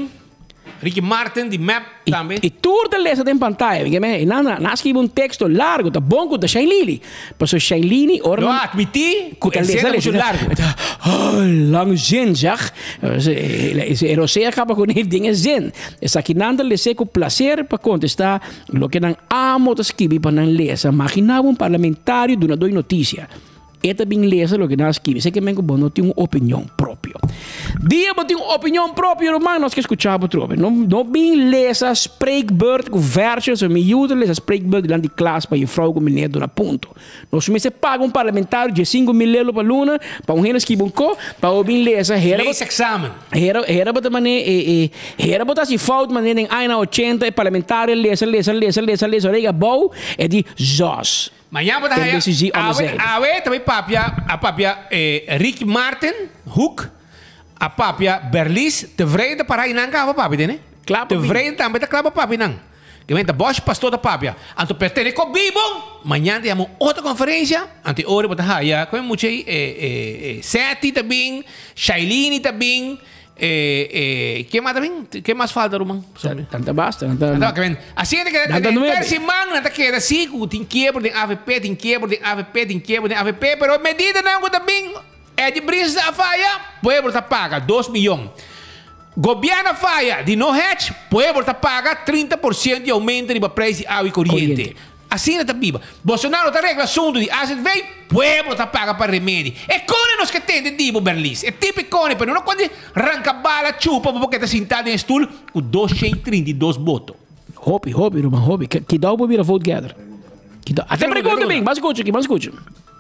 Martin, de MAP também.
E tour de lesa tem pantalla. E não escreve um texto largo, tá bom com o Shane Lili. Passou Shane Lili,
não admiti,
com a lesa largo. Lang zin, zeg. Erosea acaba com ele, dingen zin. Essa aqui não lesa com prazer para contestar o que não amo de escrever para não lesa. Imaginava parlamentário de uma notícia. Esta bem lesa o que não escreve. Sei que não tem uma opinião própria. Dia botem opinião própria, irmão, nós que escuchamos trobe. Não bem lesa spreekbeurt com versos, ou me ajuda lesa spreekbeurt lá de classe para vrouw com meneer na ponto. Nós me se paga parlamentário de 5 mil euros para luna, para gente que bunco, para o bem lesa.
Lees examen.
Era botar mané, era botar se falta mané em aina 80 parlamentário lesa, rega bom é de Zos.
Manhã botar aí, também papia Rick Martin, Hoek, a papia Berlis, tevreden para aí não cava papia, né?
Claro.
Tevreden também tá clava papia não. Que vem da Bosch pastor da papia. Anto pertene com Bibo. Manhã temos outra conferência. Ante hora botar aí, como muito aí, Seti também, Shailini também. Que mais também? Que mais falta, Roman?
Tanta basta.
Assim é que tem semana nada que era assim, tem quebra de AVP, tem quebra de AVP, pero medida não também é de brisa a faia, pueblo tá paga 2 milhões. Governo faia de no hedge, pueblo tá paga 30% de aumento de preço de água e corrente. Assim é viva. Bolsonaro tá regla assunto de asset veio, pueblo tá paga para remédio. É cone nos que tem de Dibo Berlis. É tipo cone, pero não quando arranca bala, chupa, porque tá sentado em estúdio com 232 votos.
Hobby, Roman, hobby. Que dá o primeiro vote gather. Até pergunta bem, mas escute aqui,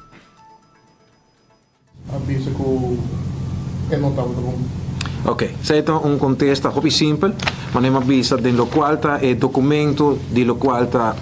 Avisa que não estava bom.
Ok, então um contexto hobby simples, mas não avisa de lo qual está o documento de lo qual está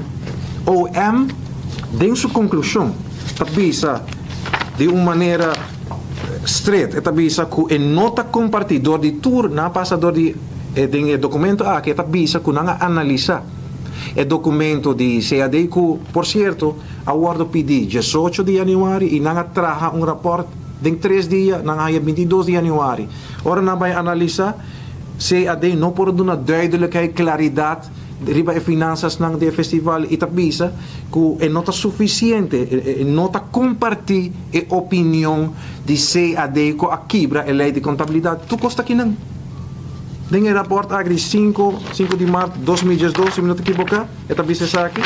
OM, de sua conclusão, avisa de uma maneira straight, avisa que nota compartidor de tour na passador de documento que avisa que não analisa o documento de CAD que, por certo, a Word PD 18 de januário e não traga um rapport em 3 dias, não há 22 de januário. Ora, não vai analisar CAD não por uma duidelijke claridade riba e finanças ng de festival itabisa que é nota suficiente nota compartir e opinião de CAD com a quebra e lei de contabilidade tu costa aqui não tem o rapport agri 5 de março 2012 se me não te equivocar itabisa sa aqui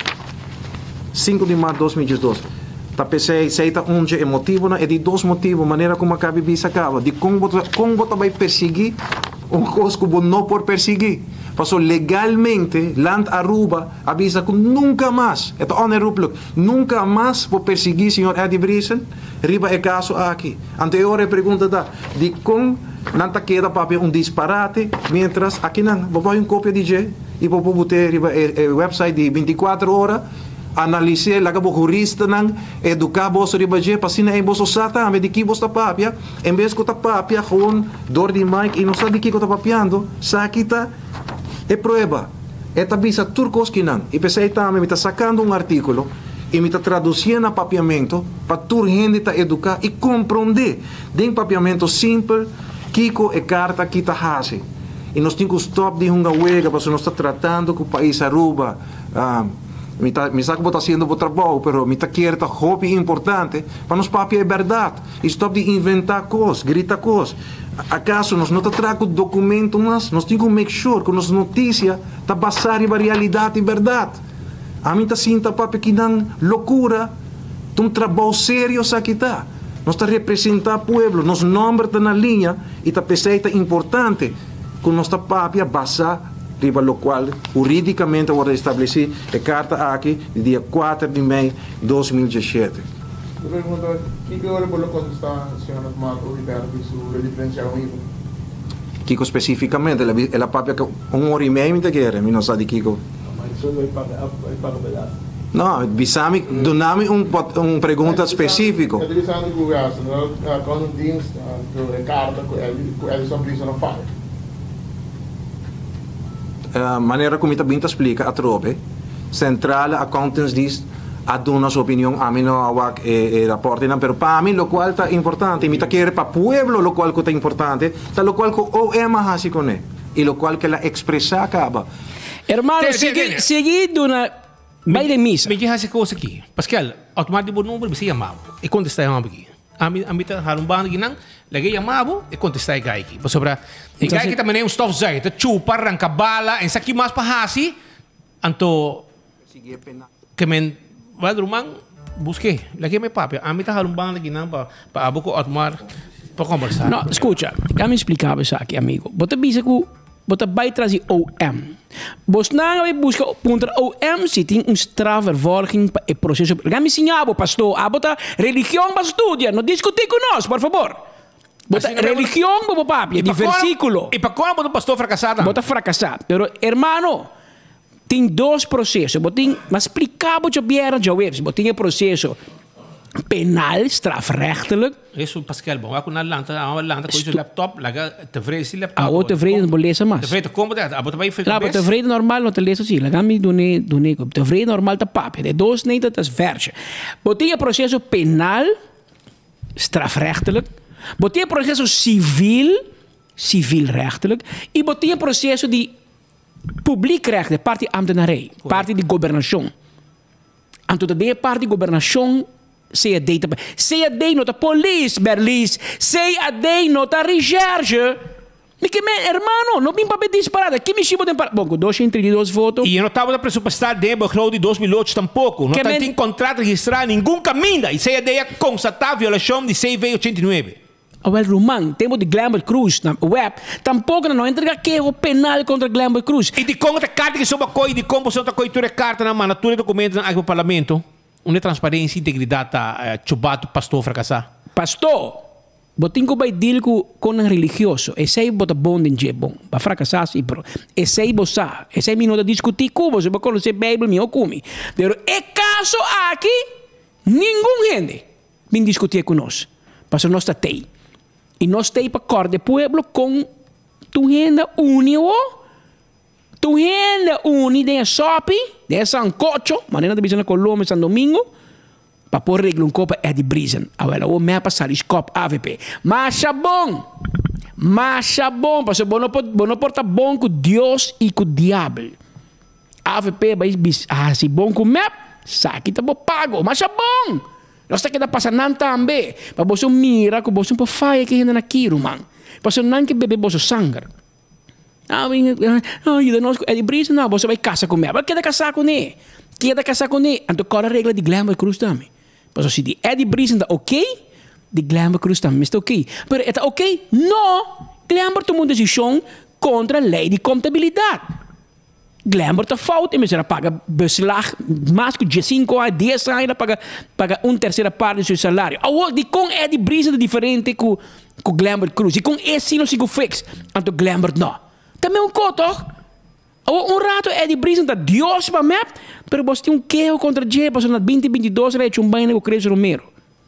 5 de março 2012 tapesei seita onde é motivo na é de 2 motivos maneira como acaba bisa acaba de como vai perseguir um coisa que não por perseguir. Passou legalmente, Land Aruba avisa que nunca mais, nunca mais por perseguir o senhor Eddie Brisen, riba é caso aqui. Anterior a pergunta da, de como não queda papel um disparate, mientras aqui não, vou fazer uma cópia de G, e vou botar riba website de 24 horas, analisar laga bo jurista nang educar vos riba je pasina em vos sata me de que vos ta papia em vez que ta papia com dor de mic e não sabe que ta papiando sakita é prova é tabisa turcos que não e pensei também me tá sacando um artículo e me tá traduzindo a papiamento para tur gente ta educar e compreender de papiamento simples kiko e carta que ta hase e nós temos que stop de hunga wega para nós está tratando com o país Aruba me sabe que está fazendo o trabalho, mas me está querendo hobby importante para nos papiar a verdade. E stop de inventar coisas, gritar coisas. Acaso nós não trazemos documento, mas nós temos que make sure que nossa notícia está baseada na realidade e verdade. A mim está sinta papi que não loucura, um trabalho sério aqui está. Nós está representando o povo, nosso nome está na linha e está peseta importante que nossa papi baseada riba lo qual juridicamente vai estabelecer a carta aqui de dia 4 de maio de 2017.
Eu pergunto, que hora por lo está a senhora Marco Ribeiro sobre a diferencial IVA?
Kiko especificamente, ela papia 1 hora e meia me quer, me não sabe de Kiko.
Mas isso vai pagar pedaço.
Não, bisami, donami pergunta específica.
É interessante que o gasto, quando tem a carta que ele só precisa não faz.
Maneira como também explica a trope central accountants diz a dar sua opinião a mim não awak rapporte não pero para mim lo qual está importante me tá querer para pueblo lo qual está importante tá lo qual o é mais com ele e lo qual que ela expressa acaba
hermano seguindo na vai de missa
me diz essa coisa aqui Pascal automático número você chamava e contestar aqui a mim tá harumbando que não lagi chamava e contestar aqui para sobre e gai que também é um stuff zai tá chupa arranca bala em saki mais para hasi anto que men vai rumang busque lagi me papi a mim tá harumbando que não para abuco automático Para conversar.
No, escucha, déjame explicar isso aqui, amigo. Você pensa que você vai trazer OM. Você não vai buscar contra OM se tem strafvervolging para o processo. Déjame ensinar, pastor. A bota religião para estudar. Não discutir conosco, por favor. Bota religião para o papi, de versículo.
E para quando o pastor fracassado?
Bota fracassado. Pero, hermano, tem dois processos. Mas explicar para o Biera Jawebs. Você tem o processo penal, strafrechtelijk.
Isso, Pascal, bom, aku na lanta com o laptop, laga tevreden si laptop.
Ah, tevreden não lezen mas.
Tevreden como dat? Abot vai
ficar. Claro, tevreden normal não te lezen sim. Laga mi dune. Tevreden normal te papi. De dois nem dat is verse. Botinha processo penal, strafrechtelijk. Botinha processo civielrechtelijk. E botinha processo de publiekrecht, parte ambtenarij, parte de governação. Anto de parte de governação CAD nota police, Berlis. CAD nota recherche. Porque, hermano, não vim para disparada. Que me chama de bom, com 232 votos.
E eu não estava pressupostar de begroting de 2008 tampouco. Não tem contrato registrado em nenhum caminho. E CAD é constatar a violação de CV89.
Well, Roman, temos de Glamour Cruz na web. Tampouco não entrega queijo penal contra Glamour Cruz.
E de como a carta que soube coi, de como você coi toda carta na mão, todos os documentos no parlamento. Uma transparência e integridade chubato pastor fracassar.
Pastor, botinho vai deal com um religioso. Esse aí bota bom de bom. Para fracassar sim, bro. Esse aí bossa. Esse aí me não discutir com você, para conhecer a Bíblia meu come. Pero é caso aqui, nenhum gente vem discutir conosco. Para nós está aí. E nós temos para cor de pueblo com tu renda único. Tu renda única de shopping, de Sancocho, maneira de visão na Colômbia, São Domingo, para pôr regla copo é de brisen. Agora, o meu passar escopo AVP. Mas bom, porque não porta bom com Deus e com o diabo. AVP vai se bom com o meu, saque tá bom pago. Mas bom, nós temos que passar não também. Para você mirar que você não faz que ainda naquilo, man. Para você não que beber você sangue. É de brisa, não, você vai casar com ele. Mas quer casar com ele? Então, qual a regra de Glamour Cruz também? Mas se é de brisa, está ok? De Glamour Cruz também está ok. Mas está ok? Não! Glamour tomou uma decisão contra a lei de contabilidade. Glamour está falta, mas ela paga beslag, mais que 5 a 10 anos, ela paga uma terceira parte do seu salário. De com é de brisa diferente com Glamour Cruz. E com esse não se fix. Então, Glamour não. Também coto. Rato é de brisa da Deus para mim, pero você tem queijo contra Jé, para na 2022 ele um banho com Cresce Romero.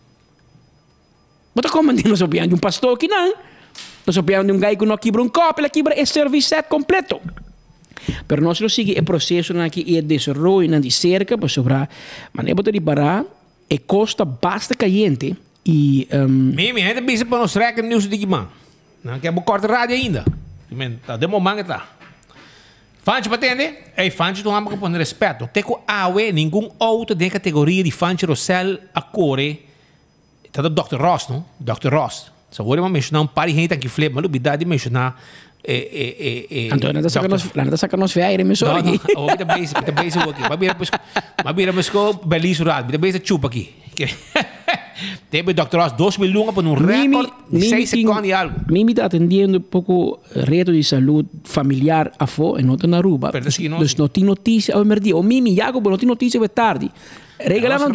Você como não sabia de um pastor que não sabia de um gajo que não quebra um copo, ele quebra esse serviço completo. Pero nós não seguimos o processo aqui e o desenvolvimento de cerca para sobrar, mas é para reparar, é costa basta caliente e
Mimi, gente bisa para nós recar news de man. Não quer corta rádio ainda. Tá demorando tá. Fanchi para entender? Ei, Fanchi tu amo com respeito. Teco awe nenhum outro de categoria de Fanchi Rossell a core. Tá do Dr. Ross, não? Dr. Ross. Só vou mencionar um par de gente aqui flip, mas lubidade mencionar
Antônio está sacando feia, me só aqui.
Não, da base aqui. Mas vira busco belizo rado, da base chupa aqui. Teve Dr. Ross 2 milhões por um recorde de 6 segundos e algo.
Mimi está atendendo um pouco reto de saúde familiar a fo, em outra Aruba. Então não tem notícia, o Mimi, Jacob, não tem notícia de tarde. Regalaram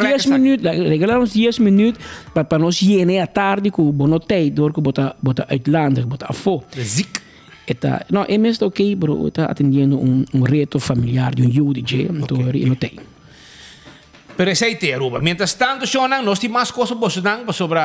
10 minutos para nós ir à tarde com o bonotei, dor que bota Atlanta, bota a fo. Não, é mesmo ok, bro, está atendendo reto familiar de UDG, então não tem.
Pero ese aí te Aruba. Mientras tanto, Shonan, nós temos mais coisas para sobre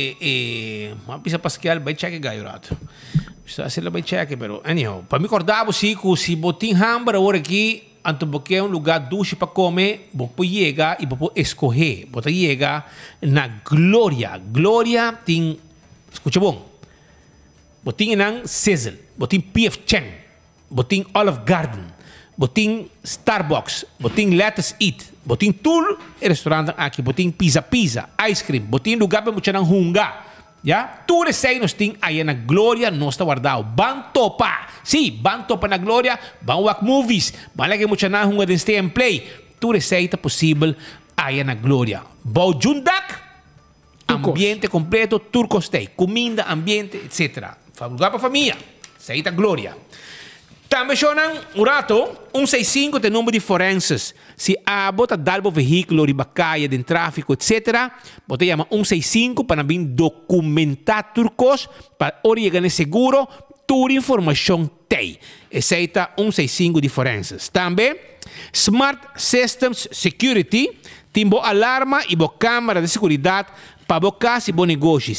uma pizza Pascal, vai cheque gaiorato. Precisa ser vai cheque, pero anyhow, para me acordar você que se botin hambra agora aqui, anto porque é lugar duche para comer, vou chegar e vou escolher, vou chegar na Glória. Glória tem, escuta bom, botin nang Sizzle, botin P.F. Chang, botin Olive Garden, botin Starbucks, botin Let's Eat, botin tour restaurante aqui, botin pizza, ice cream, botin lugar para mucha nang hunga. Ya, tudo isso aí nós tem aí na Glória, nós está guardado. Ban topa, sim, ban topa na Glória, ban walk movies, ban lagi mucha nang hunga de stay and play. Tudo isso aí está possível aí na Glória. Bau jundak, Ambiente completo, turco stay. Comida, ambiente, etc. Lugar para família. Saída glória. Também chonan um rato, 165 tem número de forenses. Se a bota dalbo veículo, ribacaia, de tráfico, etc. Bota chama 165 para vir documentar turcos para orientar seguro, toda informação tem. Aceita 165 de forenses. Também, Smart Systems Security, tem boa alarma e boa câmera de segurança para boa casa e bom negócio.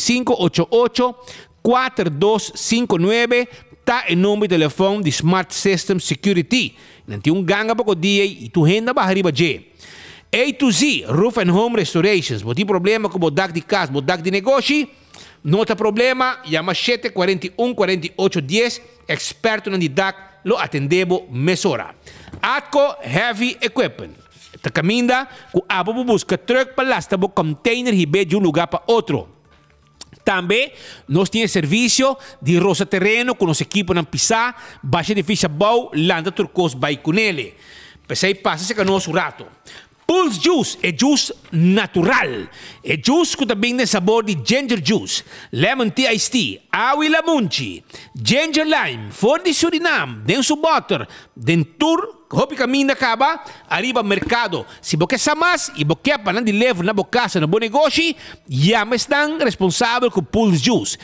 588-4259 está em número de telefone de Smart System Security. Não tem ganga para o dia e tu renda para arriba de. A to Z, Roof and Home Restorations. Se tem problema com o bodak de casa, bodak de negócio, não tem problema, chama 741-4810, experto na DAC, lo atendemos mesora. Atco Heavy Equipment. Está caminhando, com a busca truck para lasta, container e de um lugar para outro. Também, nós temos serviço de roça terreno com os equipos na pisar, baixa de ficha boa, landa turcos vai com ele. Pensei, passa-se com nosso rato. Pulse Juice é juice natural. É juice que também tem sabor de ginger juice, lemon tea iced tea, awi lamunchi, ginger lime, for de Suriname, denso butter, dentur, hopi caminho acaba, arriba mercado. Se você quer mais e você quer para de levar na boa casa, na bom negócio, já me estão responsável com Pulse Juice.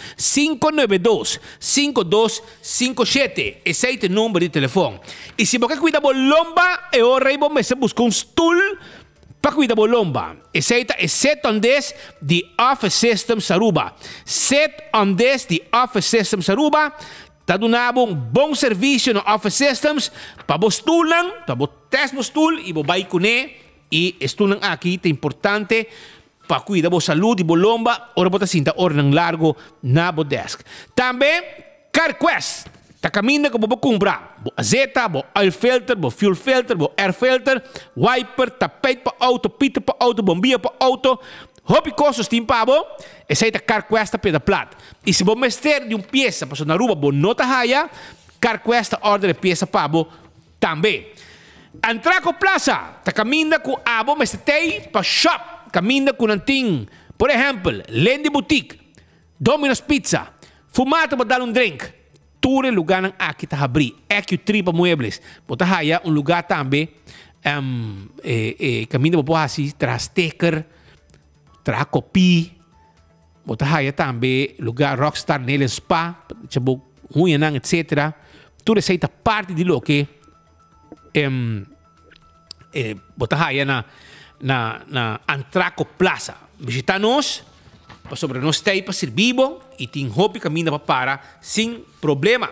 592-5257. Esse é o número de telefone. E se você cuida da lomba, é hora de você buscar stool para cuidar da lomba. Esse é Set on This de Office System Aruba. Set on This de Office System Aruba. Está dando bom serviço no Office Systems para bostulan, para test bostul e vai com ele. E estulan aqui é importante para cuidar da saúde e da lomba, ora bota cinta, ora não largo na desk. Também, CarQuest. Está caminhando que você comprar azeta, oil filter, fuel filter, air filter, wiper, tapete para auto, pita para auto, bombinha para auto. Hobby costos tem pabo, essa é a CarQuest peda plat. E se você mestre de peça para na rua, você nota raia, CarQuest ordem peça pabo também. Antraco Plaza, está caminhando com abo mestre para shop, caminhando com anting, por exemplo, Lendi Boutique, Domino's Pizza, fumata para dar drink. Todo lugar aqui está abrir, aqui tripa muebles, bota raia lugar também, caminhando para assim, trasteker. Tra kopi, bota raia também, lugar Rockstar nele spa, chabo ruinang etc. Tudo isso é parte de lo que bota raia na Antraco Plaza. Visita-nos, sobre nós tem para servir e tem hobby caminho para sem problema.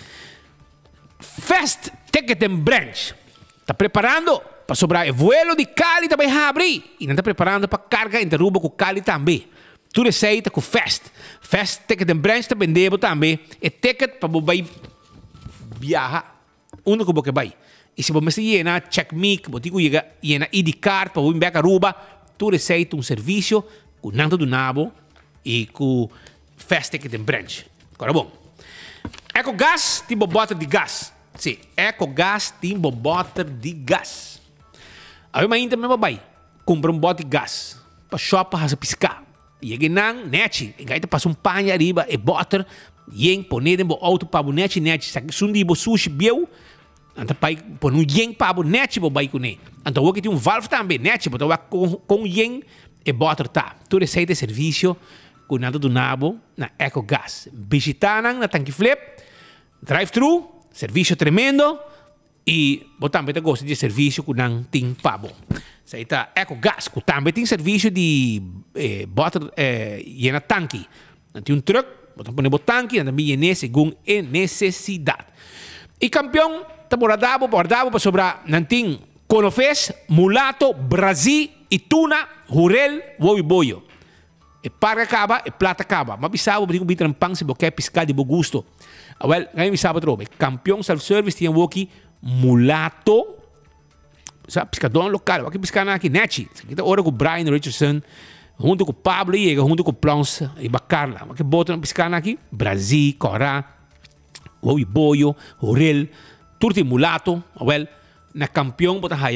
Fast Ticket and Branch. Está preparando? Para sobrar o vuelo de Cali também abrir. E não está preparando para carga em Aruba com Cali também. Tudo receita com Fast. Fast Ticket and Branch está vendendo também. É ticket para você viajar. Onde você vai. E se você llena check-me, você llena ID card para você ir para Aruba, tudo receita serviço com Nanto do Nabo e com Fast Ticket and Branch. Agora bom. EcoGás tem bota de gás. Sim, EcoGás tem bota de gás. Aí uma ainda mesmo vai comprar bote de gás para shop para piscar. E aí não, net, aí passa panha arriba e butter, yen poner em auto para net, sundi bo sushi biu, anta pai pon yen para net bo vai com ele. Anta o que tem valve também net, botou com yen e butter tá. Tudo esse é serviço com nada do nabo na EcoGás. Visitaram na tanque flip, drive-thru, serviço tremendo. E também gosta de serviço que não tem pabo. Isso aí está EcoGás, que também tem serviço de botar llena tanque. Tem truck, põe o tanque, também llena segundo a necessidade. E campeão, está bordado para sobrar, não tem conofes, mulato, Brasil, e tuna, jurel, o boio. E paga acaba, e plata acaba. Mas bisabo, brinco bem trampang se você quer piscar de bom gosto. Well, ganhar bisabo trobe. Campeão self-service tem aqui mulato, sabe, pescador local, aqui pescar aqui, net, aqui tá hora com o Brian Richardson, junto com o Pablo e junto com o Plons e Bacarla, aqui botam pescar aqui, Brasil, Corá, o Boio, Orel, tudo tem mulato, well, na campeão bota raia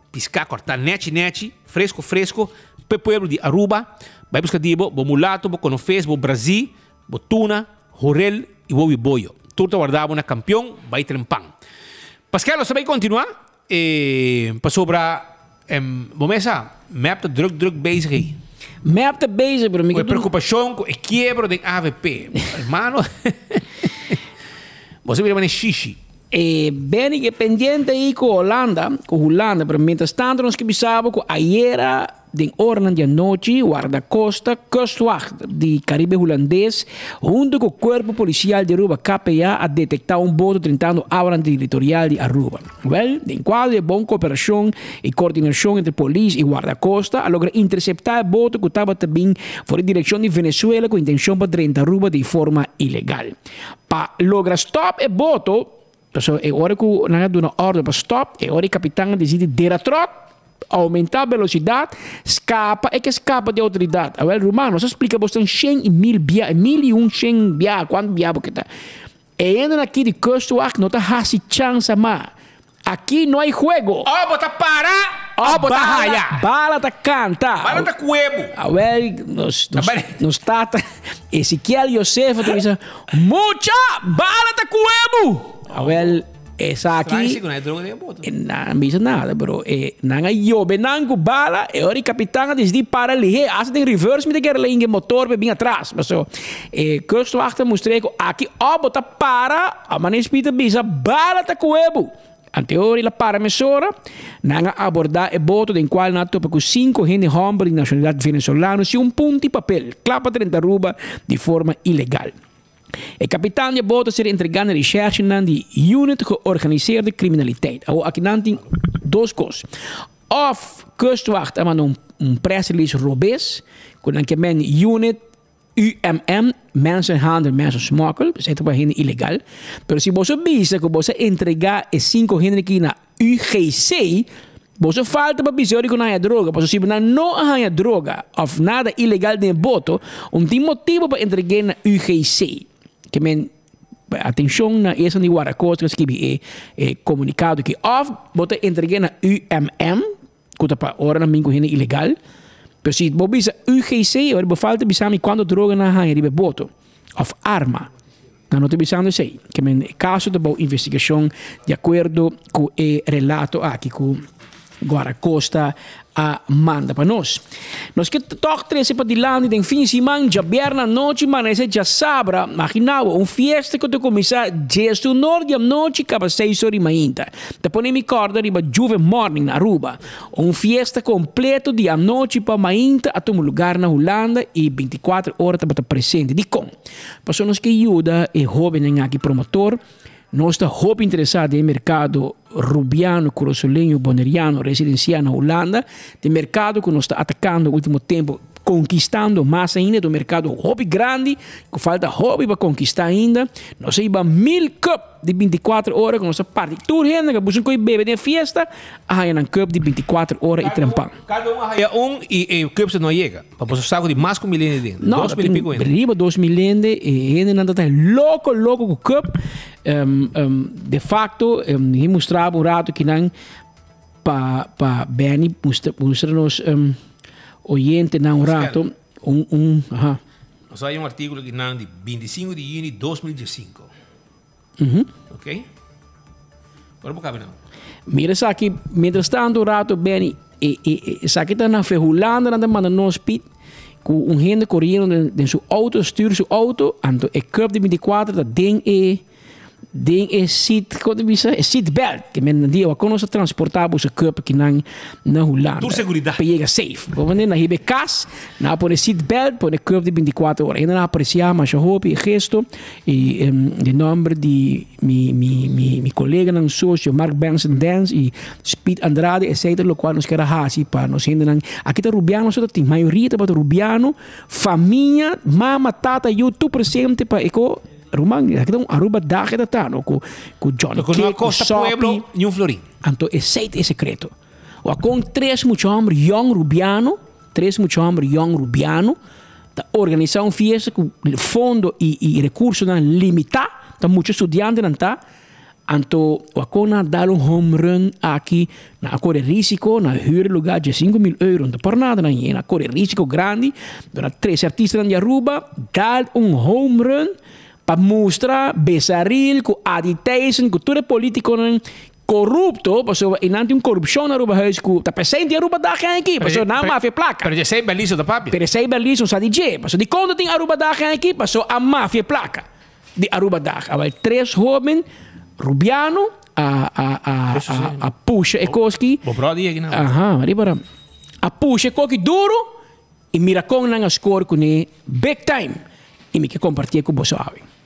piscar, cortar neti, fresco, pe pueblo de Aruba, vai buscar dibo, bo mulato, bo conofes, bo Brasil, bo tuna, jorel e bo boio. Tudo guardava na campeão, vai trempang. Pascal, você vai continuar? Para sobra, bomesa, map de druk bezig aí.
Map de bezig, bro.
Com preocupação com o quebro de AVP. Hermano, você vira uma xixi.
Bem que pendiente aí com Holanda, pero mientras tanto nós que pensava que ayer de hora de noite, guarda-costa, kustwacht de Caribe holandês, junto com o corpo policial de Aruba, KPA, a detectar bote tentando abrir territorial de Aruba. Well, em quadro de boa cooperação e coordenação entre polícia e guarda-costa, a logra interceptar o bote que estava também fora direção de Venezuela com intenção para dentro Aruba de forma ilegal. Para lograr stop o bote, então, é hora que nós damos uma ordem para stop, é hora que o capitão decide deratrot, aumentar a velocidade, escapa, é que escapa de autoridade. Agora, Romano, você explica bastante 100 e 1000 via, 1100 via, quanto via porque está. E ainda aqui de Kustwacht, não está hasi chance mais. Aqui não há jogo.
Bota para, bota raia.
Bala tá canta.
Bala tá cuebo.
Agora, nos tata, Ezequiel Yosef, tu diz, mucha bala tá cuebo. Agora, essa aqui não diz nada, bro. Não há jobe, não há bala. E ora o capitão diz para ali, assim tem reverse, me quer ler o motor bem atrás. Mas Kustwacht mostrei que aqui bota para, a maneira Peter bisa bala tá cuebo. Anterior la paramesora, nanga abordar o boto em qual na topa com 5 gente homem de nacionalidade venezolana e ponto de papel, clapa 30 ruba de forma ilegal. O capitão de boto será entregado na recherche de unit georganiseerde criminaliteit. Aqui não tem duas coisas. Of Kustwacht mandou press release robês, com a unit UMM, mensenhandel, mensensmokkel, dat is para gente ilegal. Pero se você visa que você entregar esses 5 gente aqui na UGC, você falta para dizer que não há droga. Porque se não há droga, ou nada ilegal de boto, tem motivo para entregar na UGC. Que men atenção na essa de Guaracosta que é comunicado que ou você entregar na UMM, que para hora na minha gente ilegal. Pero se você bisa UGC, você falta bisa quando droga na há de boto, ou arma. Não te bisando sei, que men caso de boa investigação de acordo com o relato aqui com Guaracosta a manda para nós. Nós que toque 13 para dilante em fim de semana, já berna noite, mas já sabra, imaginava fiesta que tu começar gesto norte à noite, acaba 6 horas e meia. Depois me corda riba Juve Morning na Aruba. Fiesta completo de à noite para mainta a um lugar na Holanda e 24 horas para presente. De com. Passou nós que ajuda e jovem aqui promotor. Nós estamos interessados no mercado rubiano, corosolenho, boneriano, residencial na Holanda, do mercado que nós estamos atacando no último tempo, conquistando mais ainda, do mercado hobby grande, que falta hobby para conquistar ainda. Nós temos 1000 cup de 24 horas, com nossa parte. Tudo gente que busca bebê de festa, há um cup de 24 horas e trampão.
Cada um e o cup não chega. Para você saber de mais que 1 milhão de dentro.
Não,
2 mil e pico ainda.
Riba 2 milhões e ainda não está louco com o cup. De facto, ele mostrava rato que não para Benny mostrar-nos oyente não rato
Nós há artigo que não de 25 de junho de 2015. Ok? Agora vou caber não.
Mira isso aqui, mientras tanto rato Benny isso aqui está na Ferrolanda, não manda nos pit com gente correndo de sua auto, styra sua auto, então é cup de 24 da ding é seat, quando bisa é seat belt, que men dia quando nós transportava o cup que na Holanda.
Por segurança.
Pega safe. Quando na hibe cas, na põe seat belt, põe cup de 24 horas. Ainda na aprecia mas eu hope gesto e de nome de mi colega não sócio Mark Benson Dance e Speed Andrade, etc. Lo qual nos quer hasi para nós ainda aqui tá rubiano só tem maioria tá rubiano, família, mama, tata, eu tu presente para eco Rumang, aqui tem Aruba daque da tano com Johnny Cake, com
Pueblo e um Florim.
Então, esse é secreto. O com 3 muitos homens young rubiano, da organização fiesta com fundo e recursos limitados, tá muitos estudantes não tá. Anto, wakona dar um home run aqui na corre risco, na huur lugar de 5.000 euro. Não por nada, na corre risco grande. Durante 3 artistas na Aruba, dar um home run para mostrar besaril, com agitation, com tudo político corrupto, porque inante uma corrupção na Aruba, que está presente em Aruba da aqui, porque na máfia placa.
Pero já sei belizo da papi.
Pero sei belizo sa DJ, porque de quando tem Aruba da aqui, porque a máfia placa de Aruba da. Agora 3 jovens Rubiano, a Pusha Ekoski.
O brother aqui não.
Aham, arriba. A Pusha Ekoski duro e Miracon nang score com ele big time. E me que compartilhar com você.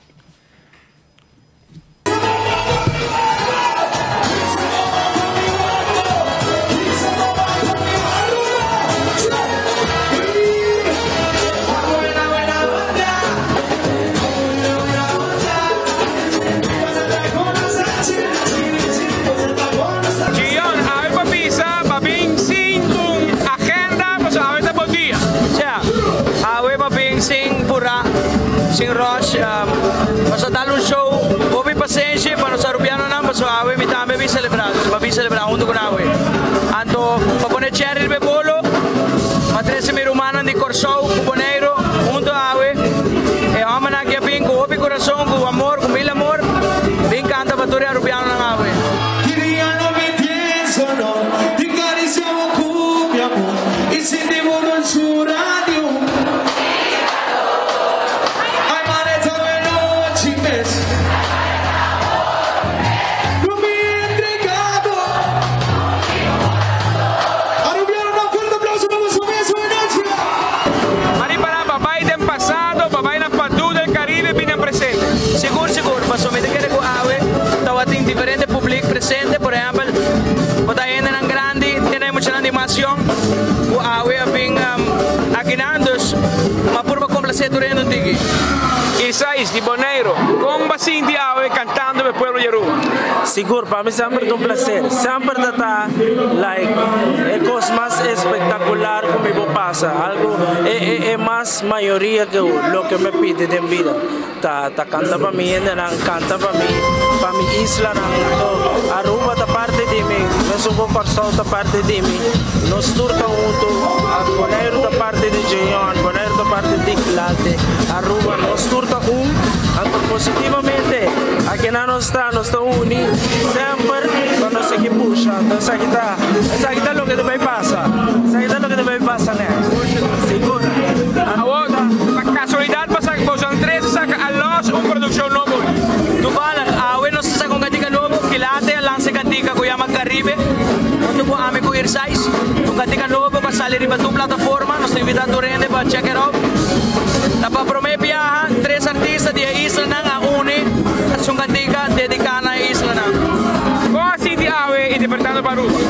Sing Roche, basta dar show, houve paciência para nós Rubiano não, mas a me também vi celebrar junto com a Anto, para poner cherry de bolo, para 13.000 humanos de Corsou, Cuboneiro, junto a e homem aqui vem com o coração, com amor, com mil amor, vem canta para toda Rubiano não a
Queria não me penso não, te cariciamo com meu amor, e sentivo no seu rádio.
Diferente público presente, por exemplo, para ainda na grande, temos uma animação, o AWE vem aguinando-os, mas por uma complacer durante um dia.
Isais de Boneiro, como assim de AWE cantando no pueblo de Aruba?
Seguro, para mim sempre é um prazer, sempre está é coisa mais espetacular comigo passa, algo é mais maioria que o que me pede de vida. Tá canta para mim, ainda não canta para mim isla não, Aruba da parte de mim, mesmo o Corsou da parte de mim, nós turca junto, Boneiro da parte de Jeon, Boneiro da parte de Quilate, Aruba, nós turca anto positivamente, aqui nós estamos unidos, sempre quando nós aqui puxa, então isso aqui tá o que deve passar, isso aqui tá o que deve passar, né? Segura.
A casualidade passa que você Andrés saca a nós uma produção nova.
Tu fala, a nós saca cantica novo, Quilate lança cantica que chama Caribe, quando o amigo Irsais, cantica novo para sair riba tu plataforma, nós invitamos durante para check it out. Tá para prometer viajar 3 artistas de Isla na une, a cantica dedicada a Isla na.
Como assim de AWE interpretando para Aruba?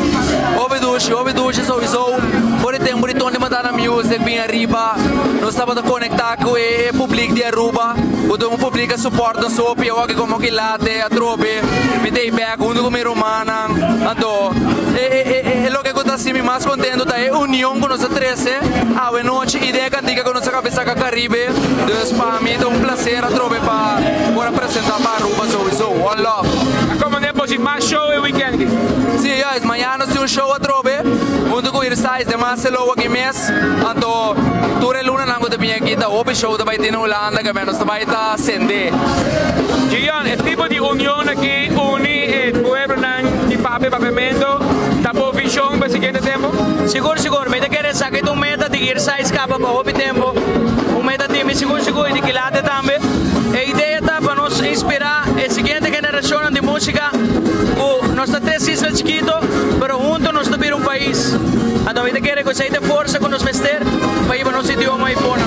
Houve duas, sowieso. Por tempo de Tony mandar a music bem arriba, nós estamos a conectar com o público de Aruba, o público suporta só pior que como que lá a trope, me dei back junto com minha romana, então o que eu estou mais contento é a união com nós 13, a noite ideia cantica com nossa cabeça com Caribe, então para mim é um prazer a trope para apresentar para Aruba sowieso, one love.
Como depois mais show e weekend?
Sim, amanhã nós temos um show a trope, junto com o Irsais de Marcelo aqui mês, então toda luna não gosto de vir aqui, tá o show da vai ter na Holanda, que menos vai estar acender.
Gian, é tipo de união aqui, une o pueblo de papiamento, tá boa visão para o seguinte tempo?
Seguro, mas quer saber que tu meta de Irsais capa para o tempo, o meta de mim seguro de que lá também. A ideia tá para nos inspirar a seguinte geração de música, nós estamos 3 islas chiquitos, mas juntos nós temos um país. Então, eu quero que você tenha força com nos vestir, para ir para nosso idioma e pôr.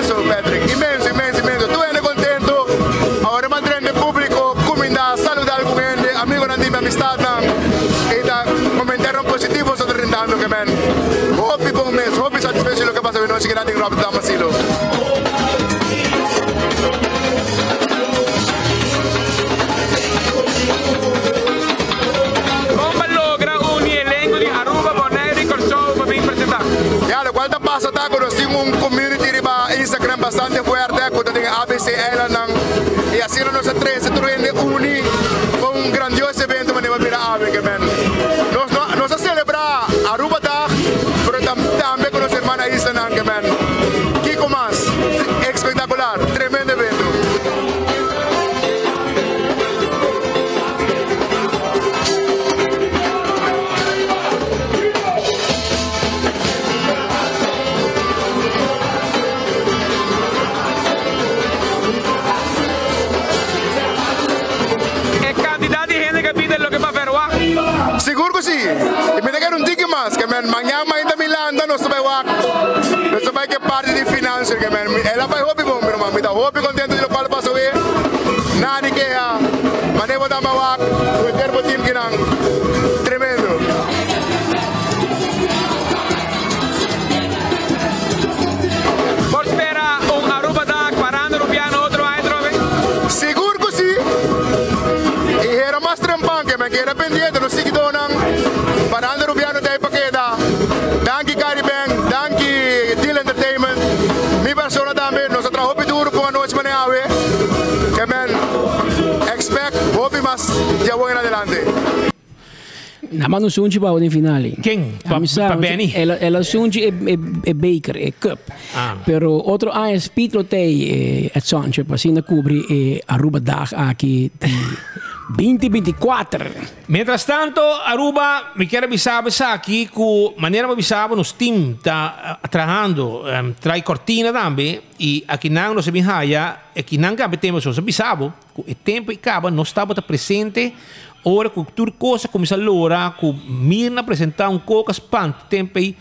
Imenso. Tu eres contento. Ahora más grande público, comunidad saludable.
nós que tem Robert Damasilo.
Como logra un elenco de Aruba, Bonaire y Corso para vir apresentar?
Ya, lo cual está pasando, nós temos community riba Instagram bastante fuerte, que tem ABC Island, e assim nós três se reúnem com grandioso evento, mas não vai virar ave, que nós celebrar Aruba Dag, mas também com nossa irmã Island, que Kiko Mas, espetacular, tremendo evento. Seguro que sim. E me quero dizer mais, que amanhã ainda Milanda nós vai que parte de finanças, que ela vai hobby bom, meu irmão, me dá hobby contente do qual passou aí. Nada que é, mas nem vou dar uma o termo time que não, tremendo.
Por esperar Aruba Dag, 40 rupiano, outro aí, trove?
Seguro que sim. E era mais trampão, que era pendiente, não sei que donam. 40 rupiano daí para queda. Danke Caribbean, danke Deal Entertainment. Mi persona também, nós trabalhamos duro com a noite maneave. Que expect, hobby mas já vou em adelante.
Naman no sunji ba o finale.
Quem? Pa Benny?
Ela sunji é Baker, é Cup. Pero outro ano speed lotei at sunji pa sina cobri Aruba Dag aqui 2024.
Mientras tanto, Aruba, me quero avisar aqui que maneira de avisar nos team está trabalhando, trai cortina também e aqui não nós bem raia, aqui não cabe temos nós avisamos, o tempo e acaba nós estamos presente. Ora, que tudo coisa começa a lora, que Mirna apresentar cocas panto, tempo aí,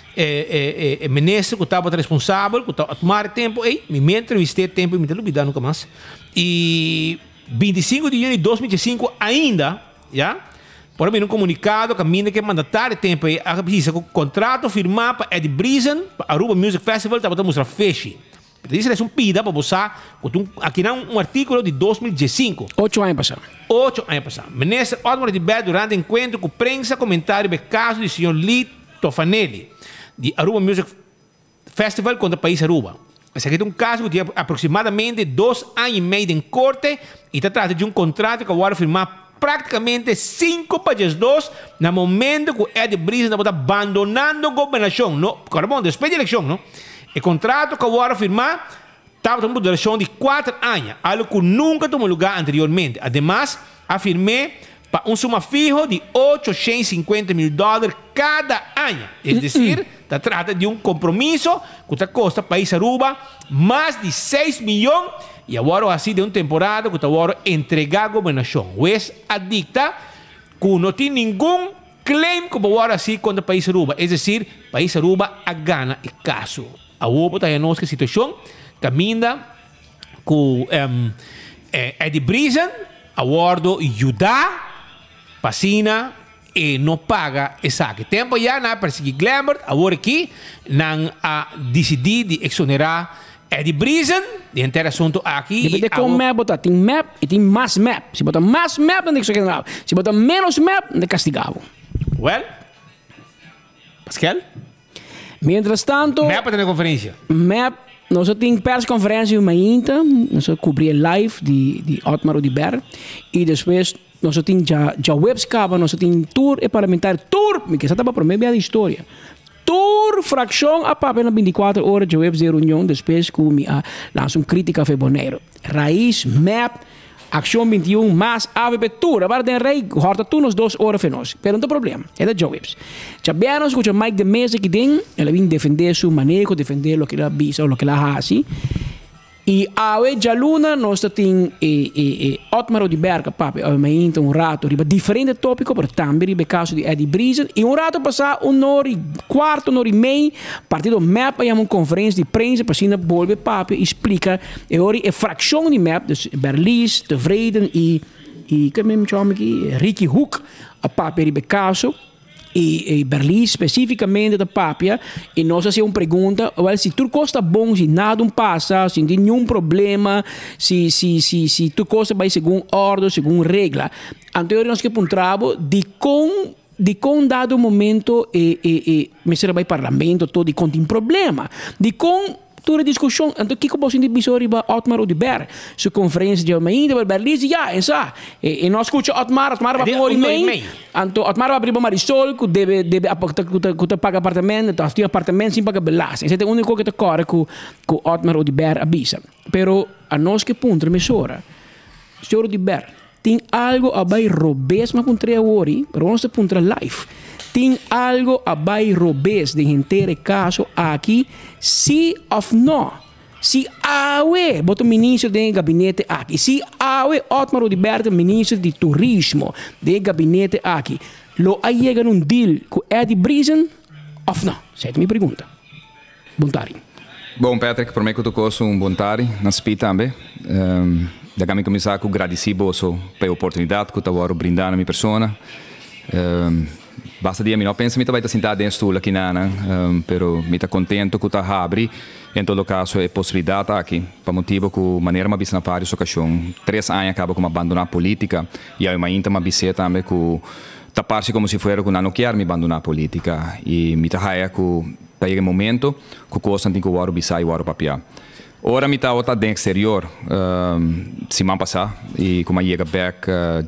ministro que estava responsável, que estava a tomar tempo, e me entrevistei tempo e me olvidar nunca mais. E 25 de junho de 2005 ainda, já, por mim um comunicado que a minha que mandatar tempo aí, a precisa que o contrato firmar para Eddie Breezen, para Aruba Music Festival, estava a mostrar feche. Isso é pida para você, aqui não artículo de 2015.
8 anos passados.
8 anos passados. Ministro Otmar de Bed, durante encontro com prensa, comentário do caso do senhor Lee Tofanelli, de Aruba Music Festival contra o país Aruba. Esse aqui é um caso que tinha aproximadamente 2 anos e meio em corte e está tratando de um contrato que agora firmar praticamente 5 para 2 no momento que Eddie Breezen está abandonando a governação. Depois da eleição, não? O contrato que agora firmar estava uma duração de 4 anos, algo que nunca tomou lugar anteriormente. Ademais, afirmei para um suma fijo de $850 mil cada ano. É decir, se trata de um compromisso que custa ao país Aruba mais de 6 milhões e agora assim de uma temporada que agora entregar a governação. O ex-adicta que não tem nenhum claim que agora assim contra o país Aruba. É decir, o país Aruba a gana o caso. A Aruba está em nossa situação, caminha com Eddie Breezen, agora ajudar Pacina e não paga essa. Tempo já na perseguir Glamour, agora aqui não a decidir de exonerar Eddie Breezen, de inteiro assunto aqui.
Depende com map botar, tem map e tem mais map. Se botar mais map, não é exonerado. Se botar menos map, não é castigado.
Well, Pascal?
Mientras tanto,
map para a conferência.
Map, nós temos press conferência uma inta, nós cobrir live de Otmar Odiber e depois nós temos já webscaba, nós temos tour e parlamentar tour, que está para promover a história. Tour fração a papel na 24 horas de web de reunião depois que me lança crítica a Bonaire. Raiz, map, ação 21 mais AVP tour. Agora tem rei, horta tu nos 2 horas fenos. Pero não tem problema, é da Webs. Já bem que o Mike de Mesa que tem, ela vem defender seu manejo, defender o que ela visa, o que ela faz. E a já luna nós temos Otmar de Berga, papi, obviamente rato riba diferente tópico, mas também riba caso de Eddie Breezen. E rato passar 1 hora e quarto, 1 hora e meia, partido map, aí uma conferência de prensa, para cima volve papi, explica, e ora é fração de map, dus Berlies, de Vreden e que mesmo chama aqui, Ricky Hook, a papi riba caso. e Berlim especificamente da Papia e nós fazemos uma pergunta, se tu costa bom, se nada passa, se não tem nenhum problema, se tu costa vai segundo ordem, segundo regra. Então nós que apontamos de com dado momento me será vai parlamento todo de com tem problema, de com toda a discussão, então que você tem bisori ba Otmar Odiber, sua conferência de Almeida, ba Berlim, essa, e nós escuta Otmar vai com Orimei, então Otmar vai abrir ba Marisol, que deve pagar apartamento, então tem apartamento sem pagar belas, esse é o único que te corre com Otmar Odiber avisa, pero a nós que punto mesura, senhor Odiber, tem algo a vai robes, mas com 3 horas, pero nós punto live. Tem algo a vai robes de inteiro caso aqui, sim ou não. Se awe, boto ministro do gabinete aqui. Se awe, Otmar Odiber, ministro de turismo do gabinete aqui. Lo aí num deal com Eddie Brisen ou não? Essa é a minha pergunta. Bontari.
Bom, Patrick, por mim que tu coso bontari, na SPI também. Da kami começar com agradecido pela oportunidade que eu vou brindar na minha persona. Basta dia, não penso que vai estar sentado dentro do estúdio aqui, pero me está contento que está abri. Em todo caso, é possibilidade aqui, para motivo que maneira uma bisa na várias ocasiões. 3 anos acaba com abandonar a política e aí ainda uma bisa também que tapar-se como se fosse que não quer me abandonar a política e me está raia que para o momento que coisa tem que o bisa e o papel. Ora me está outra dentro exterior, semana passada e como chega back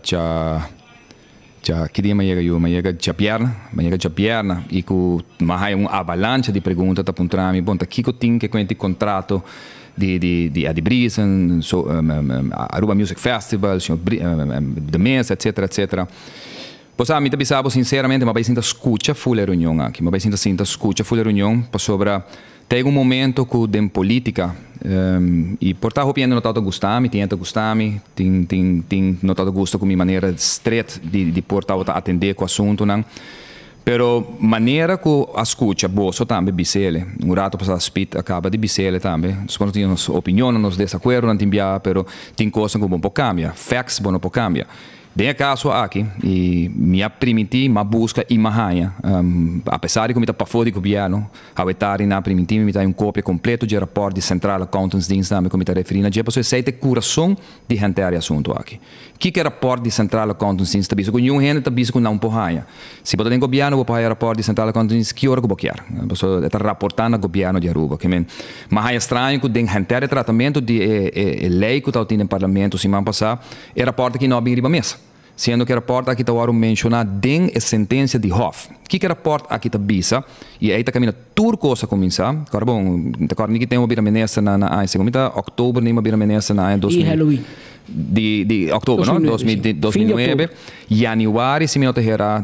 já que dia me chega já perna e com uma avalanche de perguntas tá para mim bom tá que eu tenho que conhecer contrato de Eddie Brisen, Aruba Music Festival, de mesa, etc. Pois a mim te pensava sinceramente, mas vai sentar escuta full reunião aqui, mas vai sentar escuta full reunião para sobre tem momento que tem política e por estar opiniando notado gostami, tenta gostami, tem notado gosto com minha maneira straight de portar atender com o assunto não. Pero maneira que a escuta boa também bisele, rato para spit acaba de bisele também. Quando tem nossa opinião, nos desacordo não tem bia, pero tem coisa que bom por cambia, facts bom por cambia. Tem caso aqui e me permiti uma busca e uma apesar de que me está para fora do governo, a etari na permiti me dar cópia completa de rapport de Central Accountants Dienst também como está referindo, já passou sete coração de gente a assunto aqui. Que rapport de Central Accountants Dienst está com nenhum gente está biso com não porraia. Se botar em governo vou pagar rapport de Central Accountants Dienst que hora que vou querer. Passou está rapportando ao governo de Aruba, que men. Mas é estranho que tem gente de tratamento de lei que está tendo no parlamento semana passada, é rapport que não abriu a mesa. Sendo que o rapport aqui está mencionado dentro da sentença de Hof. Que rapport aqui está bisa e aí está caminhando tudo coisa começar. Claro, bom, agora ninguém tem uma bira-menessa na segunda outubro nem uma bira-menessa na 2000. E Halloween. De outubro, não? 2009. Januário, se me terá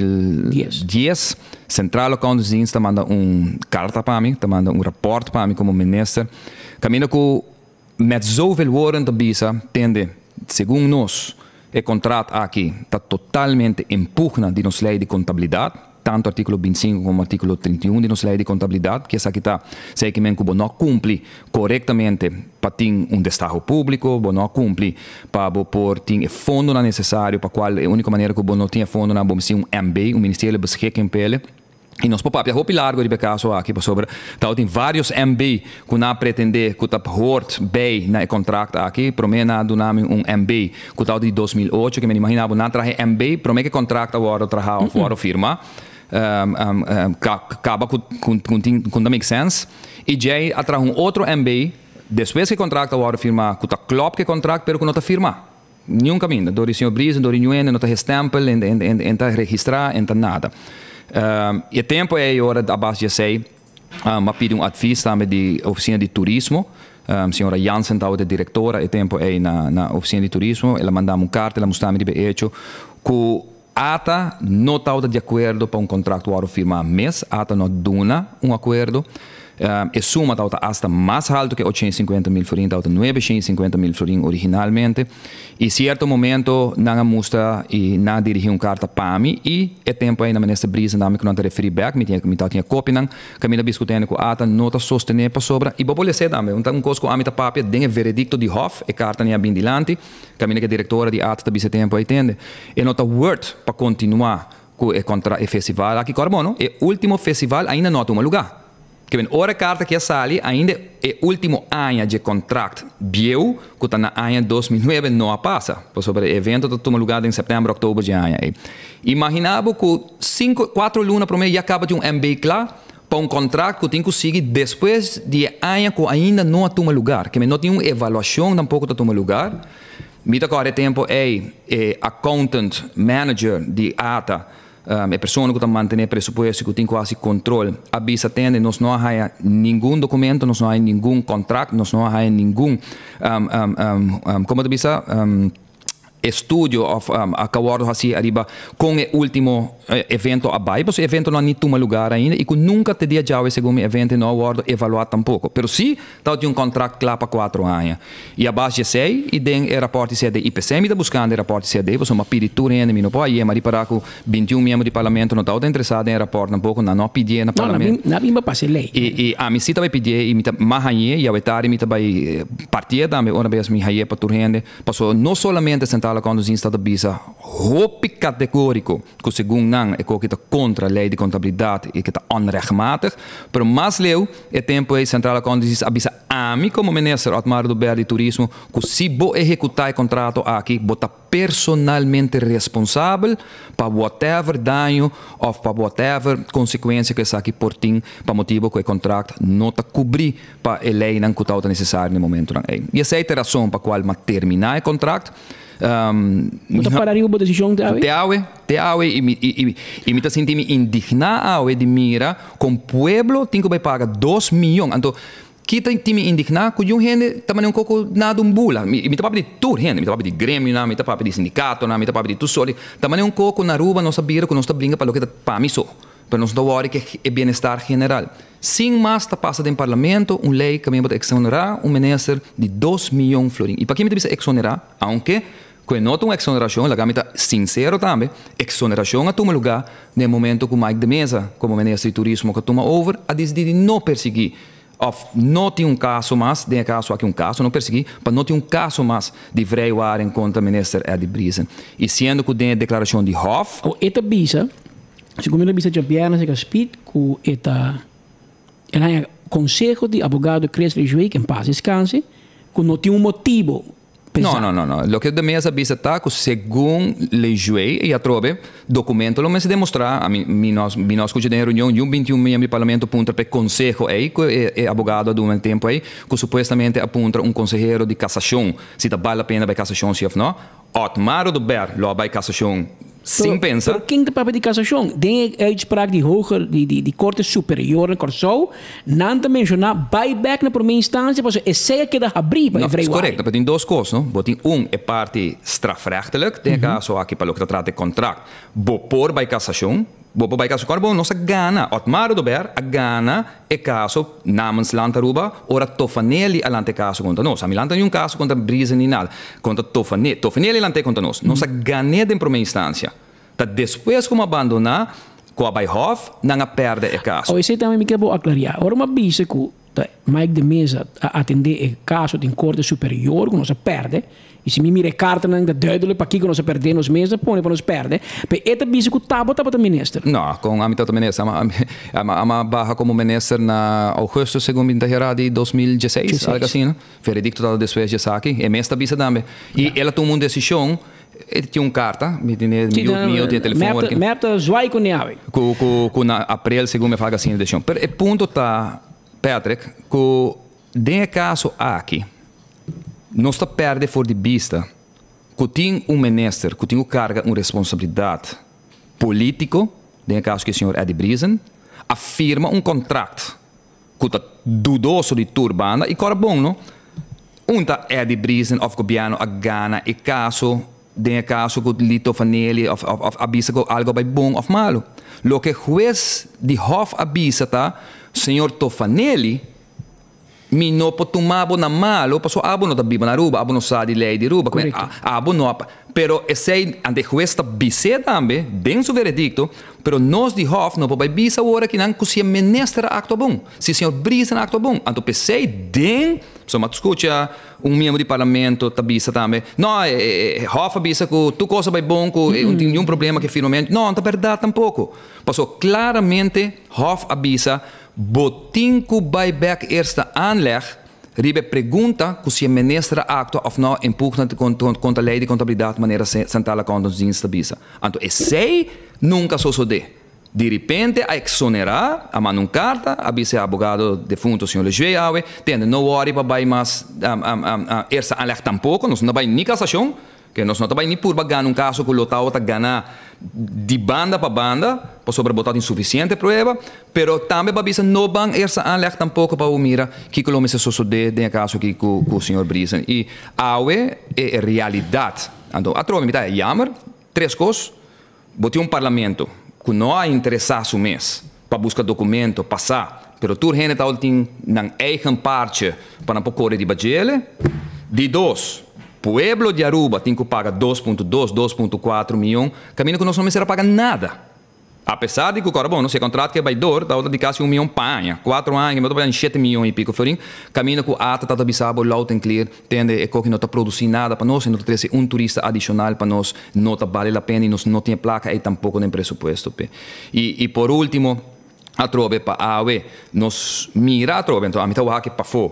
2010. Central Accountants Dienst está mandando carta para mim, está mandando rapport para mim como ministro. Caminho com met zoveel woorden te bisa, tende, segundo nós, o contrato aqui está totalmente impugna de nossa lei de contabilidade, tanto artículo 25 como artículo 31 de nossa lei de contabilidade, que essa aqui está, sei que Cuba não cumpre corretamente para ter destaque público, não cumpre para por ter o fundo necessário, para qual a única maneira que não tem fundo na bom ser MB, Ministério de Beschikking pele. E nós papel roupa largo de caso aqui para sobre tal tem vários MB que não pretender que tá hort bem na contrato aqui promena do nome MB que tal de 2008 que me imaginava não traje MB promete que contrato agora trabalhar fora firma acaba com make sense e já atrás outro MB depois que contrato agora firma que tá club que contrato pero que não tá firma nenhum caminho do senhor Brisen do nenhum não tá stempel não registrar não nada. E tempo é a hora da base de sei, pedir advies também de oficina de turismo. Senhora Jansen, da diretora, e tempo é na oficina de turismo. Ela mandava carta, ela mostrava de hecho que ata não está de acordo para contrato a firmar mês, ata não duna acordo. E suma está mais alto que 850 mil florins, está 950 mil florins originalmente. E certo momento, não mostra e não dirige carta para mim. E é tempo aí na ministra Brisa, não me conta referir back, me tinha cópia, não, caminha discutindo com a ata, não está sustentando para sobra. E vou dizer também, coisa com a minha papel, tem o veredicto de Hof, e carta nem bem dilante, caminha que a diretora de ata está bem tempo aí, entende? E não está worth para continuar com o festival aqui Carbono, e último festival ainda não toma lugar. Que vem hora carta que sali ainda é último ano de contrato bieu que está na ano 2009 não passa, por sobre o evento que toma lugar em setembro, outubro de ano. Imaginava que 4 lunas para mim já acaba de MBA lá para contrato que tem que seguir depois de ano que ainda não toma lugar, que não tem uma avaliação tampouco que toma lugar. Me agora tempo accountant manager de ATA. É pessoa que está mantendo pressuposto que tem quase controle. A bisa tem, nós não há nenhum documento, nós não há nenhum contrato, nós não há nenhum, como tu bisa, estudio of acordo assim arriba com o último evento abaixo, porque o evento não toma lugar ainda e que nunca te dia já segundo o evento não acordo evaluar tampouco. Pero sim, tá de contrato lá para 4 anos. E a base de 6 e tem o rapporto CD IPC me está buscando o rapporto CD, porque uma peditura ainda me não pode ir, mas para que 21 membros do parlamento não estão interessados em rapporto tampouco, não pedir no parlamento.
Não, não passa lei.
E a mim vai pedir e me tá mahanhe e a vetari me tá vai partir da me uma vez me haye para turrende, passou não somente sentar a conduzir estado bisa hopi categórico que segundo não é que está contra a lei de contabilidade e que está onrechtmatig, pero mais leu é tempo é central a conduzir a bisa a mim como ministro Otmar do Berdi Turismo que se bo executar o contrato aqui bota personalmente responsável para whatever dano ou para whatever consequência que está aqui por ti para motivo que o contrato não está cobrir para a lei não que está necessário no momento não é. E essa é a razão para qual terminar o contrato.
Você pararia uma decisão de
e me está sentindo indignado de mira com o povo tem que pagar 2 milhões. Então que tem me indignar que um gente também um pouco nada bula. Me tá para de tudo gente, me tá para de grêmio, me tá para de sindicato, me tá para de tudo só. Também um pouco na rua não sabia que nós está brincando para o que para mim só. Para nós não hora que é bem-estar general. Sim, mas está passando em parlamento uma lei que me pode exonerar ministro de 2 milhões de florins. E para que me deve exonerar, aunque que não tem uma exoneração, a gamita sincero também, exoneração a toma lugar no momento que o Mike de Mesa, como ministro de turismo que toma over, a decidir não perseguir. Não tem caso mais, tem caso aqui caso, não perseguir, para não ter caso mais de vreiar em contra o ministro Eddie Brisen. E sendo que tem a declaração de Hof...
Esta bisa, segundo a bisa de Biana, se speed, que esta... Ela é conselho de advogado Chris Lejuei, que em paz descanse, que não tem motivo.
Não. O que de mesa bisa tá que segundo Lejuei e a trobe documento lo me se demonstrar a mim nós que de reunião de 21 membros do parlamento apunta para conselho aí que é advogado do um tempo aí que supostamente apunta conselheiro de cassação se tá vale a pena vai cassação se não Otmar do Ber lo vai cassação sem pensar.
Pero quem tem papel de cassação? Tem a uitspraak de Corte Superior em Corsou, não te mencionar buyback na primeira instância, porque é ceia que dá abrir para
é correto, mas tem duas coisas, não? Tem é parte strafrechtelijk, tem caso aqui para o que trata de contrato, por by cassação, por by cassação, bom, nossa gana, Otmar do Ber, a gana é caso namens Lantaruba, ora Tofanelli alante caso contra nós. A Milanta tem um caso contra Brisa nem nada, contra Tofanelli alante contra nós. Nossa gana de primeira instância. Tá depois como abandonar, com a Bayhoff, não perde o caso.
Isso também me quer aclarar. Agora uma bisa que Mike de Mesa atender o caso de Corte Superior, que nós perde, e se me mire carta não dá duidelijk para que nós perdemos mesa, põe para nós perde. Mas esta bisa que tá para o ministro.
Não, com a mitad do ministro, a barra como ministro na agosto segundo de 2016, algo assim, né? Veredicto dado depois de saque, e esta bisa também. E ela tomou uma decisão. Ele tinha carta, me tinha telefone.
Merta zoai com neave.
Com na april segundo me fala assim de chão. Pero o ponto tá, Patrick, que de caso aqui, não está perde for de vista que tem ministro, que tem carga uma responsabilidade político, de caso que o senhor Eddie Brisen, afirma contrato que está dudoso de turbana e cora bom, não? Unta Eddie Brisen of governo a Ghana e caso de caso que Lito Fanelli of avisa que algo vai bom ou malo. Lo que juez de Hof avisa tá, senhor Tofanelli, mi não pode tomar na malo, porque abo não tá biba na ruba, abo não sabe lei de ruba, abo não, Pero esse ante juez está bise também, bem seu veredicto, pero nós de Hof não podemos bisa agora que não se ministra acto bom, se o senhor Brisen acto bom, então pensei den, só mas escuta membro de parlamento tá bisa também, não Hof bisa que tu coisa vai bom, que não tem nenhum problema que finalmente, não é verdade tampouco, passou claramente Hof avisa, botin que vai back esta aanleg Ribe pergunta se o ministro actua ou não empurra contra a lei de contabilidade de maneira central contra os instabisa. Então, esse nunca sucede. De repente, a exonerar, a mandar uma carta, a vice-abogado defunto, o senhor Lejueawe, tende não worry para vai mais essa alerta tampouco, nós não vai nem cassação, que nós não vai nem por ganhar um caso que o lotao está ganhar de banda para banda, para sobrebotar insuficiente prova, pero também para dizer não van essa alerta tampouco para o mira que o homem se sucede no caso aqui com o senhor Brisen. E awe é realidade. Então, a troca me dá jammer, três coisas, botei parlamento que não há interessado o mês para buscar documento, passar, pero tu gente está tem na eigen parte para não correr de bagele. De dois, Pueblo de Aruba tem que pagar 2.2, 2.4 milhões, caminho que nós não será pagar nada. Apesar de que o cara, bom, não sei, contrato que é baidor, da outra de casa 1 milhão panha, 4 anos, mas eu 7 milhões e pico, florim, caminho que o ata está bisabo, loud and clear, tende, é que não está produzindo nada para nós, não está turista adicional para nós, não está vale a pena e nós não tem placa e tampouco nem presupuesto. E por último, a trove para a AOE, nós mira a trove, então a mitad o que para fora.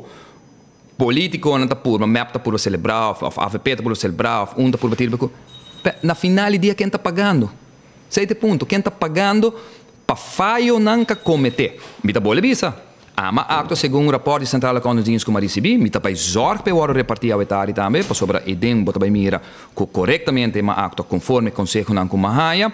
Político não está por, map está por celebrar, a AVP está por celebrar, está por bater, na final do dia quem está pagando? 7 pontos, quem está pagando para falho nunca cometer? Me está boa visa. Ama acto segundo o rapporto de Central Accounting como recebi, me está para zorg para o repartir a etari também, para sobre a idem bota para mira corretamente ma acto conforme consejo não com mahaia.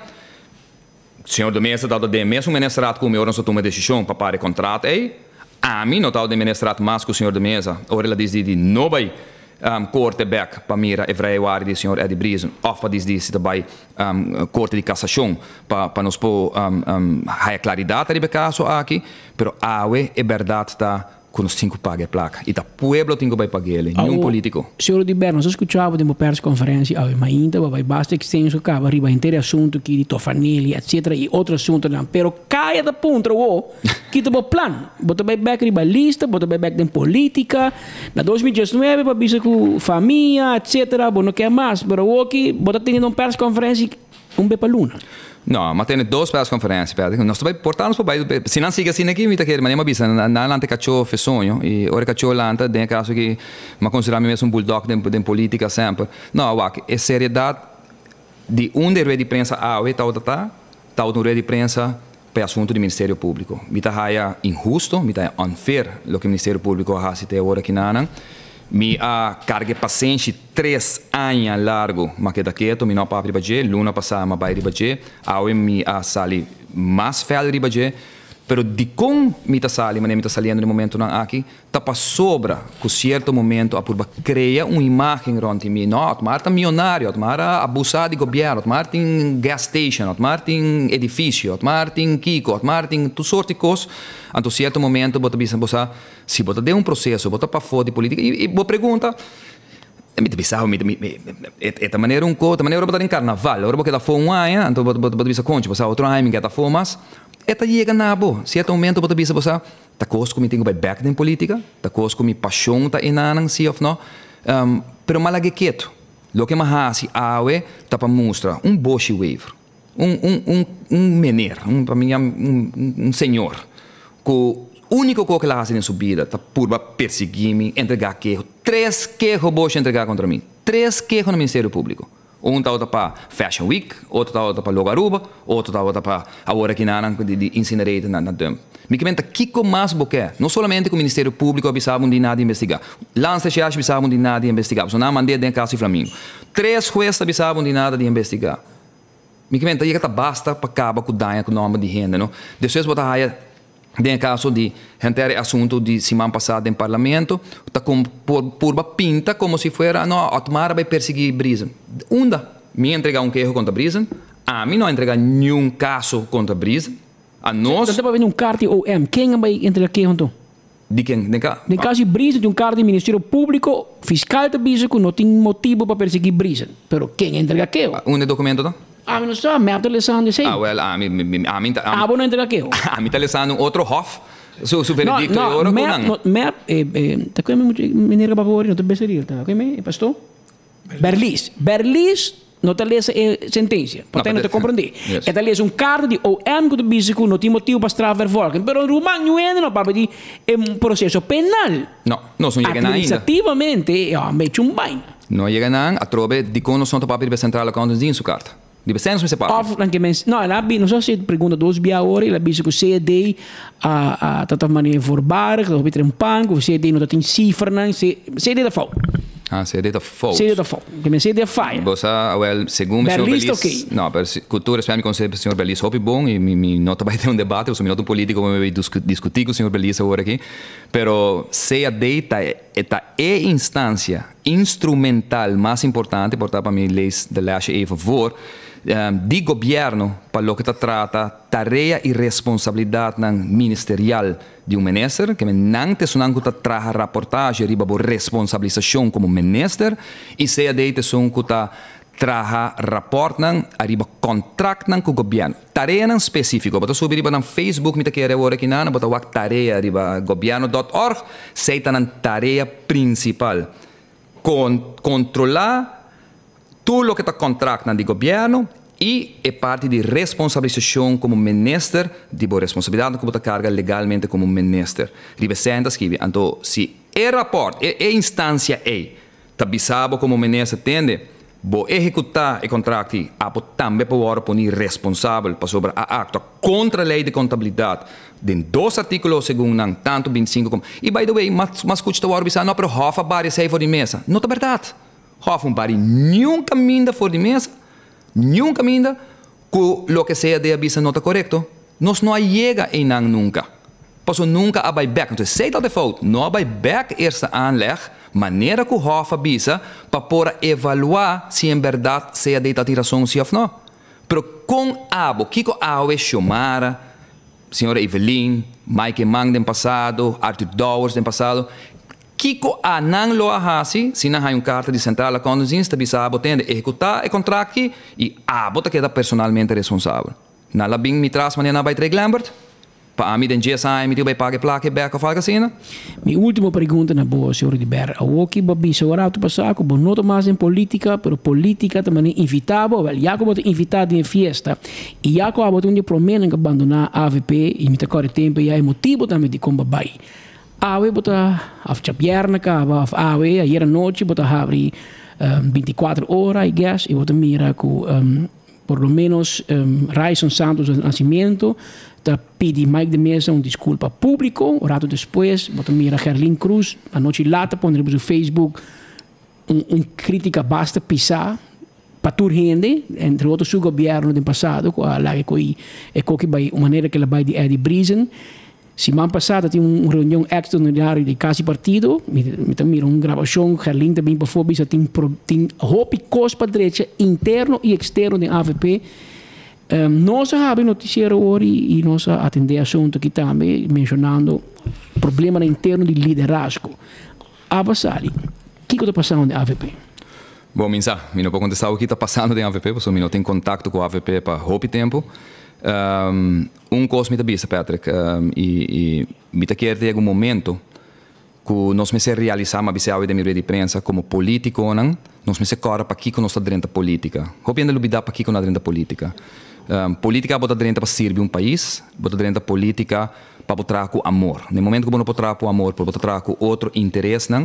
Senhor do mês está do mês um ministrado com meu não só toma decisão para parar contrato aí. A mim não está de ministrado mais que o senhor da mesa. Ora ela diz de não vai corte back para mira evreiuari do senhor Eddie Brisen, ou para diz de vai corte de cassação para nos pôr a claridade de caso aqui, pero awe é verdade tá com os 5 paga a placa e da pueblo tem que vai pagar ele, nenhum político.
Senhor de Berno, nós escutava de uma press-conferência, mas ainda vai basta extenso acaba arriba inteiro assunto aqui de Tofanelli, etc. e outro assunto não, pero caia da ponta o que te bom plano, bota vai back riba lista, bota vai back em política, na 2019 para bisa com família, etc. Bom não quer mais, pero o que bota tendo uma press-conferência bepa luna.
Não, mas tem 2 press-conferências, nós também portamos para baixo, se não siga assim aqui, me tá querendo, mas não bisa, na lante cachorro fez sonho, e ora cachorro lanta, tem caso que, mas consideramos mesmo bulldog de política sempre. Não, é seriedade de de rede de prensa tal de rede de prensa para assunto do Ministério Público. Me tá injusto, me tá unfair, o que o Ministério Público faz até agora aqui na mi a carga paciente 3 anos largo, mas que daqueto mi não para ribaje, luna passada ma vai ribaje, awe mi a sali mais fel ribaje, pero de com mi ta sali, mas mi ta saliendo no momento não aqui, tá para sobra, com certo momento a purba cria uma imagem ronti mi, não, tomar tá milionário, tomar abusar de governo, tomar tem gas station, tomar tem edifício, tomar tem kiko, tomar tem tu sorte de coisas, então certo momento bota bisa bosa se bota de processo, bota para fora de política e boa pergunta, me bizarro, esta maneira outra maneira botar em carnaval, agora porque da fora ano, então bota bisa conte, bosa outro ano que da fora mas esta chega na boa, certo momento bota bisa bosa, tá coisa como tenho back em política, tá coisa como paixão tá enanan se of no, pero malague quieto, lo que mais se awe tá para mostrar boshi waiver, menor, para mim um senhor, que único que ela faz em sua vida está por perseguir-me, entregar queijo. 3 queijos vou entregar contra mim. 3 queijos no Ministério Público. Está para Fashion Week, outro está para Logaruba, outro está para a hora que não de incinerate na dump. Me comenta que mais boque. Não somente que o Ministério Público avisava de nada investigar. Lança de Chás avisavam de nada de investigar. Só não mandei dentro caso de Flamengo. 3 juízes avisavam de nada de investigar. Me comenta que basta para acabar com o dano com o nome de renda, não? Depois botar aí tem caso de gente assunto de semana passada em parlamento, está com por pinta como se fosse não, a Tomara vai perseguir Brisen. Me entregar queijo contra Brisen, a mim não entregar nenhum caso contra Brisen, a nós.
Você vai ver carta ou quem vai entregar queijo então?
De quem?
No caso de Brisa, tem carta do Ministério Público, fiscal de Brisa, que não tem motivo para perseguir Brisa. Pero quem entrega aquilo?
Um documento, não?
Não está, me está lesando sei.
Well,
não entrega aquilo.
Me está lesando outro hof. Su veredicto ora
não, tá com mineira babori, não te beseria, tá? Com pastor? Berlis não te lesa sentença. Portanto, não te compreende. É te lesa carta de OM que tu disse que não tem motivo para extraver volken. Pero Rumang não entra no papel de processo penal.
Não chega ainda.
Administrativamente, é meio um bain.
Não chega não, a trobe de conosão do papel de central accounts din su carta. Di besenso mi se parla.
No, non so se pergunta dos bia ora, ela dice que se dei a tanta maneira verbar, que obitre um pango, se dei não tem cifra, não se dei da fau.
Se dei da fau.
Se dei da fau. Que me se dei fai.
Bosa, well, segundo o senhor Belis. No, per cultura spemi con o senhor Belis hopi bom e mi nota vai ter um debate, o minuto político como eu discutir com o senhor Belis agora aqui. Pero se a data é instância instrumental mais importante, portanto para mim leis de lei a favor di governo para lo que trata tarefa e responsabilidade ministerial de minister, que não te sonam que traga reportagem riba bo responsabilização como minister e se a deite son que traga rapport nan arriba contract nan com o governo. Tarefa nan específico, bota subir riba nan Facebook, me te quer agora aqui nan, bota wak tarefa riba governo.org, seita nan tarefa principal. Controlar tudo o que está contrato de governo e é parte de responsabilização como minister, de boa responsabilidade que você carga legalmente como minister. Ribe senta escreve, então se é rapport, é instância tá bisabo como minister tende, bo executar o contrato, também pode punir responsável para sobre a acto contra a lei de contabilidade. De 2 artículos segundo não, tanto 25 como. E by the way, mas custa o arbitrar não, pero hofa várias aí fora de mesa. Não é verdade. Hofa bari nunca minda fora de mesa, nunca minda com o que seja de avisa não está correto. Nós não chega em não nunca. Passo nunca a vai back. Então, se está de fault, não vai back essa anleg, maneira que o hofa avisa para poder evaluar se em verdade seja de tiração se ou não. Pero com abo, Kiko Awe Xomara, senhora Evelyn, Mike Mang do passado, Arthur Dowers do passado, Kiko a não lo ahasi, se não há carta de central accounts insta bisabo tende executar o contrato e a bota queda personalmente responsável. Na la bing mi tras maneira na vai tre Lambert, para mim den GSI mi vai pagar placa back of algacina.
Mi última pergunta na boa senhor de Ber, a oki babi segura tu passaco, bon nota mais em política, pero política também invitado, well, Jacob bota invitado em festa e Jacob bota um promena que abandonar a AVP e mi te corre tempo e é motivo também de como vai. Awe bota after pierna acaba awe ayer noite bota abrir 24 horas I guess e bota mira com por lo menos Raison Santos do Nascimento da pedi Mike de Mesa desculpa público rato depois bota mira Gerlin Cruz a noite lata pondre no Facebook crítica basta pisar para tur gente entre outros seu governo do passado com a lá que é que vai maneira que ela vai de Eddie Brisen. Semana passada tinha uma reunião extraordinária de Casa Partido, me mira uma gravação, Gerlin também para fobia, tem roupa e coisa para direita, interno e externo da AVP. Nós sabemos noticiário hoje e nós atendemos assunto aqui também, mencionando problema interno de liderazgo. Abasali, o que está passando na AVP?
Bom, minha, não posso contestar o que está passando na AVP, porque eu não tenho contato com a AVP para roupa e tempo. Coisa me está Patrick, e me está querendo ter um momento que nós me se realizar uma visão de minha de prensa como político, não? Nós me se corre para aqui que nós está dentro da política. Hopendo lubida para aqui que nós dentro da política. Política bota dentro para servir país, bota dentro da política para botar com amor. No momento que você não botar com amor, para botar com outro interesse, não?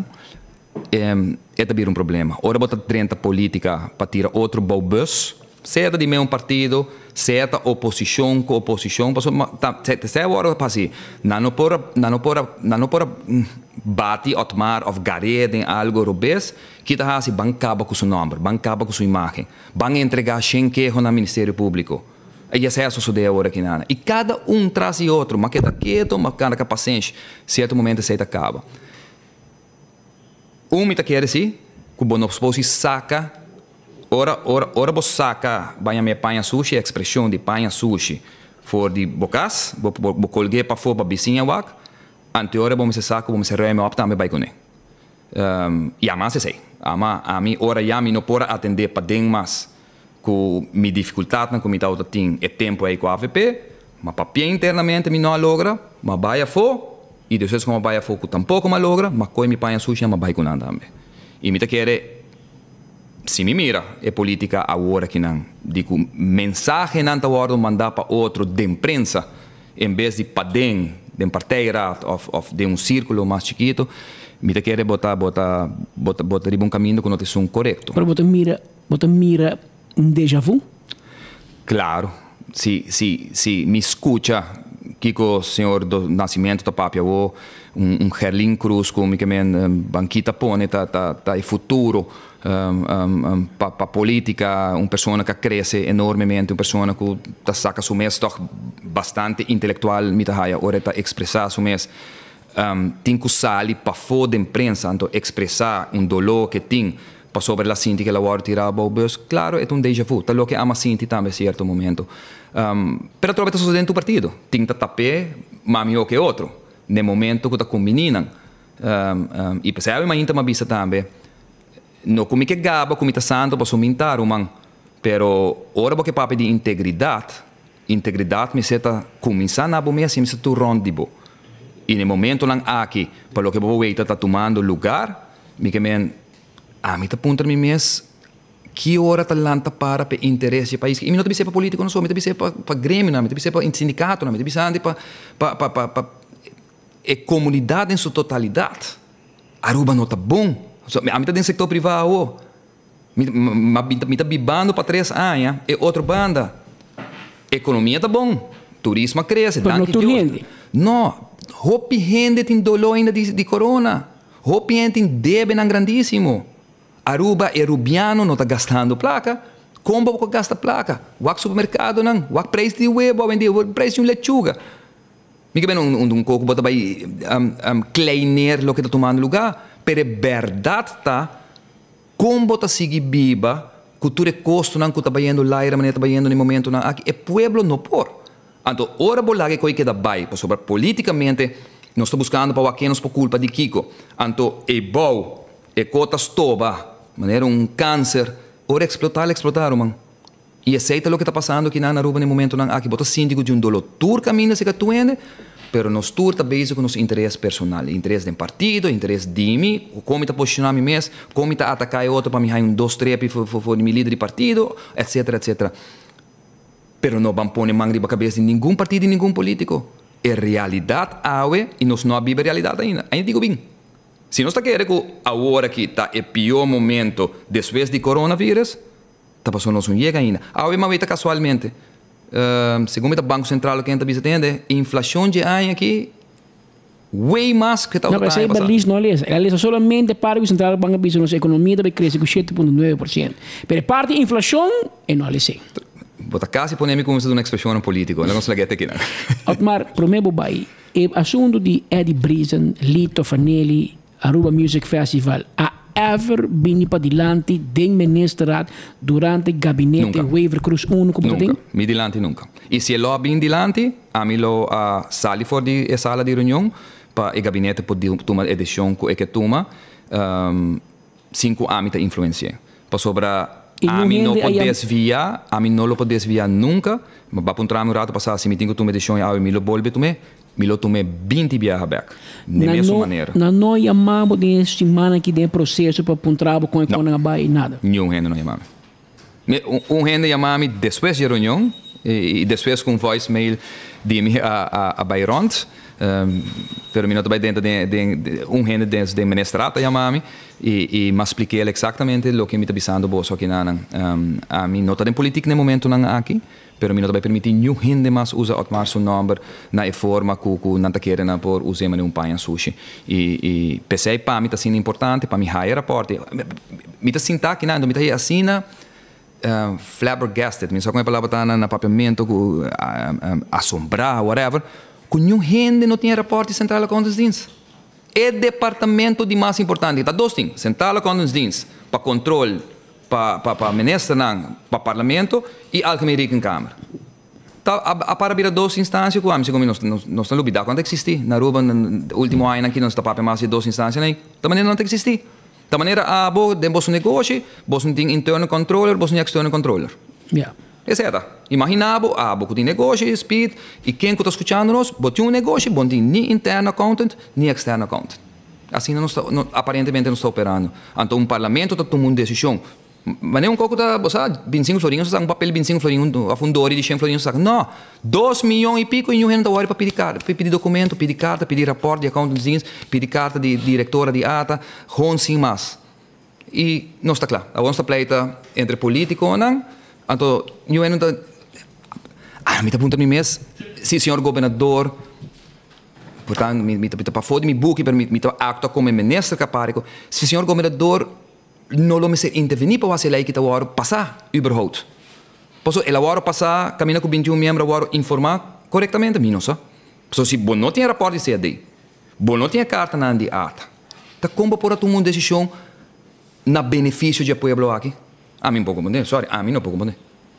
É também problema. Ora bota dentro da política para tirar outro bus. Certa de meu partido, certa oposição com oposição, se agora assim, não pode bate otmar ou garede em algo robês, que está assim, bancaba com seu nome, bancaba com sua imagem, van entregar sem queijo no Ministério Público. E essa é a sociedade agora aqui nana. E cada traz e outro, mas que está quieto, mas cada paciente, certo momento se acaba. Me está querendo assim, que o bono saca. Ora você saca, vai me panha sushi, a expressão de panha sushi, for de bocas, vou colher para fora para vizinha wak, Anteora vamos se saco, vamos se ruime op também vai com ele. E a mais se sei. A mim ora já me não pode atender para den mais com minha dificuldade com minha auto tem é tempo aí com a AVP, mas para internamente me não logra, mas vai a fo e depois como vai a fo tampouco me logra, mas coi me panha sushi mas vai com nada também. E me te quer se me mira é política agora que não digo mensagem não tá hora mandar para outro de imprensa em vez de para den parteira ou de círculo mais chiquito. Me te quer botar um caminho que não é correto.
Pero botar mira um déjà vu?
Claro. Se me escuta que o senhor do nascimento da papia ou Gerlin Cruz como que banquita pone tá é futuro para política, uma pessoa que cresce enormemente, uma pessoa que tá saca su mês bastante intelectual, me tá haia, ora tá expressar su mês. Tem que sair para fora da imprensa, então expressar dolor que tem para sobre a Cinti que ela vai tirar o bus. Claro, é déjà vu, tá louco que ama Cinti também em certo momento. Pero trova tá sucedendo no partido. Tem que tapar, mas melhor que outro. No momento que tá combinando. E pensava uma inta vista também. Não como que gaba, como tá santo para sumintar, man. Pero ora porque papo de integridade me seta começar na bomba assim, me seta rondibo. E no momento lang aqui, para o que vou está tomando lugar, me está apontando mes que hora está lanta para interesse do país. E não tem para político não só, me tem para grêmio, me tem para sindicato, me tem para a comunidade em sua totalidade. Aruba não está bom. A mim está no setor privado. Me está bibando para 3 anos. E outra banda. Economia está bom. Turismo cresce.
Mas não tu rende?
Não. Hopi gente tem dolor ainda de corona. Hopi gente tem débito grandíssimo. Aruba e rubiano não está gastando placa. Como você gasta placa? O supermercado não. O preço de web, o preço de lechuga. Me que bem coco bota vai kleiner lo que está tomando lugar. Pero verdade tá como você seguir viva, cultura custo não que está bayendo lá, era maneira bayendo no momento não. Aqui é pueblo não por. Então, ora bolar que coisa da bai, sobre politicamente, nós estamos buscando para o que nos por culpa de Kiko. Então, é bom, é cota estoba, maneira câncer, ora explotar, man. E aceita o que está passando aqui na Aruba no momento não. Aqui bota síndico de dolor tur caminho se que tu ende, pero nos tur está base com nos interesse personal, interesse do partido, interesse de mim, como está posicionar me mesmo, como está atacar outro para me dar 2, 3 for me líder de partido, etc, etc. Pero não vamos pôr mangri para a cabeça de nenhum partido e nenhum político. É realidade aue e nós não vivemos a realidade ainda. Ainda digo bem. Se nós está querendo que agora que está o pior momento depois de coronavírus, está passando não chega ainda. Aue mas casualmente, segundo o Banco Central que a gente visitando, a inflação de ano aqui way mais que está
o ano passado. Não, mas não é isso. Ela é solamente para o Central Banco de nossa economia deve crescer com 7,9%. Mas parte da inflação é não é isso.
Bota quase ponemi como se uma expressão política, não consegue aqui não.
Otmar, promebo bai, o assunto de Eddie Breezen, Lito Fanelli, Aruba Music Festival, ha ever vindo para dilante den ministrat durante o gabinete Waiver Cruz 1 como
nunca, mi dilante nunca. E se lo bin dilante, a mi lo sali for di sala di reunião para o gabinete pode tomar a decisão que toma 5 anos de influência. Para sobra a mim não pode desviar, a mim não lo pode desviar nunca, mas para um tramo rato passar se me tenho que tomar decisão, eu me lo volve tomar, me lo tomei 20 viagens back, de mesma maneira.
Não nós chamamos de semana que tem processo para um tramo com a bai e nada.
Nenhum gente não chamamos. Gente chamamos depois de reunião e depois com voicemail de mim a Bayront. Pero minuto vai dentro de gente dentro de ministrata chamami e me expliquei exatamente o que me está pensando bolso aqui na a mim não está em política no momento não aqui pero minuto vai permitir nenhum gente mais usa Otmar seu nome na forma que não está querendo por usar um panha sushi e pensei para mim está sendo importante para mim hire raporte me está sentar aqui não me está assina flabbergasted me só com a palavra tá na papiamento assombrar whatever com nenhum gente não tinha reporte central de contas dienst. É departamento de mais importante. Está dois things. Central de contas dienst para controle, para ministro, para parlamento e algemene rekencâmara. a para vir 2 instâncias que amigos como nós não lubida quando existir na Aruba no último ano aqui nós está para mais de 2 instâncias nem da maneira não existir da maneira a bo de um negócio você tem internal controller você external controller é certo imaginava a bo tem negócio speed e quem que está escutando nós botou negócio bom tem nem internal accountant nem external accountant assim aparentemente não está operando então parlamento está tomando decisão. Mas nem pouco da, você 25 florinhos, um papel 25 florinhos, a fundadora de 100 florinhos, não, 2 milhões e pico e não está hora para pedir documento, pedir carta, pedir rapport de accountants, pedir carta de diretora de ata, gewoon sem mais. E não está claro, a nossa pleita entre político não, então, eu não está, me está apontando mesmo, se senhor governador, portanto, me está para fora de meu book, me está acto como ministro caparico, se senhor governador não lo me se intervenir para fazer lei que está hora passar überhaupt. Posso ela hora passar caminha com 21 membros hora informar corretamente mim não só. Posso se bom não tem rapport de CD. Bom não tem carta na de ata. Tá como por tomar uma decisão na benefício do povo aqui. A mim pouco bom, sorry, a mim não pouco bom.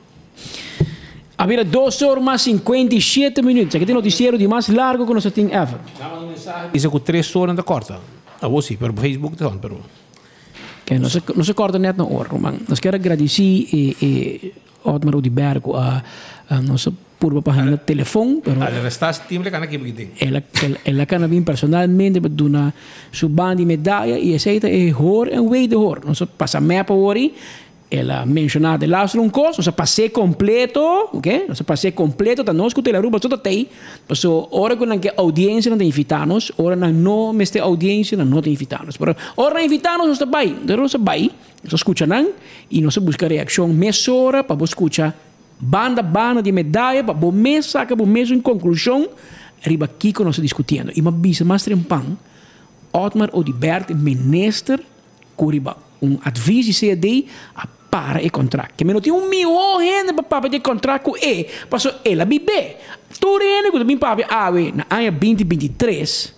Havia 2 horas mais 57 minutos. Aqui tem noticiero de mais largo que nós temos ever.
Isso com 3 horas da corta. A você, pelo Facebook não, pero
que não se corta net na hora, man. Nós queremos agradecer Otmar Odibergo a nossa purba página de telefone.
Ela está estimulando aqui porque
ela can vir personalmente para dar sua banda de medalha e aceita hor en way de hor. Nós passa mapa hori. Ela mencionada lá um curso, nós passei completo, ok? Nós passei completo, tá nós que te la ruba tudo tem. Passou hora que não que audiência não te invitamos, hora não me este audiência não te invitamos. Pero hora invitamos nós vai, nós vai, nós escuta não e nós busca reação mesora para escutar banda de medalha para bom mês saca bom mês em conclusão riba aqui que nós discutindo. E uma bisa mais trempan, Otmar Odibergo minister curiba advies de CD a para o contrato. Que menos tem 1 milhão de gente para o contrato e passou ela bebê. Tudo é que o papai na ano 2023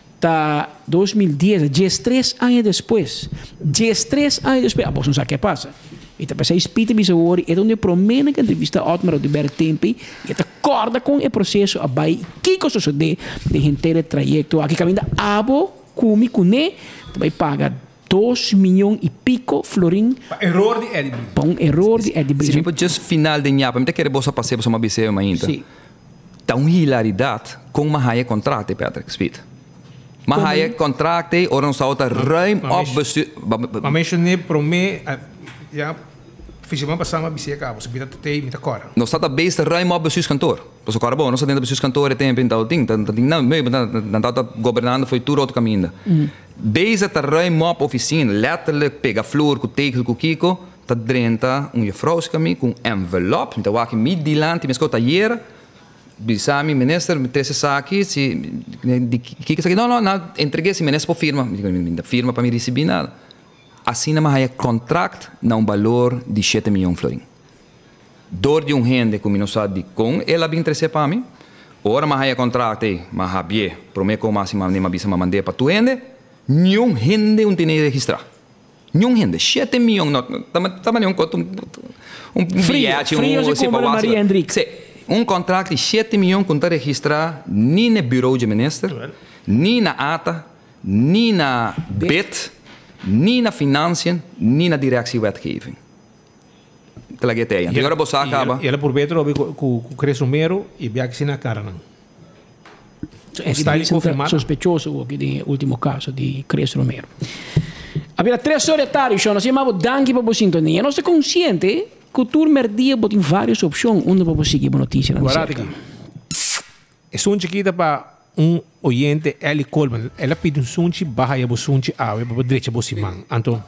tá 2010, 13 anos depois. 13 anos depois, a você não sabe o que passa. E tá passando espírito de saúde, é onde promete que a entrevista Otmar Odibergo tempo e tá acorda com o processo a vai que coisa sucede de inteiro trajeto aqui caminha abo cumi cune vai pagar 2 milhões e pico florin.
Error de Eddie.
Bom error de Eddie.
Se tipo just final de nhapa, me quer bossa passei para uma biceu ainda.
Sim.
Tá uma hilaridade com uma raia contrato, Patrick Speed. Uma raia contrato, ora não salta ruim op bestuur.
Maar mentionei para mim, já fiz uma passar uma biceu cá, você precisa ter muita cora.
Não está da besta ruim op bestuurskantoor. Você cara bom, não está dentro do bestuurskantoor tempo em tal ding, não, não tá governando foi tudo outro caminho. Deze te ruim op officina, letterlijk pega vloer, com teken, com kiko, te drenta juffrouwskami, com envelop, met de met die land, die mesco taillera, bisami minister, met deze zaken, die kiko zei, não, entreguei esse minister para firma, da firma para me receber nada. Assim não há contrato, não valor de 7 milhões florin. Door de gente que não sabe com, ela bem interesse para mim. Ora mas há contrato, mas há bem, promete como assim, nem me avisa, me mandei para tu gente. Nenhum gente não tem registrado. Nenhum gente. 7 milhões. Também um bilhete.
Maria Hendrix.
Contrato de 7 milhões que não está registrado nem no bureau de ministro, nem na ata, nem na BIT, nem na financiën, nem na directie wetgeving. E agora você acaba.
E ela por dentro com o Cres Romero e bem que na cara não.
Está sospechoso aqui do último caso de Cres Romero. Havia 3 horas de tarde, nós chamamos Danke para a sintonia. Nós estamos conscientes que o turno dia tem várias opções onde vamos seguir a notícia.
É um chiquita para oyente, Ellie Coleman. Ela pede sunchi, baja e sunchi ave, para direita para simang. Então.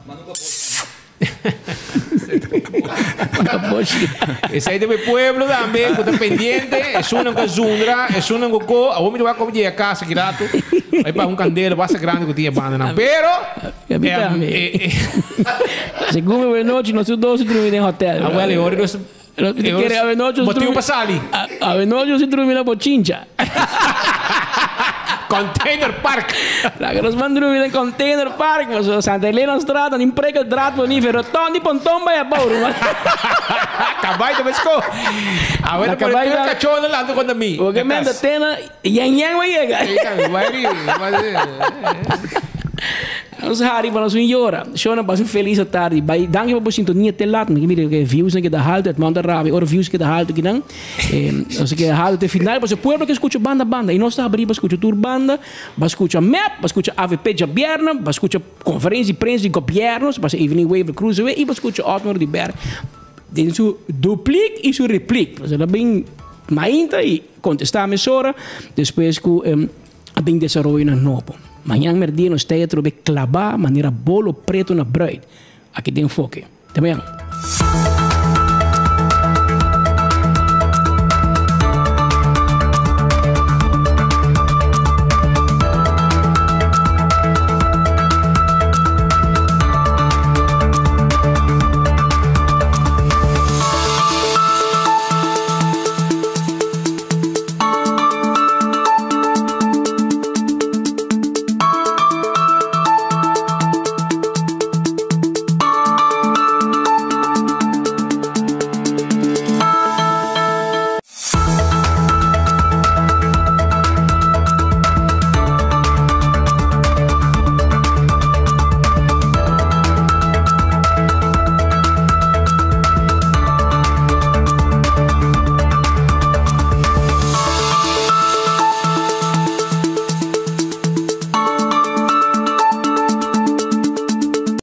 Esse aí do pueblo também, que está pendente, é uma casundra, é uma coco, a homem vai comer a casa aqui rato, vai para candela, basta grande que tinha banda, não. Pero,
segundo a noite, nós dois dormimos em hotel.
Agora, agora nós motivo para salir.
A noite nós dormimos na Pochincha.
Container Park.
Nós vamos dormir em Container Park, mas Santa Helena Estrada, não emprega o drato, nem ferrotão, nem pontão, vai a bauru.
Kabay na besko. Awet na
Kabay
na kachon na lang ko na mi.
Obviamente tena yang wayega. Ons hari para sua senhora. Shona basi feliz à tarde. Vai danke por sintonia te lat, mas mire que views que da halt, manda rabi, or views que da halt que não. Ou seja, halt final, você pueblo que escuta banda e nós está abrir para escutar tour banda, para escutar map, para escutar AVP de Bierna, para escutar conferência de prensa de governos, para evening wave cruiserway e para escutar outdoor de Ber. Den su duplique e su replique. Você bem mainta e contestar a emissora, depois que bem desenvolver na novo. Manhã merdia nós temos que clavar maneira bolo preto na bread. Aqui tem foque. Tá bem?